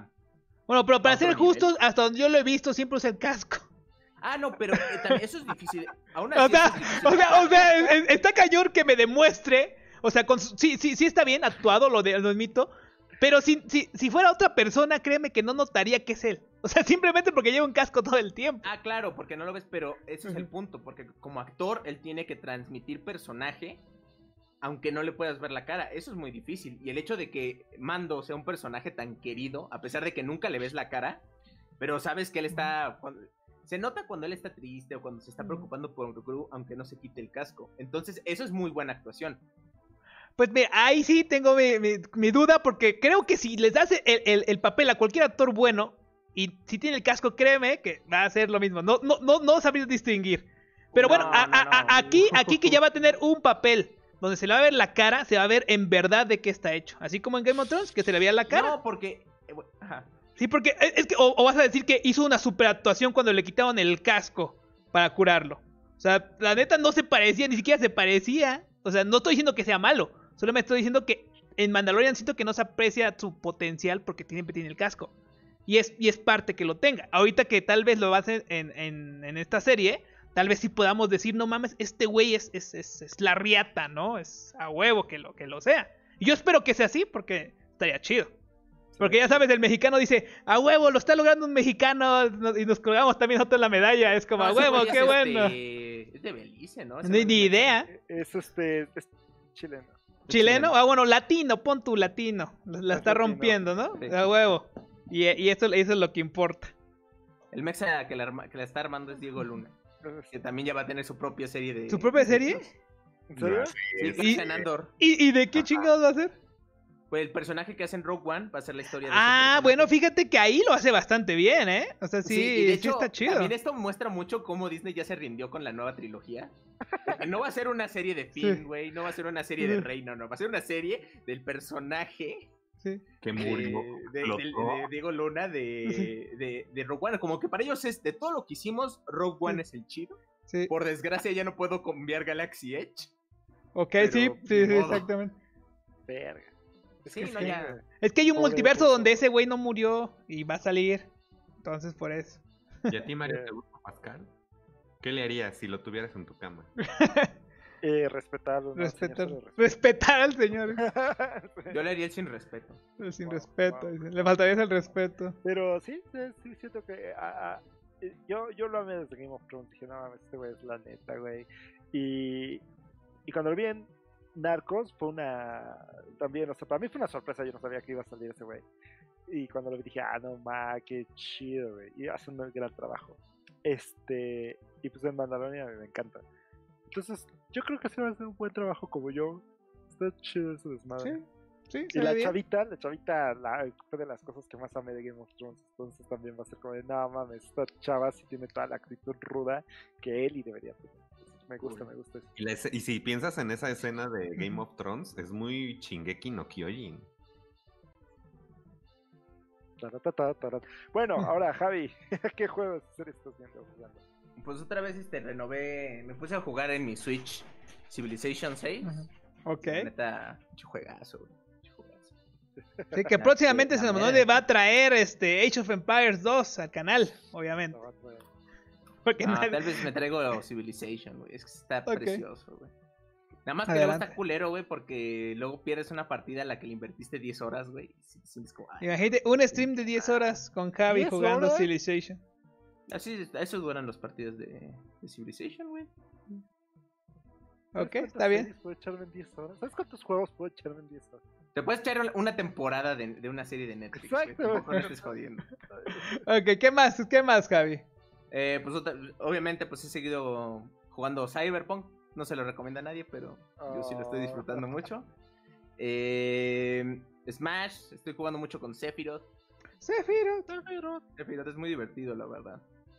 Bueno, pero para ser justos, hasta donde yo lo he visto, siempre usa el casco. No, pero también eso es difícil. Aún así es difícil. Está cañón que me demuestre. O sea, sí está bien actuado, lo admito. Pero si fuera otra persona, créeme que no notaría que es él. O sea, simplemente porque lleva un casco todo el tiempo. Claro, porque no lo ves, pero ese es el punto. Porque como actor, él tiene que transmitir personaje, aunque no le puedas ver la cara. Eso es muy difícil. Y el hecho de que Mando sea un personaje tan querido, a pesar de que nunca le ves la cara, pero sabes que él está... Se nota cuando él está triste o cuando se está preocupando por Gru, aunque no se quite el casco. Entonces, eso es muy buena actuación. Pues mira, ahí sí tengo mi duda, porque creo que si les das el papel a cualquier actor bueno, y si tiene el casco, créeme que va a ser lo mismo. No sabría distinguir. Pero bueno, aquí que ya va a tener un papel donde se le va a ver la cara, se va a ver en verdad de qué está hecho. Así como en Game of Thrones, que se le veía la cara. No, porque... Sí, porque es que o vas a decir que hizo una superactuación cuando le quitaron el casco para curarlo. O sea, la neta no se parecía, ni siquiera se parecía. O sea, no estoy diciendo que sea malo. Solo me estoy diciendo que en Mandalorian siento que no se aprecia su potencial porque siempre tiene el casco. Y es parte que lo tenga. Ahorita que tal vez lo hacen en esta serie, tal vez sí podamos decir, no mames, este güey es la riata, ¿no? Es a huevo que lo sea. Y yo espero que sea así porque estaría chido. Porque ya sabes, el mexicano dice, a huevo, lo está logrando un mexicano, y nos colgamos también nosotros la medalla, es como, a huevo, qué bueno. Es de Belice, ¿no? Ni idea. Es chileno. ¿Chileno? Bueno, latino, pon tu latino. La está rompiendo, ¿no? Sí. A huevo. Y eso es lo que importa. El mexa que la está armando es Diego Luna, que también ya va a tener su propia serie de... ¿Su propia serie? ¿En serio? Sí, en Andor. ¿Y de qué chingados va a ser? Pues el personaje que hace en Rogue One va a ser la historia de bueno, fíjate que ahí lo hace bastante bien, ¿eh? O sea, sí, y de hecho, está chido. También esto muestra mucho cómo Disney ya se rindió con la nueva trilogía. Porque no va a ser una serie de Finn, güey, no va a ser una serie de Rey, no, va a ser una serie del personaje que murió de Diego Luna de Rogue One. Como que para ellos es, de todo lo que hicimos, Rogue One es el chido. Sí. Por desgracia ya no puedo cambiar Galaxy Edge. Ok, sí, exactamente. Verga. Es que hay un multiverso donde ese güey no murió y va a salir. Entonces, por eso. ¿Y a ti, Mario, te gusta Pascal? ¿Qué le harías si lo tuvieras en tu cama? Respetarlo. Respetar al señor. Yo le haría el sin respeto. Sin respeto. Le faltaría el respeto. Pero sí siento que yo lo amé desde Game of Thrones. Dije, no mames, este güey es la neta, güey. Y cuando lo vi en Narcos fue también, o sea, para mí fue una sorpresa. Yo no sabía que iba a salir ese güey. Y cuando lo vi dije, no ma, qué chido, güey. Y hace un gran trabajo. Y pues en Mandalorian a mí me encanta. Entonces, yo creo que se va a hacer un buen trabajo como yo. Está chido ese desmadre. Sí, Y la chavita fue de las cosas que más amé de Game of Thrones. Entonces también va a ser como de, no mames, esta chava sí tiene toda la actitud ruda que Ellie debería tener. Entonces, me gusta eso. Y si piensas en esa escena de Game of Thrones, es muy Shingeki no Kyojin. Bueno, ahora Javi, ¿qué juegos series estás jugando? Pues otra vez renové, me puse a jugar en mi Switch Civilization 6. Ok. La neta, juegazo, güey. Sí, que próximamente se nos va a traer Age of Empires 2 al canal, obviamente. Porque tal vez me traigo Civilization, güey. Es que está precioso, güey. Nada más que luego está culero, güey, porque luego pierdes una partida a la que le invertiste 10 horas, güey. Imagínate un stream de 10 horas con Javi jugando Civilization. Así, eso duran los partidos de Civilization, güey. Ok, está bien. ¿Puedo echarme en 10 horas? ¿Sabes cuántos juegos puedo echarme en 10 horas? Te puedes echar una temporada de una serie de Netflix. Exacto. Güey. No estés jodiendo. Ok, ¿qué más, Javi? Pues obviamente pues he seguido jugando Cyberpunk. No se lo recomienda a nadie, pero yo sí lo estoy disfrutando mucho. Smash, estoy jugando mucho con Sephiroth. Sephiroth es muy divertido, la verdad.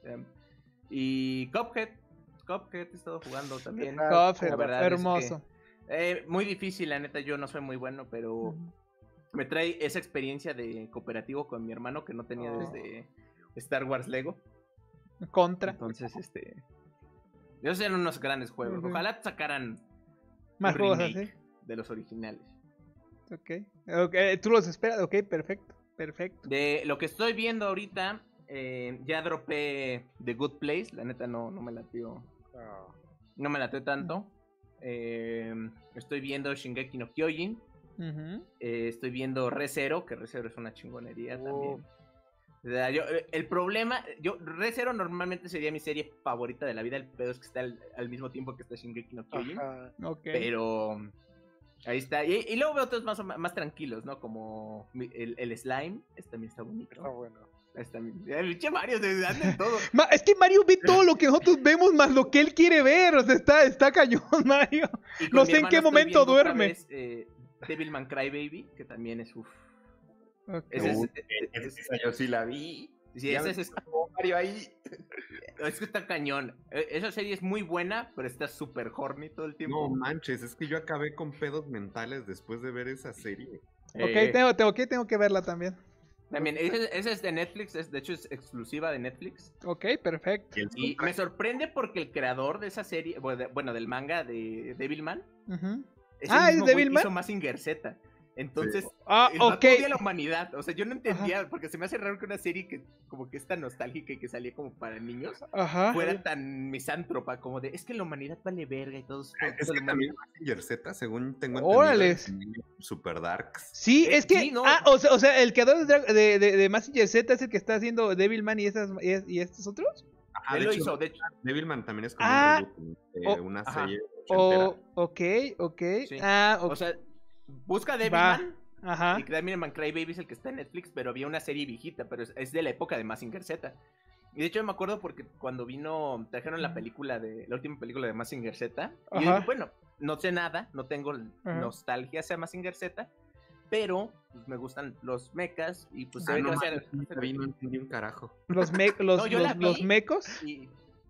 Y Cuphead he estado jugando también. Cuphead, la verdad hermoso. Es que, muy difícil, la neta, yo no soy muy bueno, pero me trae esa experiencia de cooperativo con mi hermano que no tenía desde Star Wars Lego. Contra. Entonces, esos eran unos grandes juegos. Ojalá sacaran más juegos así de los originales. Okay. ¿Tú los esperas? Ok, perfecto. De lo que estoy viendo ahorita, ya dropé The Good Place. La neta no me latió. No me latió tanto. Estoy viendo Shingeki no Kyojin. Estoy viendo Re:Zero, que Re:Zero es una chingonería también. O sea, el problema, Re:Zero normalmente sería mi serie favorita de la vida. El pedo es que está al mismo tiempo que está Shingeki no Kyojin. Okay. Pero ahí está. Y luego veo otros más tranquilos, ¿no? Como el Slime. También está bonito. Bueno. El pinche Mario se anda en todo. Es que Mario ve todo lo que nosotros vemos más lo que él quiere ver. O sea, está cañón, Mario. No sé en qué momento duerme. Devilman Crybaby, que también es Okay. Esa yo sí la vi. Sí, ese es Mario ahí. Es que está cañón. Esa serie es muy buena, pero está súper horny todo el tiempo. No manches, es que yo acabé con pedos mentales después de ver esa serie. Ok, tengo que verla también. También, esa es de Netflix, de hecho es exclusiva de Netflix. Ok, perfecto. Y me sorprende porque el creador de esa serie, bueno, del manga de Devilman, ¿es Devilman? Hizo Mazinger Z. Entonces, odia a la humanidad. O sea, yo no entendía, porque se me hace raro que una serie que como que es tan nostálgica y que salía como para niños, fuera tan misántropa, como de, es que la humanidad vale verga y todo eso. Es que también Mazinger Z, según tengo entendido, super darks. Sí, es que, o sea, el creador de Mazinger Z es el que está haciendo Devilman y estos otros. Él lo hizo, de hecho. Devilman también es como un reboot de una serie ochentera. Ok. Sí. Okay. O sea, busca Devilman. Ajá. Y Devilman Crybaby es el que está en Netflix, pero había una serie viejita, pero es de la época de Mazinger Z. Y de hecho me acuerdo porque cuando trajeron la última película de Mazinger Z, y yo dije, bueno, no sé nada, no tengo nostalgia hacia Mazinger Z, pero pues, me gustan los mechas y pues se ve que va a ser... No entendí un carajo. Los mecos. Y...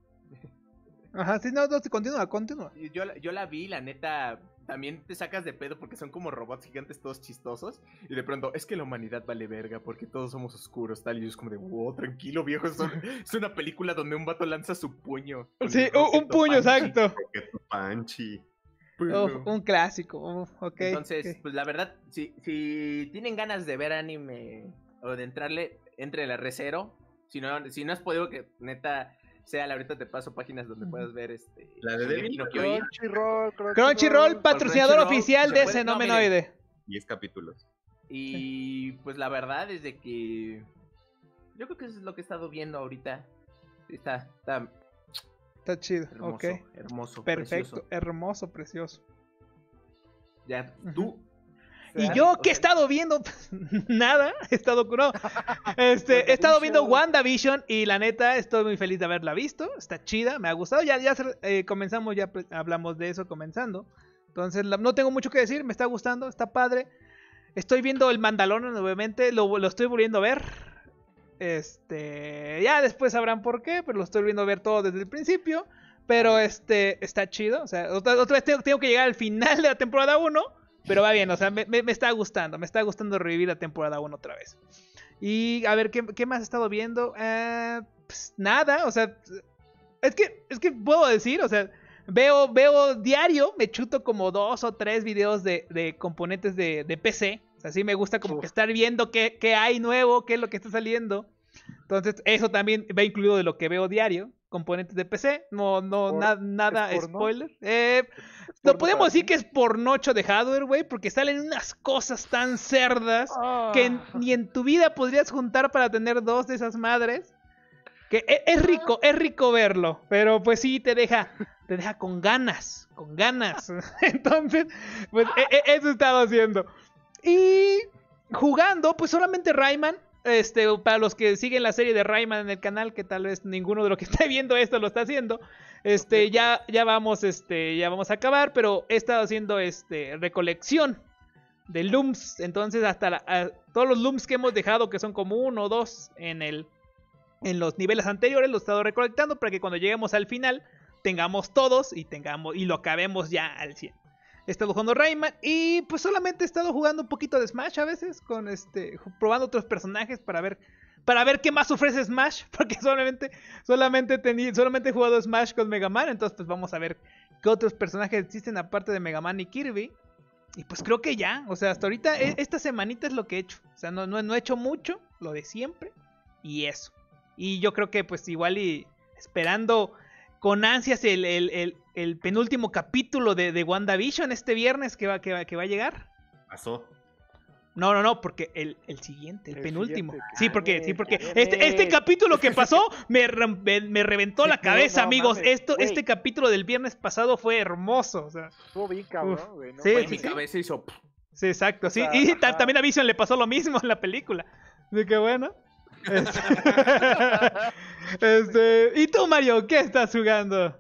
Ajá, sí, no, continúa. Yo la vi, la neta, también te sacas de pedo porque son como robots gigantes todos chistosos. Y de pronto, es que la humanidad vale verga porque todos somos oscuros, tal. Y yo es como de, wow, tranquilo, viejo. Es una película donde un vato lanza su puño. Sí, un puño, exacto. Panchi. Un clásico. Okay. Entonces, pues la verdad, si tienen ganas de ver anime o de entrarle, entre la Re:Zero. Si no has podido, que neta... ahorita te paso páginas donde puedas ver la de Devilman. Crunchyroll, patrocinador oficial de ese nomenoide. 10 capítulos. Y pues la verdad es de que yo creo que eso es lo que he estado viendo ahorita. Está Está chido. hermoso, Ok. hermoso, Perfecto. precioso. Hermoso, precioso. Ya, Ujú. tú. Y sea, yo o que he sea, estado viendo nada, he estado no, he estado viendo WandaVision y la neta estoy muy feliz de haberla visto, está chida, me ha gustado, comenzamos, hablamos de eso comenzando, entonces no tengo mucho que decir, me está gustando, está padre, estoy viendo el Mandalorian obviamente, lo estoy volviendo a ver, ya después sabrán por qué, pero lo estoy volviendo a ver todo desde el principio, pero está chido, o sea, otra vez tengo que llegar al final de la temporada 1. Pero va bien, o sea, me está gustando revivir la temporada 1 otra vez. Y a ver, ¿qué más he estado viendo? Pues nada, o sea, es que puedo decir, o sea, veo diario, me chuto como 2 o 3 videos de componentes de PC. O sea, sí me gusta como que estar viendo qué hay nuevo, qué es lo que está saliendo. Entonces, eso también va incluido de lo que veo diario. Componentes de PC, nada ¿es porno? spoiler. No porno podemos para decir ti? que es pornocho de hardware, güey, porque salen unas cosas tan cerdas que ni en tu vida podrías juntar para tener 2 de esas madres. Que es rico verlo, pero pues sí te deja con ganas, Entonces, pues eso he estado haciendo. Y jugando, pues solamente Rayman. Para los que siguen la serie de Rayman en el canal, que tal vez ninguno de los que está viendo esto lo está haciendo, ya vamos a acabar, pero he estado haciendo recolección de looms, entonces todos los looms que hemos dejado, que son como 1 o 2 en los niveles anteriores, los he estado recolectando para que cuando lleguemos al final tengamos todos y lo acabemos ya al 100. He estado jugando Rayman y pues solamente he estado jugando un poquito de Smash a veces, probando otros personajes para ver qué más ofrece Smash, porque solamente he jugado Smash con Mega Man, entonces pues vamos a ver qué otros personajes existen aparte de Mega Man y Kirby. Y pues creo que ya, o sea, hasta ahorita esta semanita es lo que he hecho, o sea, no he hecho mucho, lo de siempre, y eso. Y yo creo que pues igual y esperando con ansias el penúltimo capítulo de WandaVision este viernes que va a llegar. Pasó. No, porque el siguiente, el penúltimo. Siguiente, Sí, porque viene. este capítulo que pasó me reventó la cabeza, no amigos. mames, güey. Este capítulo del viernes pasado fue hermoso. O sea, Estuvo bien cabrón, güey. No Sí, en mames. mi cabeza hizo. sí, exacto. O Sí, sea, y ajá. también a Vision le pasó lo mismo en la película. Así que bueno. ¿Y tú, Mario, qué estás jugando?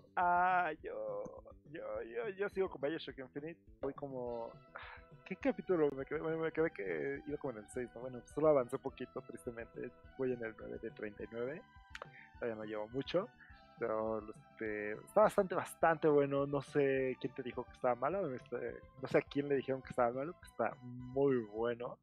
Yo sigo con Bioshock Infinite. Voy como. ¿Qué capítulo? Me quedé que iba como en el 6, ¿no? Bueno, solo avancé poquito, tristemente. Voy en el 9 de 39. Todavía no llevo mucho. Pero está bastante bueno. No sé quién te dijo que estaba malo. No sé a quién le dijeron que estaba malo. Que está muy bueno.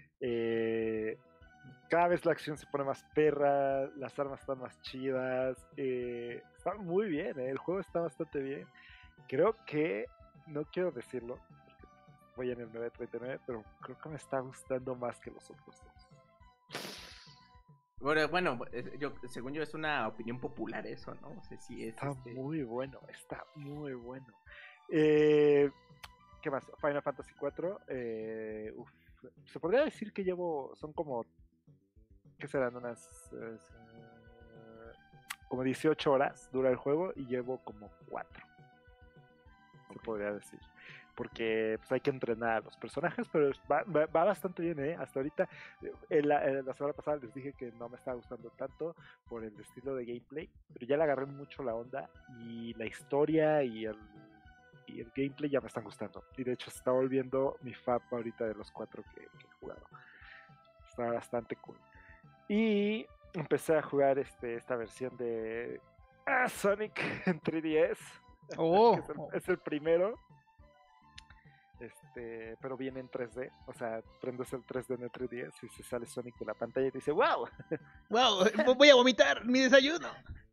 Cada vez la acción se pone más perra. Las armas están más chidas. Está muy bien. El juego está bastante bien. Creo que. No quiero decirlo. Voy en el 939, pero creo que me está gustando más que los otros dos. Bueno, según yo es una opinión popular eso, ¿no? O sea, sí es. Está muy bueno, está muy bueno. ¿Qué más? Final Fantasy IV. Se podría decir que son como, ¿qué serán? Como 18 horas dura el juego y llevo como 4. Se podría decir. Porque pues, hay que entrenar a los personajes, pero va bastante bien, ¿eh? Hasta ahorita, la semana pasada les dije que no me estaba gustando tanto por el estilo de gameplay, pero ya le agarré mucho la onda y la historia y el gameplay ya me están gustando. Y de hecho se está volviendo mi fab ahorita de los 4 que he jugado. Está bastante cool. Y empecé a jugar esta versión de Sonic en 3DS. Oh, Es el primero. Pero viene en 3D, o sea, prendes el 3D en el 3DS y se sale Sonic de la pantalla y te dice ¡wow! wow, voy a vomitar mi desayuno.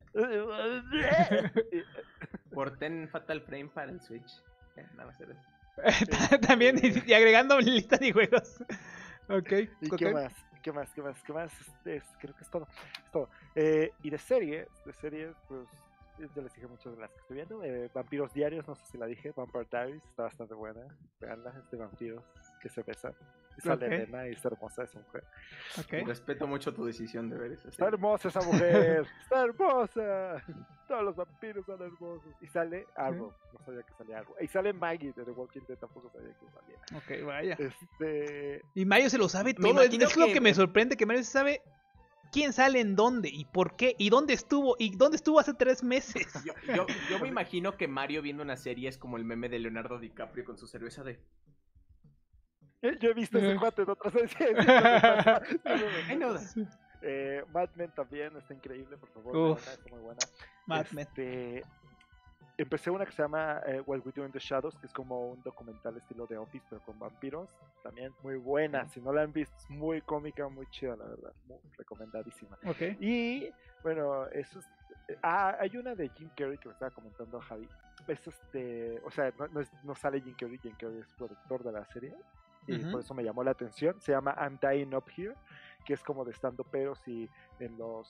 Porten Fatal Frame para el Switch. Nada más era eso. También y agregando lista de juegos. Ok. ¿Y ok. qué más? Creo que es todo. Y de series, pues ya les dije muchas de las que estoy viendo. Vampiros Diarios, no sé si la dije. Vampire Diaries, está bastante buena. Veanla, es de vampiros que se besan. Y sale Ok. Elena y está hermosa esa mujer. Ok. Respeto mucho tu decisión de ver esa Está serie. hermosa esa mujer. Está hermosa. Todos los vampiros son hermosos. Y sale Arrow. No sabía que salía Arrow. Y sale Maggie de The Walking Dead. Tampoco sabía que salía. Ok, vaya. Este. Y Mario se lo sabe Me todo. Es, imagino es lo que- que me sorprende, que Mario se sabe quién sale en dónde y por qué y dónde estuvo hace 3 meses. Yo me imagino que Mario viendo una serie es como el meme de Leonardo DiCaprio con su cerveza de... Yo he visto ese cuate en otras series. I know that. Mad Men también está increíble, por favor. Uf. Veanla, está muy buena. Mad Men. Empecé una que se llama What We Do in the Shadows, que es como un documental estilo de Office, pero con vampiros. También muy buena. Si no la han visto, es muy cómica, muy chida, la verdad. Muy recomendadísima. Ok. Y bueno, eso es. Hay una de Jim Carrey que me estaba comentando Javi. Es o sea, no sale Jim Carrey es productor de la serie. Y Ujú. por eso me llamó la atención. Se llama I'm Dying Up Here, que es como de stand peros y en los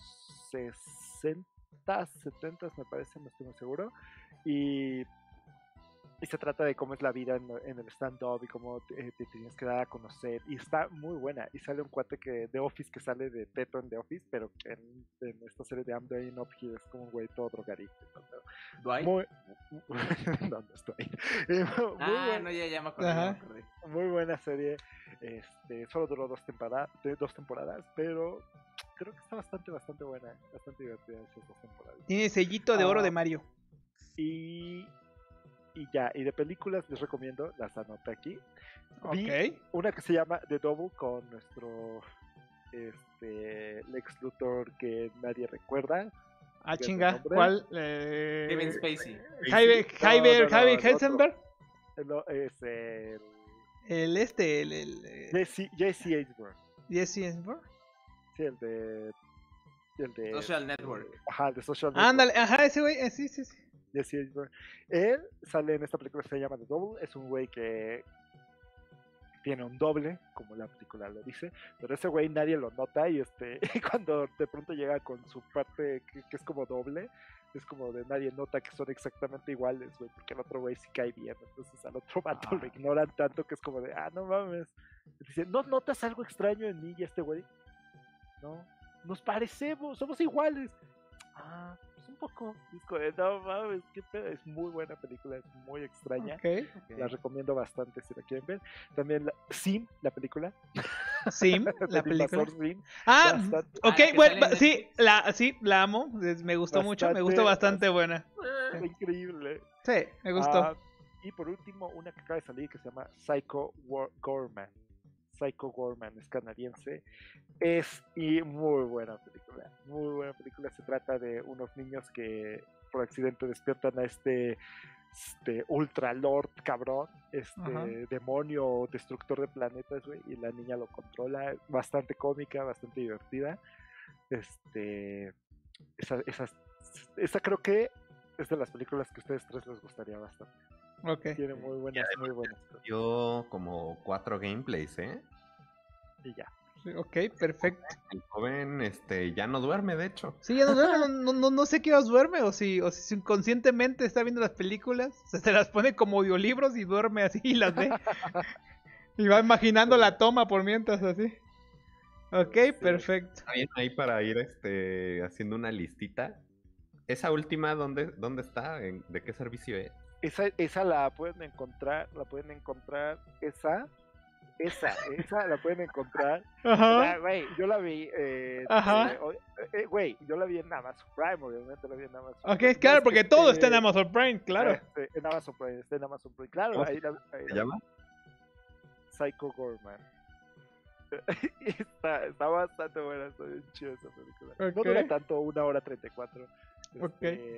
60, 70 me parece, no estoy muy seguro. Y se trata de cómo es la vida en el stand-up y cómo te tienes que dar a conocer. Y está muy buena. Y sale un cuate de Office que sale de Teto en The Office, pero que en esta serie de I'm Dying Up Here es como un güey todo drogadicto. ¿Dwight? Muy, no estoy. Muy buena. No, ya me acordé, Ajá. ya me acordé. Muy buena serie. Solo duró 2 temporadas, pero creo que está bastante buena. Bastante divertida esas 2 temporadas. Tiene sellito de oro de Mario. Y ya, y de películas les recomiendo, las anoté aquí. Vi Ok. una que se llama The Double con nuestro Lex Luthor que nadie recuerda. Ah, ¿Qué chinga. nombre? ¿Cuál? Kevin Spacey. Javier no, Heisenberg. No, es el El Jesse Eisenberg. Jesse Eisenberg. Sí, el de Social Network. Ajá, el de Social Network. Ándale, ajá, ese güey, sí. Jesse Eisenberg. Él sale en esta película que se llama The Double. Es un güey que tiene un doble, como la película lo dice, pero ese güey nadie lo nota y cuando de pronto llega con su parte que es como doble, es como de nadie nota que son exactamente iguales, güey, porque el otro güey sí cae bien, entonces al otro vato lo ignoran tanto que es como de, no mames. Dice, ¿no notas algo extraño en mí y este güey? No, nos parecemos, somos iguales. Pues un poco. Es como de, no mames, qué pedo. Es muy buena película, es muy extraña. Ok. La recomiendo bastante si la quieren ver. También Sim, la película. Sim, de la película. Invasor Sim. Ah, Bastante. ok, la que bueno, sale en sí, la amo. Me gustó mucho, me gustó bastante buena. Está increíble. Sí, me gustó. Y por último, una que acaba de salir que se llama Psycho Gorman. Psycho Gorman es canadiense. Y muy buena película. Muy buena película. Se trata de unos niños que por accidente despiertan a Ultra Lord cabrón, Ajá. demonio destructor de planetas, güey, y la niña lo controla. Bastante cómica, bastante divertida. Esa creo que es de las películas que a ustedes tres les gustaría bastante. Ok. Tiene muy buenas cosas. Yo como 4 gameplays, ¿eh? Y ya. Sí, ok, perfecto. El joven, ya no duerme, de hecho. Sí, ya no duerme, no sé qué os duerme, o si inconscientemente está viendo las películas, se las pone como audiolibros y duerme así y las ve. Y va imaginando la toma por mientras así. Ok, Sí. perfecto. Está bien ahí para ir haciendo una listita. ¿Esa última dónde está? ¿De qué servicio es? Esa la pueden encontrar, esa la pueden encontrar. Ajá. Güey, yo la vi, Ajá. güey, yo la vi en Amazon Prime, obviamente la vi en Amazon. Ok, Prime. claro, No es porque que todo esté- está en Amazon Prime, claro. En Amazon Prime, está en Amazon Prime, claro, ¿Cómo ahí ¿Se llama? Psycho Gorman. está bastante buena, está bien chida esa película. No Ok. dura tanto, 1:34. Ok.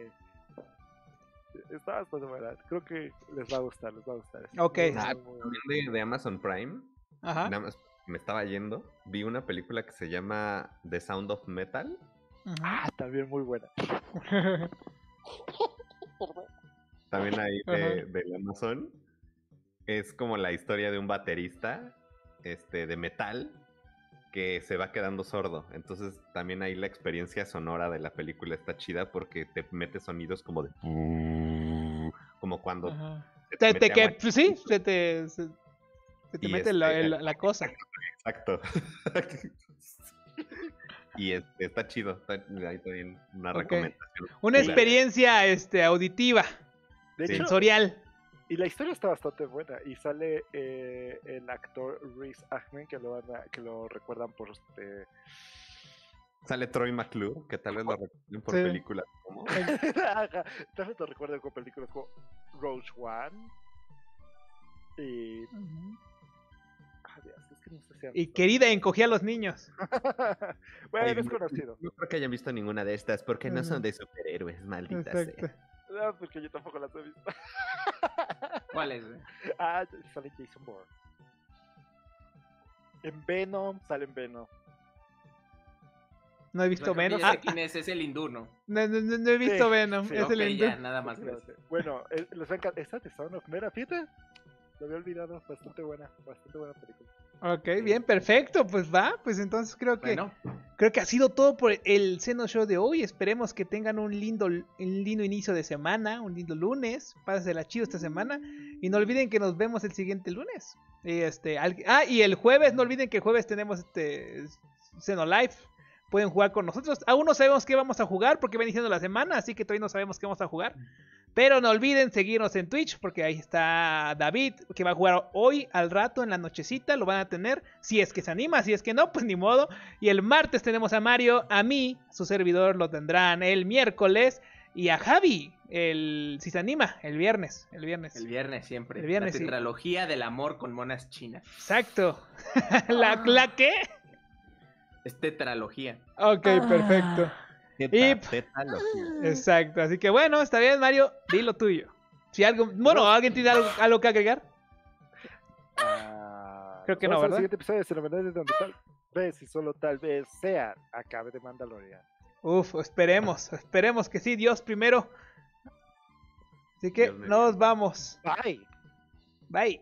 Está bastante buena. Creo que les va a gustar, Ok. Muy, Ah, muy buena. también de Amazon Prime. Ajá. Nada más me estaba yendo. Vi una película que se llama The Sound of Metal. También muy buena. También ahí Ajá. de Amazon. Es como la historia de un baterista de metal que se va quedando sordo. Entonces también ahí la experiencia sonora de la película está chida porque te mete sonidos como de... como cuando... Ajá. se te Te mete agua que, pues sí, se te... Se te Y mete la cosa. Exacto. Y está chido. Ahí también una Ok. recomendación. Una Jugar. experiencia auditiva, De hecho, sensorial. y la historia está bastante buena. Y sale el actor Riz Ahmed, que lo recuerdan por Sale Troy McClure, que tal vez lo recuerden por Sí. películas como... Tal vez te recuerden con películas como Rogue One. Y. Ah, Dios, es que no sé si han Y visto. querida, encogía a los niños. Bueno, Oye, es conocido. No creo que hayan visto ninguna de estas, porque no Ujú. son de superhéroes, malditas. Exacto. No, porque yo tampoco las he visto. ¿Cuál es, güey? Ah, sale Jason Bourne. En Venom, sale en Venom. No he visto Creo que Venom. ya sé Ah, quién es el hindú, ¿no? no he visto Sí, Venom. sí, Es Ok, el hindú. ya, nada más. Gracias. Bueno, les va a encantar. Esta de Sound of Mera, fíjate. Lo había olvidado. Bastante buena película. Ok, bien, perfecto. Pues va. Pues entonces creo que ha sido todo por el Seno Show de hoy. Esperemos que tengan un lindo inicio de semana, un lindo lunes. Pásensela chido esta semana. Y no olviden que nos vemos el siguiente lunes. Y y el jueves, no olviden que el jueves tenemos Seno Live. Pueden jugar con nosotros. Aún no sabemos qué vamos a jugar porque va iniciando la semana, así que todavía no sabemos qué vamos a jugar. Pero no olviden seguirnos en Twitch porque ahí está David, que va a jugar hoy al rato en la nochecita. Lo van a tener si es que se anima, si es que no, pues ni modo. Y el martes tenemos a Mario, a mí, su servidor lo tendrán el miércoles. Y a Javi, si se anima, el viernes. El viernes siempre. El viernes, la sí. tetralogía del amor con monas chinas. Exacto. ¿La qué? Es tetralogía. Ok, perfecto. Exacto, así que bueno, está bien, Mario, di lo tuyo. Si ¿alguien tiene algo que agregar? Creo que no, El ¿verdad? siguiente episodio de Fenomenales donde tal vez y solo tal vez sea acabe de Mandalorian. Esperemos que sí, Dios primero. Así que Dios nos vamos. Bye. Bye.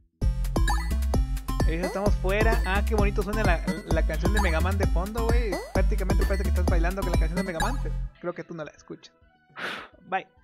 Ahí estamos fuera. Ah, qué bonito suena la canción de Mega Man de fondo, güey. Prácticamente parece que estás bailando con la canción de Mega Man, pero creo que tú no la escuchas. Bye.